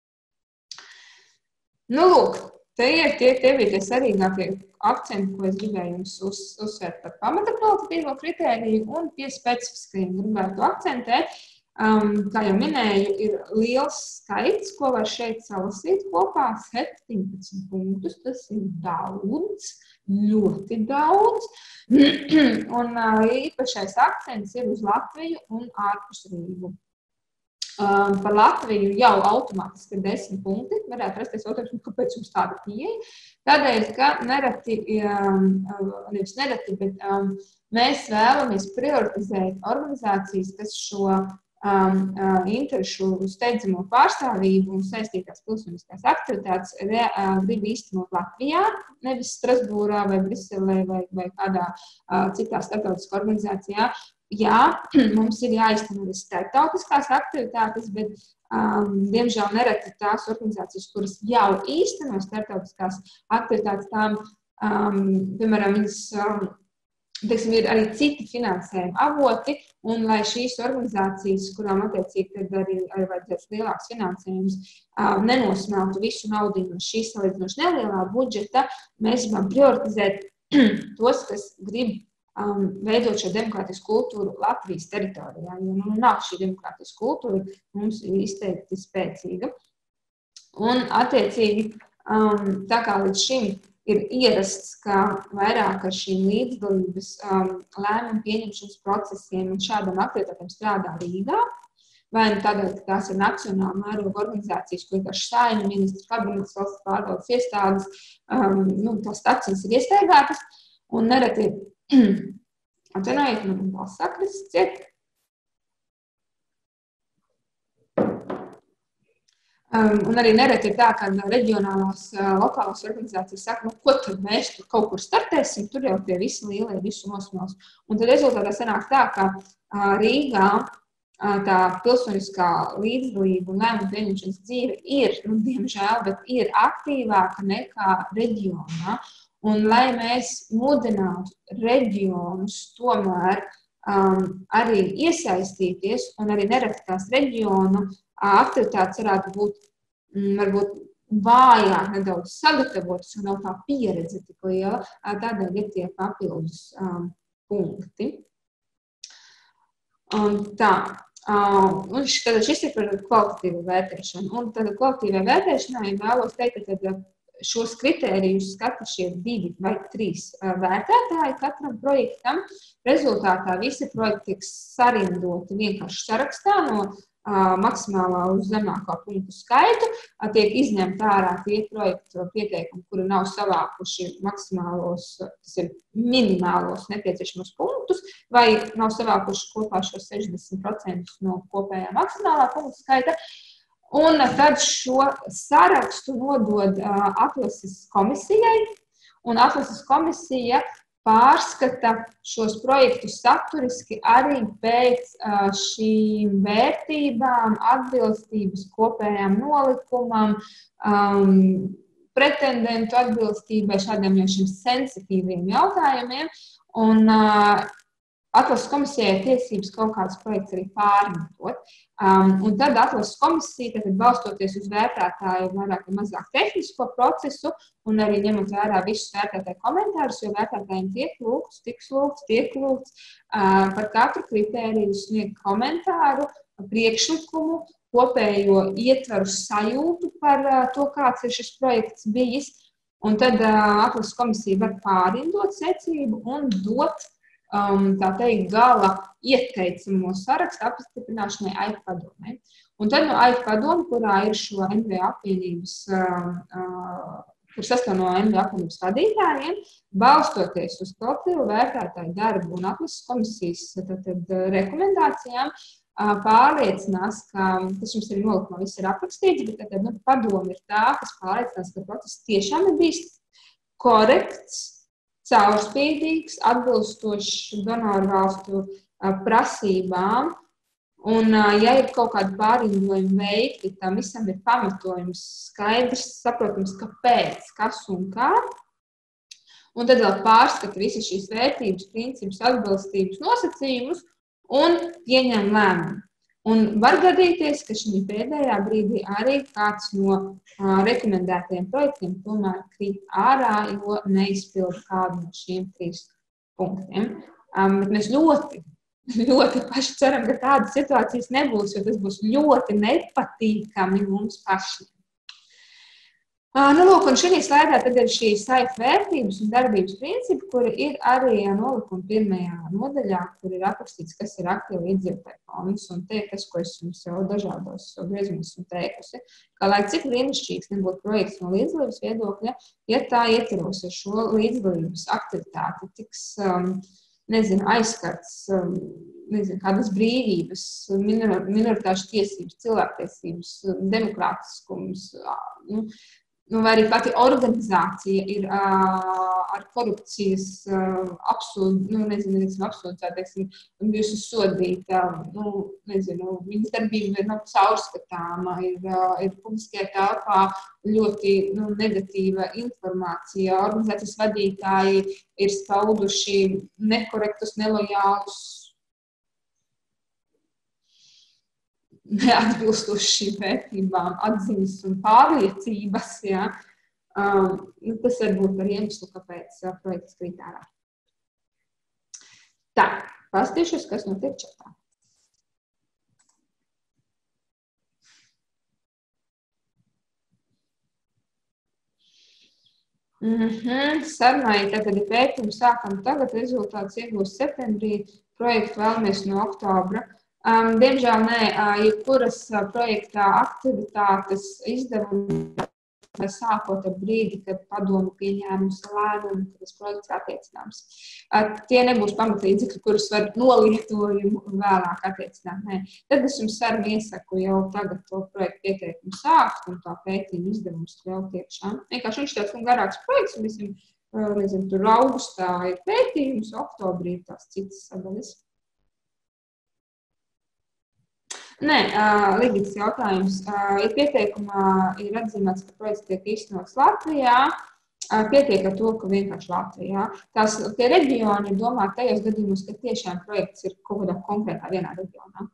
Lūk, tie bija tie svarīgākie akcenti, ko es gribēju jums uzsvērt par pamata kvalitatīvo kritēriju un pie specifiskajiem gribētu akcentēt. Kā jau minēju, ir liels skaits, ko var šeit salasīt kopā, 17 punktus. Tas ir daudz, ļoti daudz. Un īpašais akcents ir uz Latviju un ārpus Rīgu. Par Latviju jau automātiski ir 10 punkti. Varētu rasties jautājums, kāpēc jums tāda pieeja? Tādēļ, ka mēs vēlamies prioritizēt organizācijas, kas šo interešu steidzamo pārstāvību un saistītās pilsoniskās aktivitātes grib īstenot Latvijā, nevis Strasbūrā vai Briselē vai kādā citā starptautiskā organizācijā. Jā, mums ir jāizteno arī starptautiskās aktivitātes, bet, diemžēl, nereti tās organizācijas, kuras jau īsteno starptautiskās aktivitātes, tām, piemēram, viņas ir arī citi finansējuma avoti, un lai šīs organizācijas, kurām attiecīgi tad arī vajadzēs lielāks finansējums, nenosmeltu visu naudu no šīs salīdzinoši nelielā budžeta, mēs gribam prioritizēt tos, kas grib veidot šo demokrātisku kultūru Latvijas teritorijā, jo nav šī demokrātiskā kultūra, mums ir izteikti spēcīga. Un, attiecīgi, tā kā līdz šim ir ierasts, ka vairāk ar šīm līdzdalības lēmumu pieņemšanas procesiem un šādām aktivitātēm strādā Rīgā, vai tādēļ, ka tās ir nacionāla mēroga organizācijas, ko vienkārši Saeima, ministru kabinets, valsts pārvaldes iestādes, tās stacijas ir iestaigātas, un nereti atvainojiet, man valsts sakris ciet. Un arī nereti ir tā, ka reģionālās, lokālās organizācijas saka, ko tad mēs tur kaut kur startēsim, tur jau tie visi lielie visu nosmels. Un tad rezultātā sanāk tā, ka Rīgā tā pilsoniskā līdzdalība un lēmumu pieņemšanas dzīve ir, diemžēl, bet ir aktīvāka nekā reģionā. Un, lai mēs mudinātu reģionus tomēr arī iesaistīties, un arī nereti tās reģionu aktivitātes varētu būt varbūt vājāk nedaudz sagatavotas, un nav tā pieredze tik liela, tādēļ ir tie papildus punkti. Un šis ir par kvalitatīvu vērtēšanu. Un tad kvalitatīvai vērtēšanai vēlos teikt, ka šos kritērijus skata šie 2 vai 3 vērtētāji katram projektam. Rezultātā visi projekti tiek sarindoti vienkārši sarakstā no maksimālā uz zemākā punktu skaitu. Tiek izņemta ārā tie projektu pieteikumi, kuri nav savākuši maksimālos, tas ir minimālos nepieciešamos punktus, vai nav savākuši kopā šos 60% no kopējā maksimālā punktu skaita. Un tad šo sarakstu nodod atlases komisijai, un atlases komisija pārskata šos projektus saturiski arī pēc šīm vērtībām, atbilstības kopējām nolikumam, pretendentu atbilstībai šādiem jau šiem sensitīviem jautājumiem. Un atlases komisijai ir tiesības kaut kāds projekts arī pārmetot. Un tad atlases komisija, tad balstoties uz vērtētāju vairāk vai mazāk tehnisko procesu un arī ņemot vērā visus vērtētāju komentārus, jo vērtētājiem tiek lūgts par katru kritēriju sniegt komentāru, priekšlikumu, kopējo ietvaru sajūtu par to, kāds ir šis projekts bijis. Un tad atlases komisija var pārindot secību un dot tā teikt, gala ieteicamo sarakstu apstiprināšanai AIF padomei. Un tad no AIF padome, kurā ir šo NVO apvienības, kur sastāv no NVO apvienības vadītājiem, balstoties uz kolektīvu vērtētāju darbu un atlases komisijas rekomendācijām, pārliecinās, ka tas jums arī nolikumā viss ir aprakstīts, bet tad padome ir tā, kas pārliecinās, ka process tiešām ir bijis korekts, caurspīdīgs, atbilstošs donoru valstu prasībām. Un, ja ir kaut kādi pārindojumi veikti, tam visam ir pamatojums skaidrs, saprotams, kāpēc, kas un kā. Un tad vēl pārskata visas šīs vērtības, principus, atbilstības nosacījumus un pieņem lēmumu. Un var gadīties, ka šī pēdējā brīdī arī kāds no rekomendētajiem projektiem tomēr krīt ārā, jo neizpilda kādu no šiem 3 punktiem. Bet mēs ļoti paši ceram, ka tādas situācijas nebūs, jo tas būs ļoti nepatīkami mums pašiem. Lūk, un šajā slaidā tad ir šīs AIF vērtības un darbības principi, kuri ir arī nolikuma 1. nodaļā, kur ir aprakstīts, kas ir aktīva iedzīvotāju fonds. Un te ir tas, ko es jums jau dažādos griezumos esmu teikusi, ka lai cik brīnišķīgs nebūtu projekts no līdzdalības viedokļa, ja tā ietvaros ar šo līdzdalības aktivitāti tiks, aizskarts, kādas brīvības, minoritāšu tiesības, cilvēktiesības, demokrātiskums, vai arī pati organizācija ir ar korupcijas bijusi sodīta, viņas darbība nav caurskatāma, ir publiskajā telpā ļoti negatīva informācija, organizācijas vadītāji ir spauduši nekorektus, nelojālus, neatbilstoši šīm vērtībām, atziņas un pārliecības. Ja? Tas var būt par iemeslu, kāpēc projekts krīt ārā. Tā, paskatīšos, kas notiek čatā. Sarunai tagad ir pētījumi, sākam tagad, rezultāts iegūst septembrī, projektu vēlamies no oktobra. Diemžēl nē, jebkuras projektā aktivitātes izdevumi sākot ar brīdi, kad padome pieņēmusi lēmumu, ka tas projekts ir attiecināms. Tie nebūs pamatlīdzekļi, kurus var nolietojumu vēlāk attiecināt. Nē. Tad es jums sarunu iesaku jau tagad to projektu pieteikumu sākt un tā pētījumu izdevumus vēl tiekšā. Vienkārši viņš tāds garāks projekts, un visam, tur augustā ir pētījums, oktobrī ir tās citas sadaļas. Nē, līdzīgs jautājums. Ja pieteikumā ir atzīmēts, ka projekts tiek īstenots Latvijā, pietiek ar to, ka vienkārši Latvijā. Tie reģioni ir domāti tajos gadījumos, ka tiešām projekts ir kaut kādā konkrētā vienā reģionā.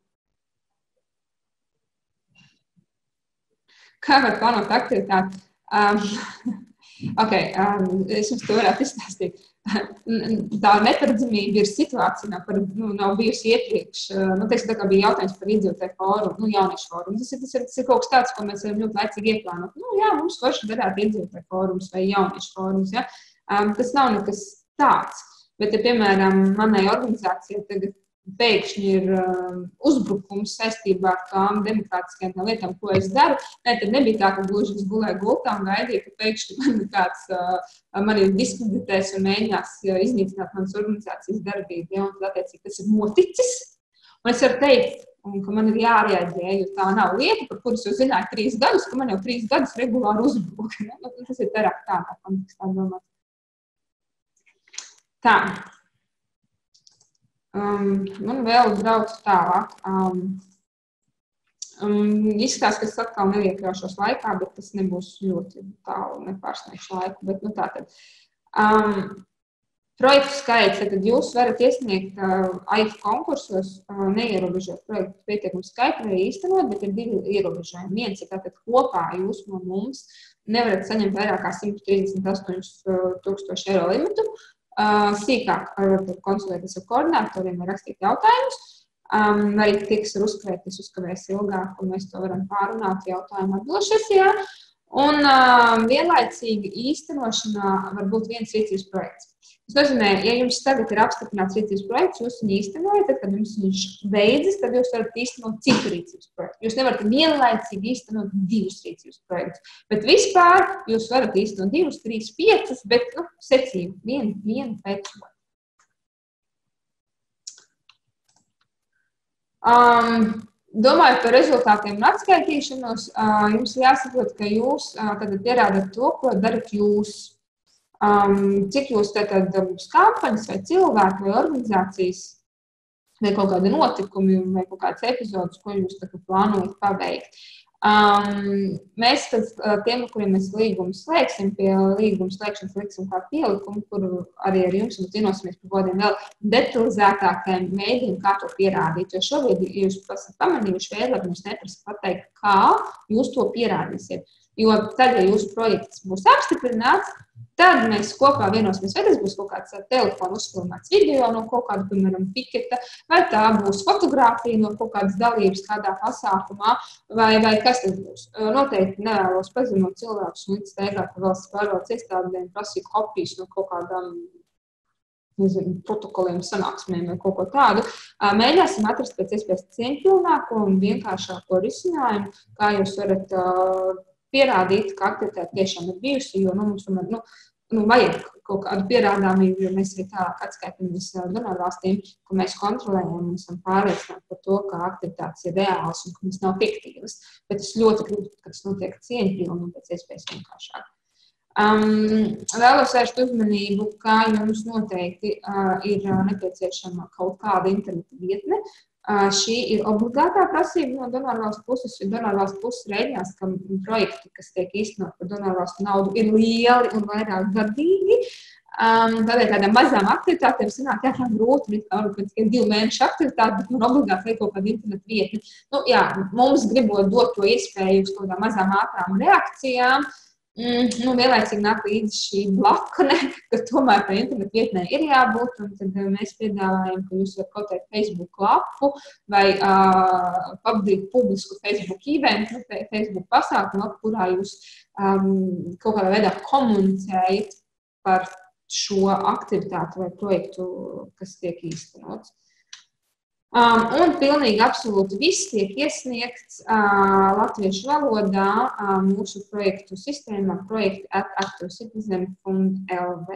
Kā var plānot aktivitāti? Es jums to varētu izstāstīt. Tā neparedzamība ir situācija, nav bijusi iepriekš. Tā kā bija jautājums par iedzīvotāju fórumu, jauniešu fórumu. Tas ir kaut kas tāds, ko mēs varam ļoti laicīgi ieplānot. Mums forši darāt iedzīvotāju fórums vai jauniešu fórums. Ja? Tas nav nekas tāds. Bet, ja, piemēram, manai organizācijai tagad pēkšņi ir uzbrukums saistībā ar tām demokrātiskajām lietām, ko es daru, tad nebija tā, ka gluži es gulēju gultā un gaidīju, ka pēkšņi mani diskreditēs un mēģinās iznīcināt manas organizācijas darbību. Ja? Un tad, attiecīgi, tas ir noticis. Un es varu teikt, un ka man ir jārēģē, jo tā nav lieta, par kuras jau zināju 3 gadus, ka man jau 3 gadus regulāri uzbruk. Tas ir vairāk tādā kontekstā domāt. Tā. Man vēl brauc tālāk. Izskatās, ka es atkal neiekļaušos laikā, bet tas nebūs ļoti tālu, nepārsniegšu laiku. Bet, tātad. Projektu skaits, tad jūs varat iesniegt AIF konkursos, neierobežot projektu pietiekumu skaitu, vai īstenot, bet ir 2 ierobežojumi. Viens ir tātad kopā jūs no mums nevarat saņemt vairāk kā 138,000 eiro limitu. Sīkāk varat konsultēties ar koordinatoriem vai rakstīt jautājumus. Arī tiks ar uzskaitis, uzkavēs ilgāk, un mēs to varam pārunāt jautājumu atbildes sesijā. Un vienlaicīgi īstenošanā var būt viens rīcības projekts. Tas nozīmē, ja jums tagad ir apstiprināts rīcības projekts, jūs viņu īstenojat, tad, kad jums viņš beidzas, tad jūs varat īstenot citu rīcības projektu. Jūs nevarat vienlaicīgi īstenot 2 rīcības projektus, bet vispār jūs varat īstenot 2, 3, 5, bet secīgi vienu pēc otru. Domājot par rezultātiem un atskaitīšanos, jums jāsaprot, ka jūs tad pierādat to, ko darat jūs. Cik jūs tātad kampaņas vai cilvēki vai organizācijas vai kaut kādi notikumi vai kaut kāds epizodes, ko jūs plānojat paveikt. Mēs tiem, kuriem mēs līgumu slēgsim, pie līguma slēgšanas liksim kā pielikumu, kur arī ar jums vienosimies par kādiem vēl detalizētākiem veidiem, kā to pierādīt. Jo šobrīd jūs esat pamanījuši veidu, lai jums neprasa pateikt, kā jūs to pierādīsiet. Jo tad, ja jūsu projekts būs apstiprināts, tad mēs kopā vienosimies, vai tas būs kaut kāds telefonu uzfilmēts video no kaut kāda, piemēram, piketa, vai tā būs fotogrāfija no kaut kādas dalības kādā pasākumā, vai kas tas būs. Noteikti nevēlos pazemot cilvēkus un līdz steigāt, ka valsts pārvaldes iestādēm prasīt kopijas no kaut kādām protokoliem, sanāksmēm vai kaut ko tādu. Mēģināsim atrast pēc iespējas cieņpilnāko un vienkāršāko risinājumu, kā jūs varat pierādīt, ka aktivitāte tiešām ir bijusi, jo mums vajag kaut kādu pierādāmību, jo mēs arī tālāk atskaitamies donorvalstīm, ko mēs kontrolējam un esam pārliecināti par to, ka aktivitātes ir reālas un ka mums nav fiktīvas. Bet es ļoti gribu, ka tas notiek cieņpilni un pēc iespējas vienkāršāk. Vēlos vērst uzmanību, ka jums noteikti ir nepieciešama kaut kāda interneta vietne. Šī ir obligātā prasība no donorvalstu puses, jo donorvalstu puses rēķinās, ka projekti, kas tiek īstenot par donorvalstu naudu, ir lieli un vairāk gadīgi. Tādēļ tādām mazām aktivitātēm sanāk jāsāk grūti, pēc 2 mēnešu aktivitāti, bet man obligāti vajag kaut kādu internetu vietni. Mums gribot dot to iespēju uz kaut kādām mazām ātrām reakcijām, vienlaicīgi nāk līdzi šī blakne, ka tomēr tā internetu vietnē ir jābūt, un tad mēs piedāvājam, ka jūs varat kaut kādu Facebook lapu vai pavadīt publisku Facebook eventu, Facebook pasākumu, kurā jūs kaut kādā veidā komunicējat par šo aktivitāti vai projektu, kas tiek īstenots. Un pilnīgi absolūti viss tiek iesniegts latviešu valodā mūsu projektu sistēmā projekti@activecitizen.lv.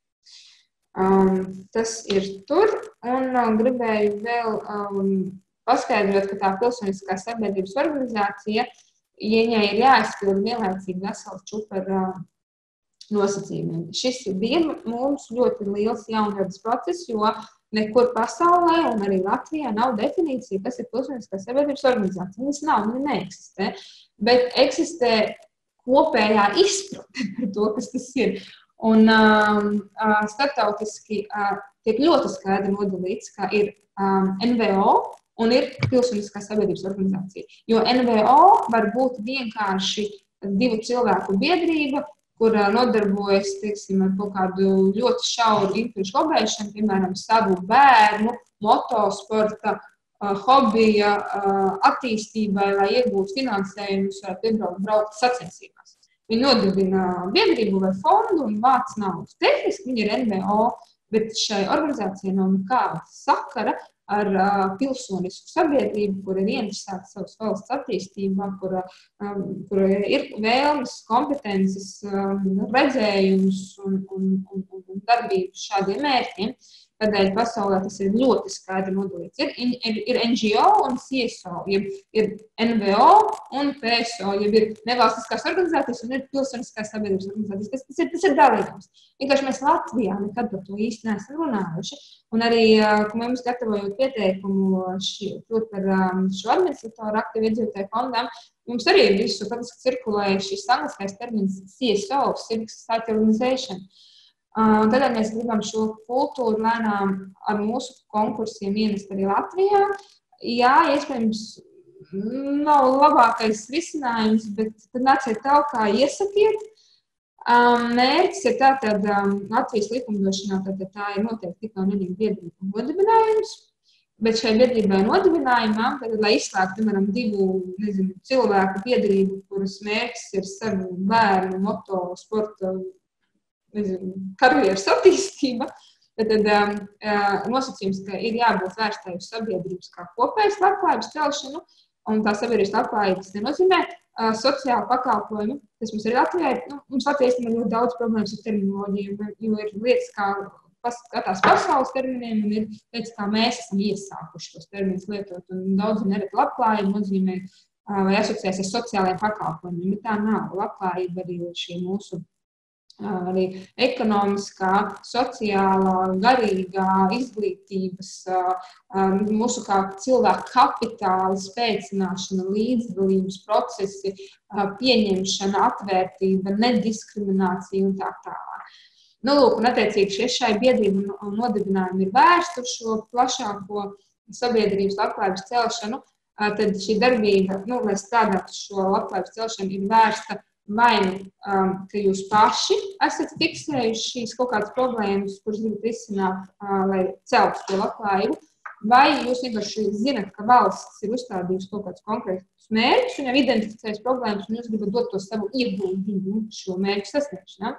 Tas ir tur, un gribēju vēl paskaidrot, ka tā pilsoniskā sabiedrības organizācija, viņai ir jāizpild vienlaicīgi vesels čupa ar nosacījumiem. Šis bija mums ļoti liels jaunradas process, jo nekur pasaulē un arī Latvijā nav definīcija, kas ir pilsoniskā sabiedrības organizācija. Viņas nav, viņa neeksistē, bet eksistē kopējā izpratne par to, kas tas ir. Un starptautiski tiek ļoti skaidri nodalīts, ka ir NVO un ir pilsoniskā sabiedrības organizācija. Jo NVO var būt vienkārši 2 cilvēku biedrība, kur nodarbojas, teiksim, ar kaut kādu ļoti šauru interešu lobēšanu, piemēram, savu bērnu, motosporta, hobija attīstībai, lai iegūtu finansējumus, vai braukt sacensībās. Viņi nodarbina biedrību vai fondu un vāc naudu. Tehniski viņi ir NVO, bet šai organizācijai nav nekāda sakara ar pilsonisku sabiedrību, kur ir ieinteresēta savas valsts attīstībā, kur ir vēlmes, kompetences, redzējums un darbības šādiem mērķiem. Tādēļ pasaulē tas ir ļoti skaidri nodalīts. Ir NGO un CSO, ir NVO un PSO, ir nevalstiskās organizācijas un ir pilsoniskās sabiedrības organizācijas. Tas ir dalījums. Vienkārši mēs Latvijā nekad par to īsti neesam runājuši. Un arī, ka mums gatavojot pieteikumu par šo administratoru aktīvu iedzīvotāju fondam, mums arī visu faktiski cirkulēja šis angliskais termins CSO, Civic Society Organization. Tādēļ mēs gribam šo kultūru lēnām ar mūsu konkursiem ienest arī Latvijā. Jā, iespējams, nav labākais risinājums, bet tad nāciet tālāk, iesakiet. Mērķis ir tātad Latvijas likumdošanā, tātad tā ir noteikti tikai un vienīgi biedrība nodibinājums, bet šai biedrībai nodibinājumā, tātad, lai izslēgtu, piemēram, divu cilvēku biedrību, kuras mērķis ir savu bērnu, moto, sporta, karjeras attīstība, tad nosacījums, ka ir jābūt vērstai uz sabiedrības kā kopējas labklājības celšanu, un tā sabiedrības labklājības nenozīmē sociālu pakalpojumu, kas mums ir Latvijā. Mums Latvijā ir ļoti daudz problēmas ar terminoloģiju, jo ir lietas kā skatās pasaules terminiem, un ir lietas, kā mēs esam iesākuši tos terminus lietot, un daudzi nereti labklājību nozīmē vai asociēs ar sociālajiem pakalpojumiem, bet tā nav. Labklājība arī šī mūsu arī ekonomiskā, sociālā, garīgā, izglītības, mūsu kā cilvēku kapitāla spēcināšana, līdzdalības procesi, pieņemšana, atvērtība, nediskriminācija un tā tālāk. Lūk, un attiecīgi šai biedrību nodibinājumu ir vērsta uz šo plašāko sabiedrības labklājības celšanu, tad šī darbība, lai strādātu šo labklājības celšanu, ir vērsta vai ka jūs paši esat fiksējuši šīs kaut kādas problēmas, kuras gribat risināt, lai celtu to labklājību, vai jūs vienkārši zinat, ka valsts ir uzstādījusi kaut kādus konkrētus mērķus un jau identificējas problēmas, un jūs gribat dot to savu ieguldījumu šo mērķu sasniegšanā.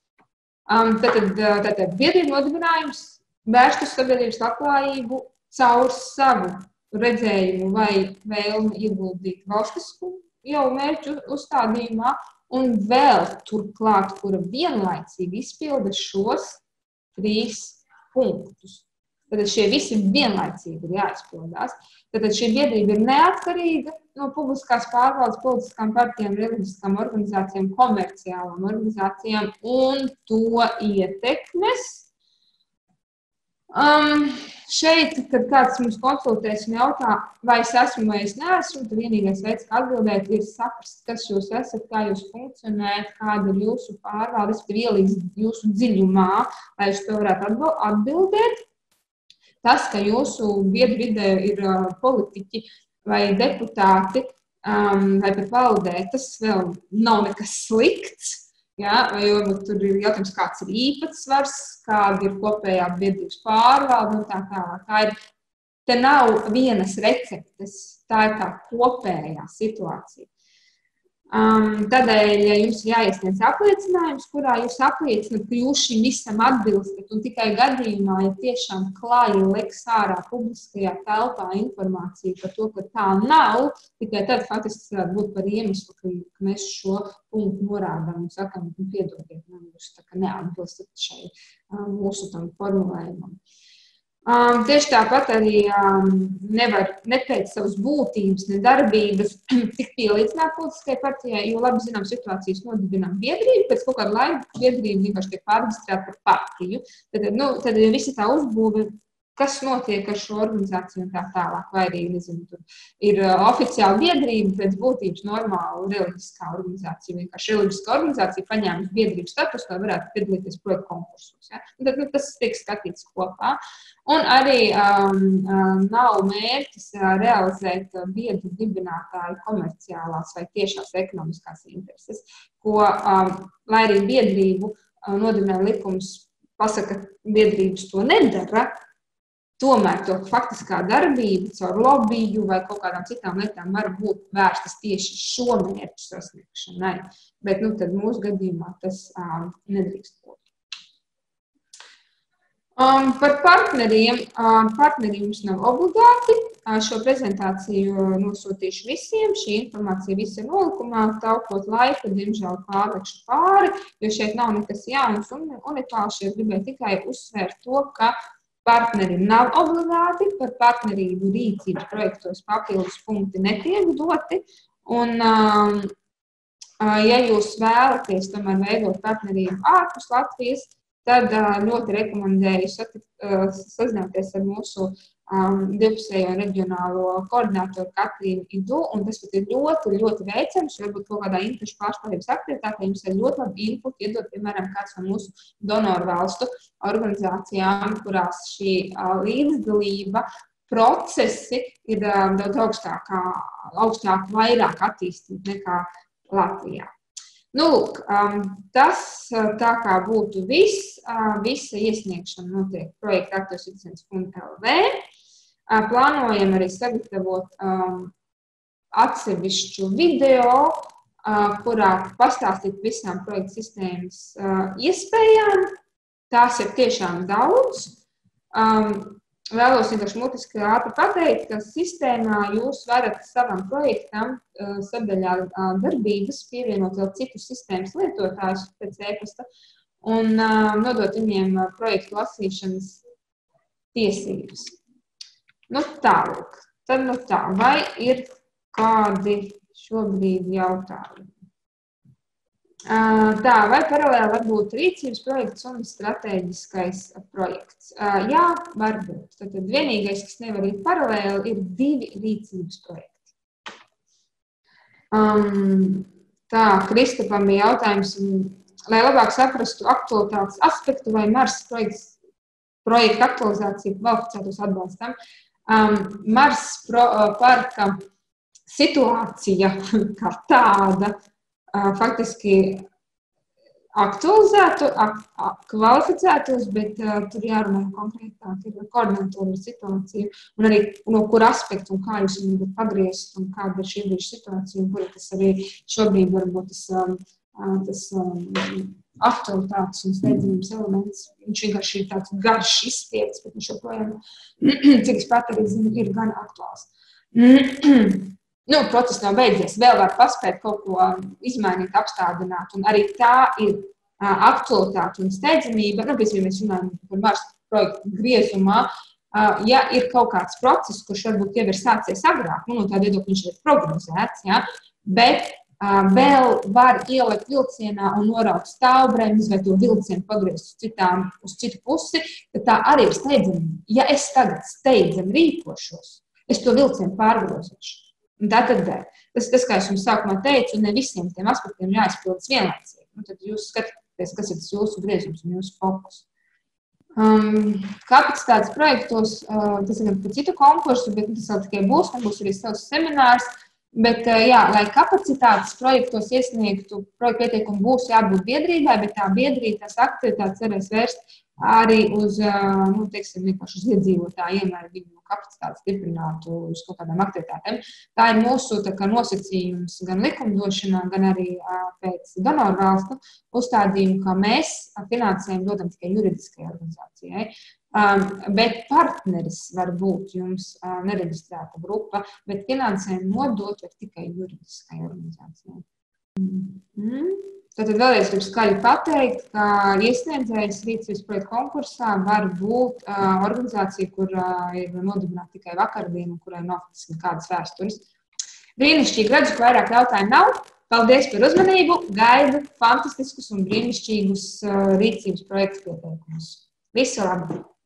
Tātad biedrību nodibinājums vērst uz sabiedrības labklājību caur savu redzējumu vai vēlmi ieguldīt valstisku jau mērķu uzstādījumā, un vēl turklāt, kura vienlaicīgi izpilda šos 3 punktus. Tad šie visi vienlaicīgi ir jāizpildās. Tad šī biedrība ir neatkarīga no publiskās pārvaldes, politiskām partijām, reliģiskām organizācijām, komerciālām organizācijām un to ietekmes. Šeit, kad kāds mums konsultēs un jautā, vai es esmu vai es neesmu, tad vienīgais veids, kā atbildēt, ir saprast, kas jūs esat, kā jūs funkcionējat, kāda ir jūsu pārvalde, ielīdz jūsu dziļumā, lai uz to varētu atbildēt. Tas, ka jūsu biedru vidē ir politiķi vai deputāti vai pat valdē, tas vēl nav nekas slikts. Ja, jo tur ir jautājums, kāds ir īpatsvars, kāda ir kopējā biedrības pārvalde un tā tālāk. Te nav vienas receptes, tā ir tā kopējā situācija. Tādēļ jums ir jāiesniedz apliecinājums, kurā jūs apliecināt, ka jūs šim visam atbilstat, un tikai gadījumā, ja tiešām klāji leks ārā publiskajā telpā informāciju par to, ka tā nav, tikai tad faktiski varētu būt par iemeslu, ka mēs šo punktu norādām un sakām, piedodiet, jūs tā kā neatbilstat šai mūsu tam formulējumam. Tieši tāpat arī nevar ne pēc savas būtības, ne darbības tik pielīdzināt politiskajai partijai, jo labi zinām situācijas nodibinām biedrību, pēc kaut kāda laika biedrība vienkārši tiek pārreģistrēta par partiju. Tad visi tā uzbūve, kas notiek ar šo organizāciju un tā tālāk, vai arī, nezinu, tur ir oficiāla biedrība pēc būtības normāla reliģiskā organizācija. Vienkārši reliģiskā organizācija paņēma biedrības status, lai varētu piedalīties projektu konkursos. Ja? Tad tas tiek skatīts kopā. Un arī nav mērķis realizēt biedru dibinātāju komerciālās vai tiešās ekonomiskās intereses, ko, lai arī biedrību nodibinājuma likums pasaka, biedrības to nedara, tomēr to faktiskā darbība caur lobiju vai kaut kādām citām lietām var būt vērstas tieši šo mērķu sasniegšanai. Bet tad mūsu gadījumā tas nedrīkst būt. Par partneriem. Partneri jums nav obligāti. Šo prezentāciju nosūtīšu visiem. Šī informācija viss ir nolikumā. Taupot laiku, diemžēl pārlekšu pāri, jo šeit nav nekas jauns un unikāls. Šeit gribēju tikai uzsvērt to, ka partneri nav obligāti, par partnerību rīcības projektos papildus punkti netiek doti. Un, ja jūs vēlaties tomēr veidot partnerību ārpus Latvijas, tad ļoti rekomendēju sazināties ar mūsu divpusējo reģionālo koordinātoru Katrīnu Idu, un tas pat ir ļoti, ļoti veicams, varbūt kaut kādā interešu pārstāvības aktivitātē jums ir ļoti labi input, iedot, piemēram, kāds no mūsu donoru valstu organizācijām, kurās šī līdzdalība procesi ir daudz augstāk, vairāk attīstīti nekā Latvijā. Nu, lūk, tas tā kā būtu viss. Visa iesniegšana notiek projekta aktuālsicens.lv. Plānojam arī sagatavot atsevišķu video, kurā pastāstīt visām projekta sistēmas iespējām. Tās ir tiešām daudz. Vēlos vienkārši mutiski ātri pateikt, ka sistēmā jūs varat savam projektam sadaļā darbības pievienot vēl citus sistēmas lietotājus pēc e-pasta un nodot viņiem projektu lasīšanas tiesības. Nu tālāk. Tad tā, vai ir kādi šobrīd jautājumi? Tā, vai paralēli var būt rīcības projekts un strateģiskais projekts? Jā, var būt. Tad vienīgais, kas nevar būt paralēli, ir 2 rīcības projekti. Tā, Kristapam bija jautājums, lai labāk saprastu aktualitātes aspektu vai Mars projekta aktualizāciju kvalificētos atbalstam. Mars parka situācija kā tāda faktiski aktualizētu, kvalificētos, bet tur jārunā konkrētāk, ir koordinātori ar situāciju, un arī no kura aspektu un kā jūs viņu pagriezt, un kāda ir šī brīža situācija, un kura tas arī šobrīd varbūt tas aktualitātes un steidzamības elements. Viņš vienkārši ir tāds garš izstiets, bet viņš joprojām, cik es pat arī zinu, ir gan aktuāls. Nu, process nav beidzies, vēl var paspēt kaut ko izmainīt, apstādināt, un arī tā ir aktualitāte un steidzamība. Nu, piemēram, mēs runājam par Mars projektu griezumā, ja ir kaut kāds process, kurš varbūt jau ir sācies agrāk, no tā viedokļa viņš ir prognozēts, ja, bet vēl var ielikt vilcienā un noraukt stāvbremzi vai to vilcienu pagriezt uz citu pusi, tad tā arī ir steidzamība. Ja es tagad steidzami rīkošos, es to vilcienu pārgrozīšu. Tātad, tas, kā es jums sākumā teicu, ne visiem tiem aspektiem jāizpildas vienlaicīgi. Tad jūs skatāties, kas ir tas jūsu griezums un jūsu fokus. Kapacitātes projektos, tas ir par citu konkursu, bet tas vēl tikai būs arī savs seminārs. Bet, jā, lai kapacitātes projektos iesniegtu projektu pieteikumu, būs jābūt biedrībai, bet tā biedrība tās aktivitātes varēs vērst arī uz, vienkārši uz iedzīvotājiem, lai viņu kapacitātes stiprinātu uz kaut kādām aktivitātēm. Tā ir mūsu nosacījums gan likumdošanā, gan arī pēc donoru valstu uzstādījumu, ka mēs finansējumu dodam tikai juridiskajai organizācijai. Bet partneris var būt jums nereģistrēta grupa, bet finansējumu nodot tikai juridiskai organizācijai. Tātad vēlreiz gribu skaļi pateikt, ka iesniedzējs rīcības projekta konkursā var būt organizācija, kur ir nodibināta tikai vakardiena, kurai nav nekādas vēstures. Brīnišķīgi, redzu, ka vairāk jautājumu nav. Paldies par uzmanību. Gaidu fantastiskus un brīnišķīgus rīcības projektu pieteikumus. Visu labu!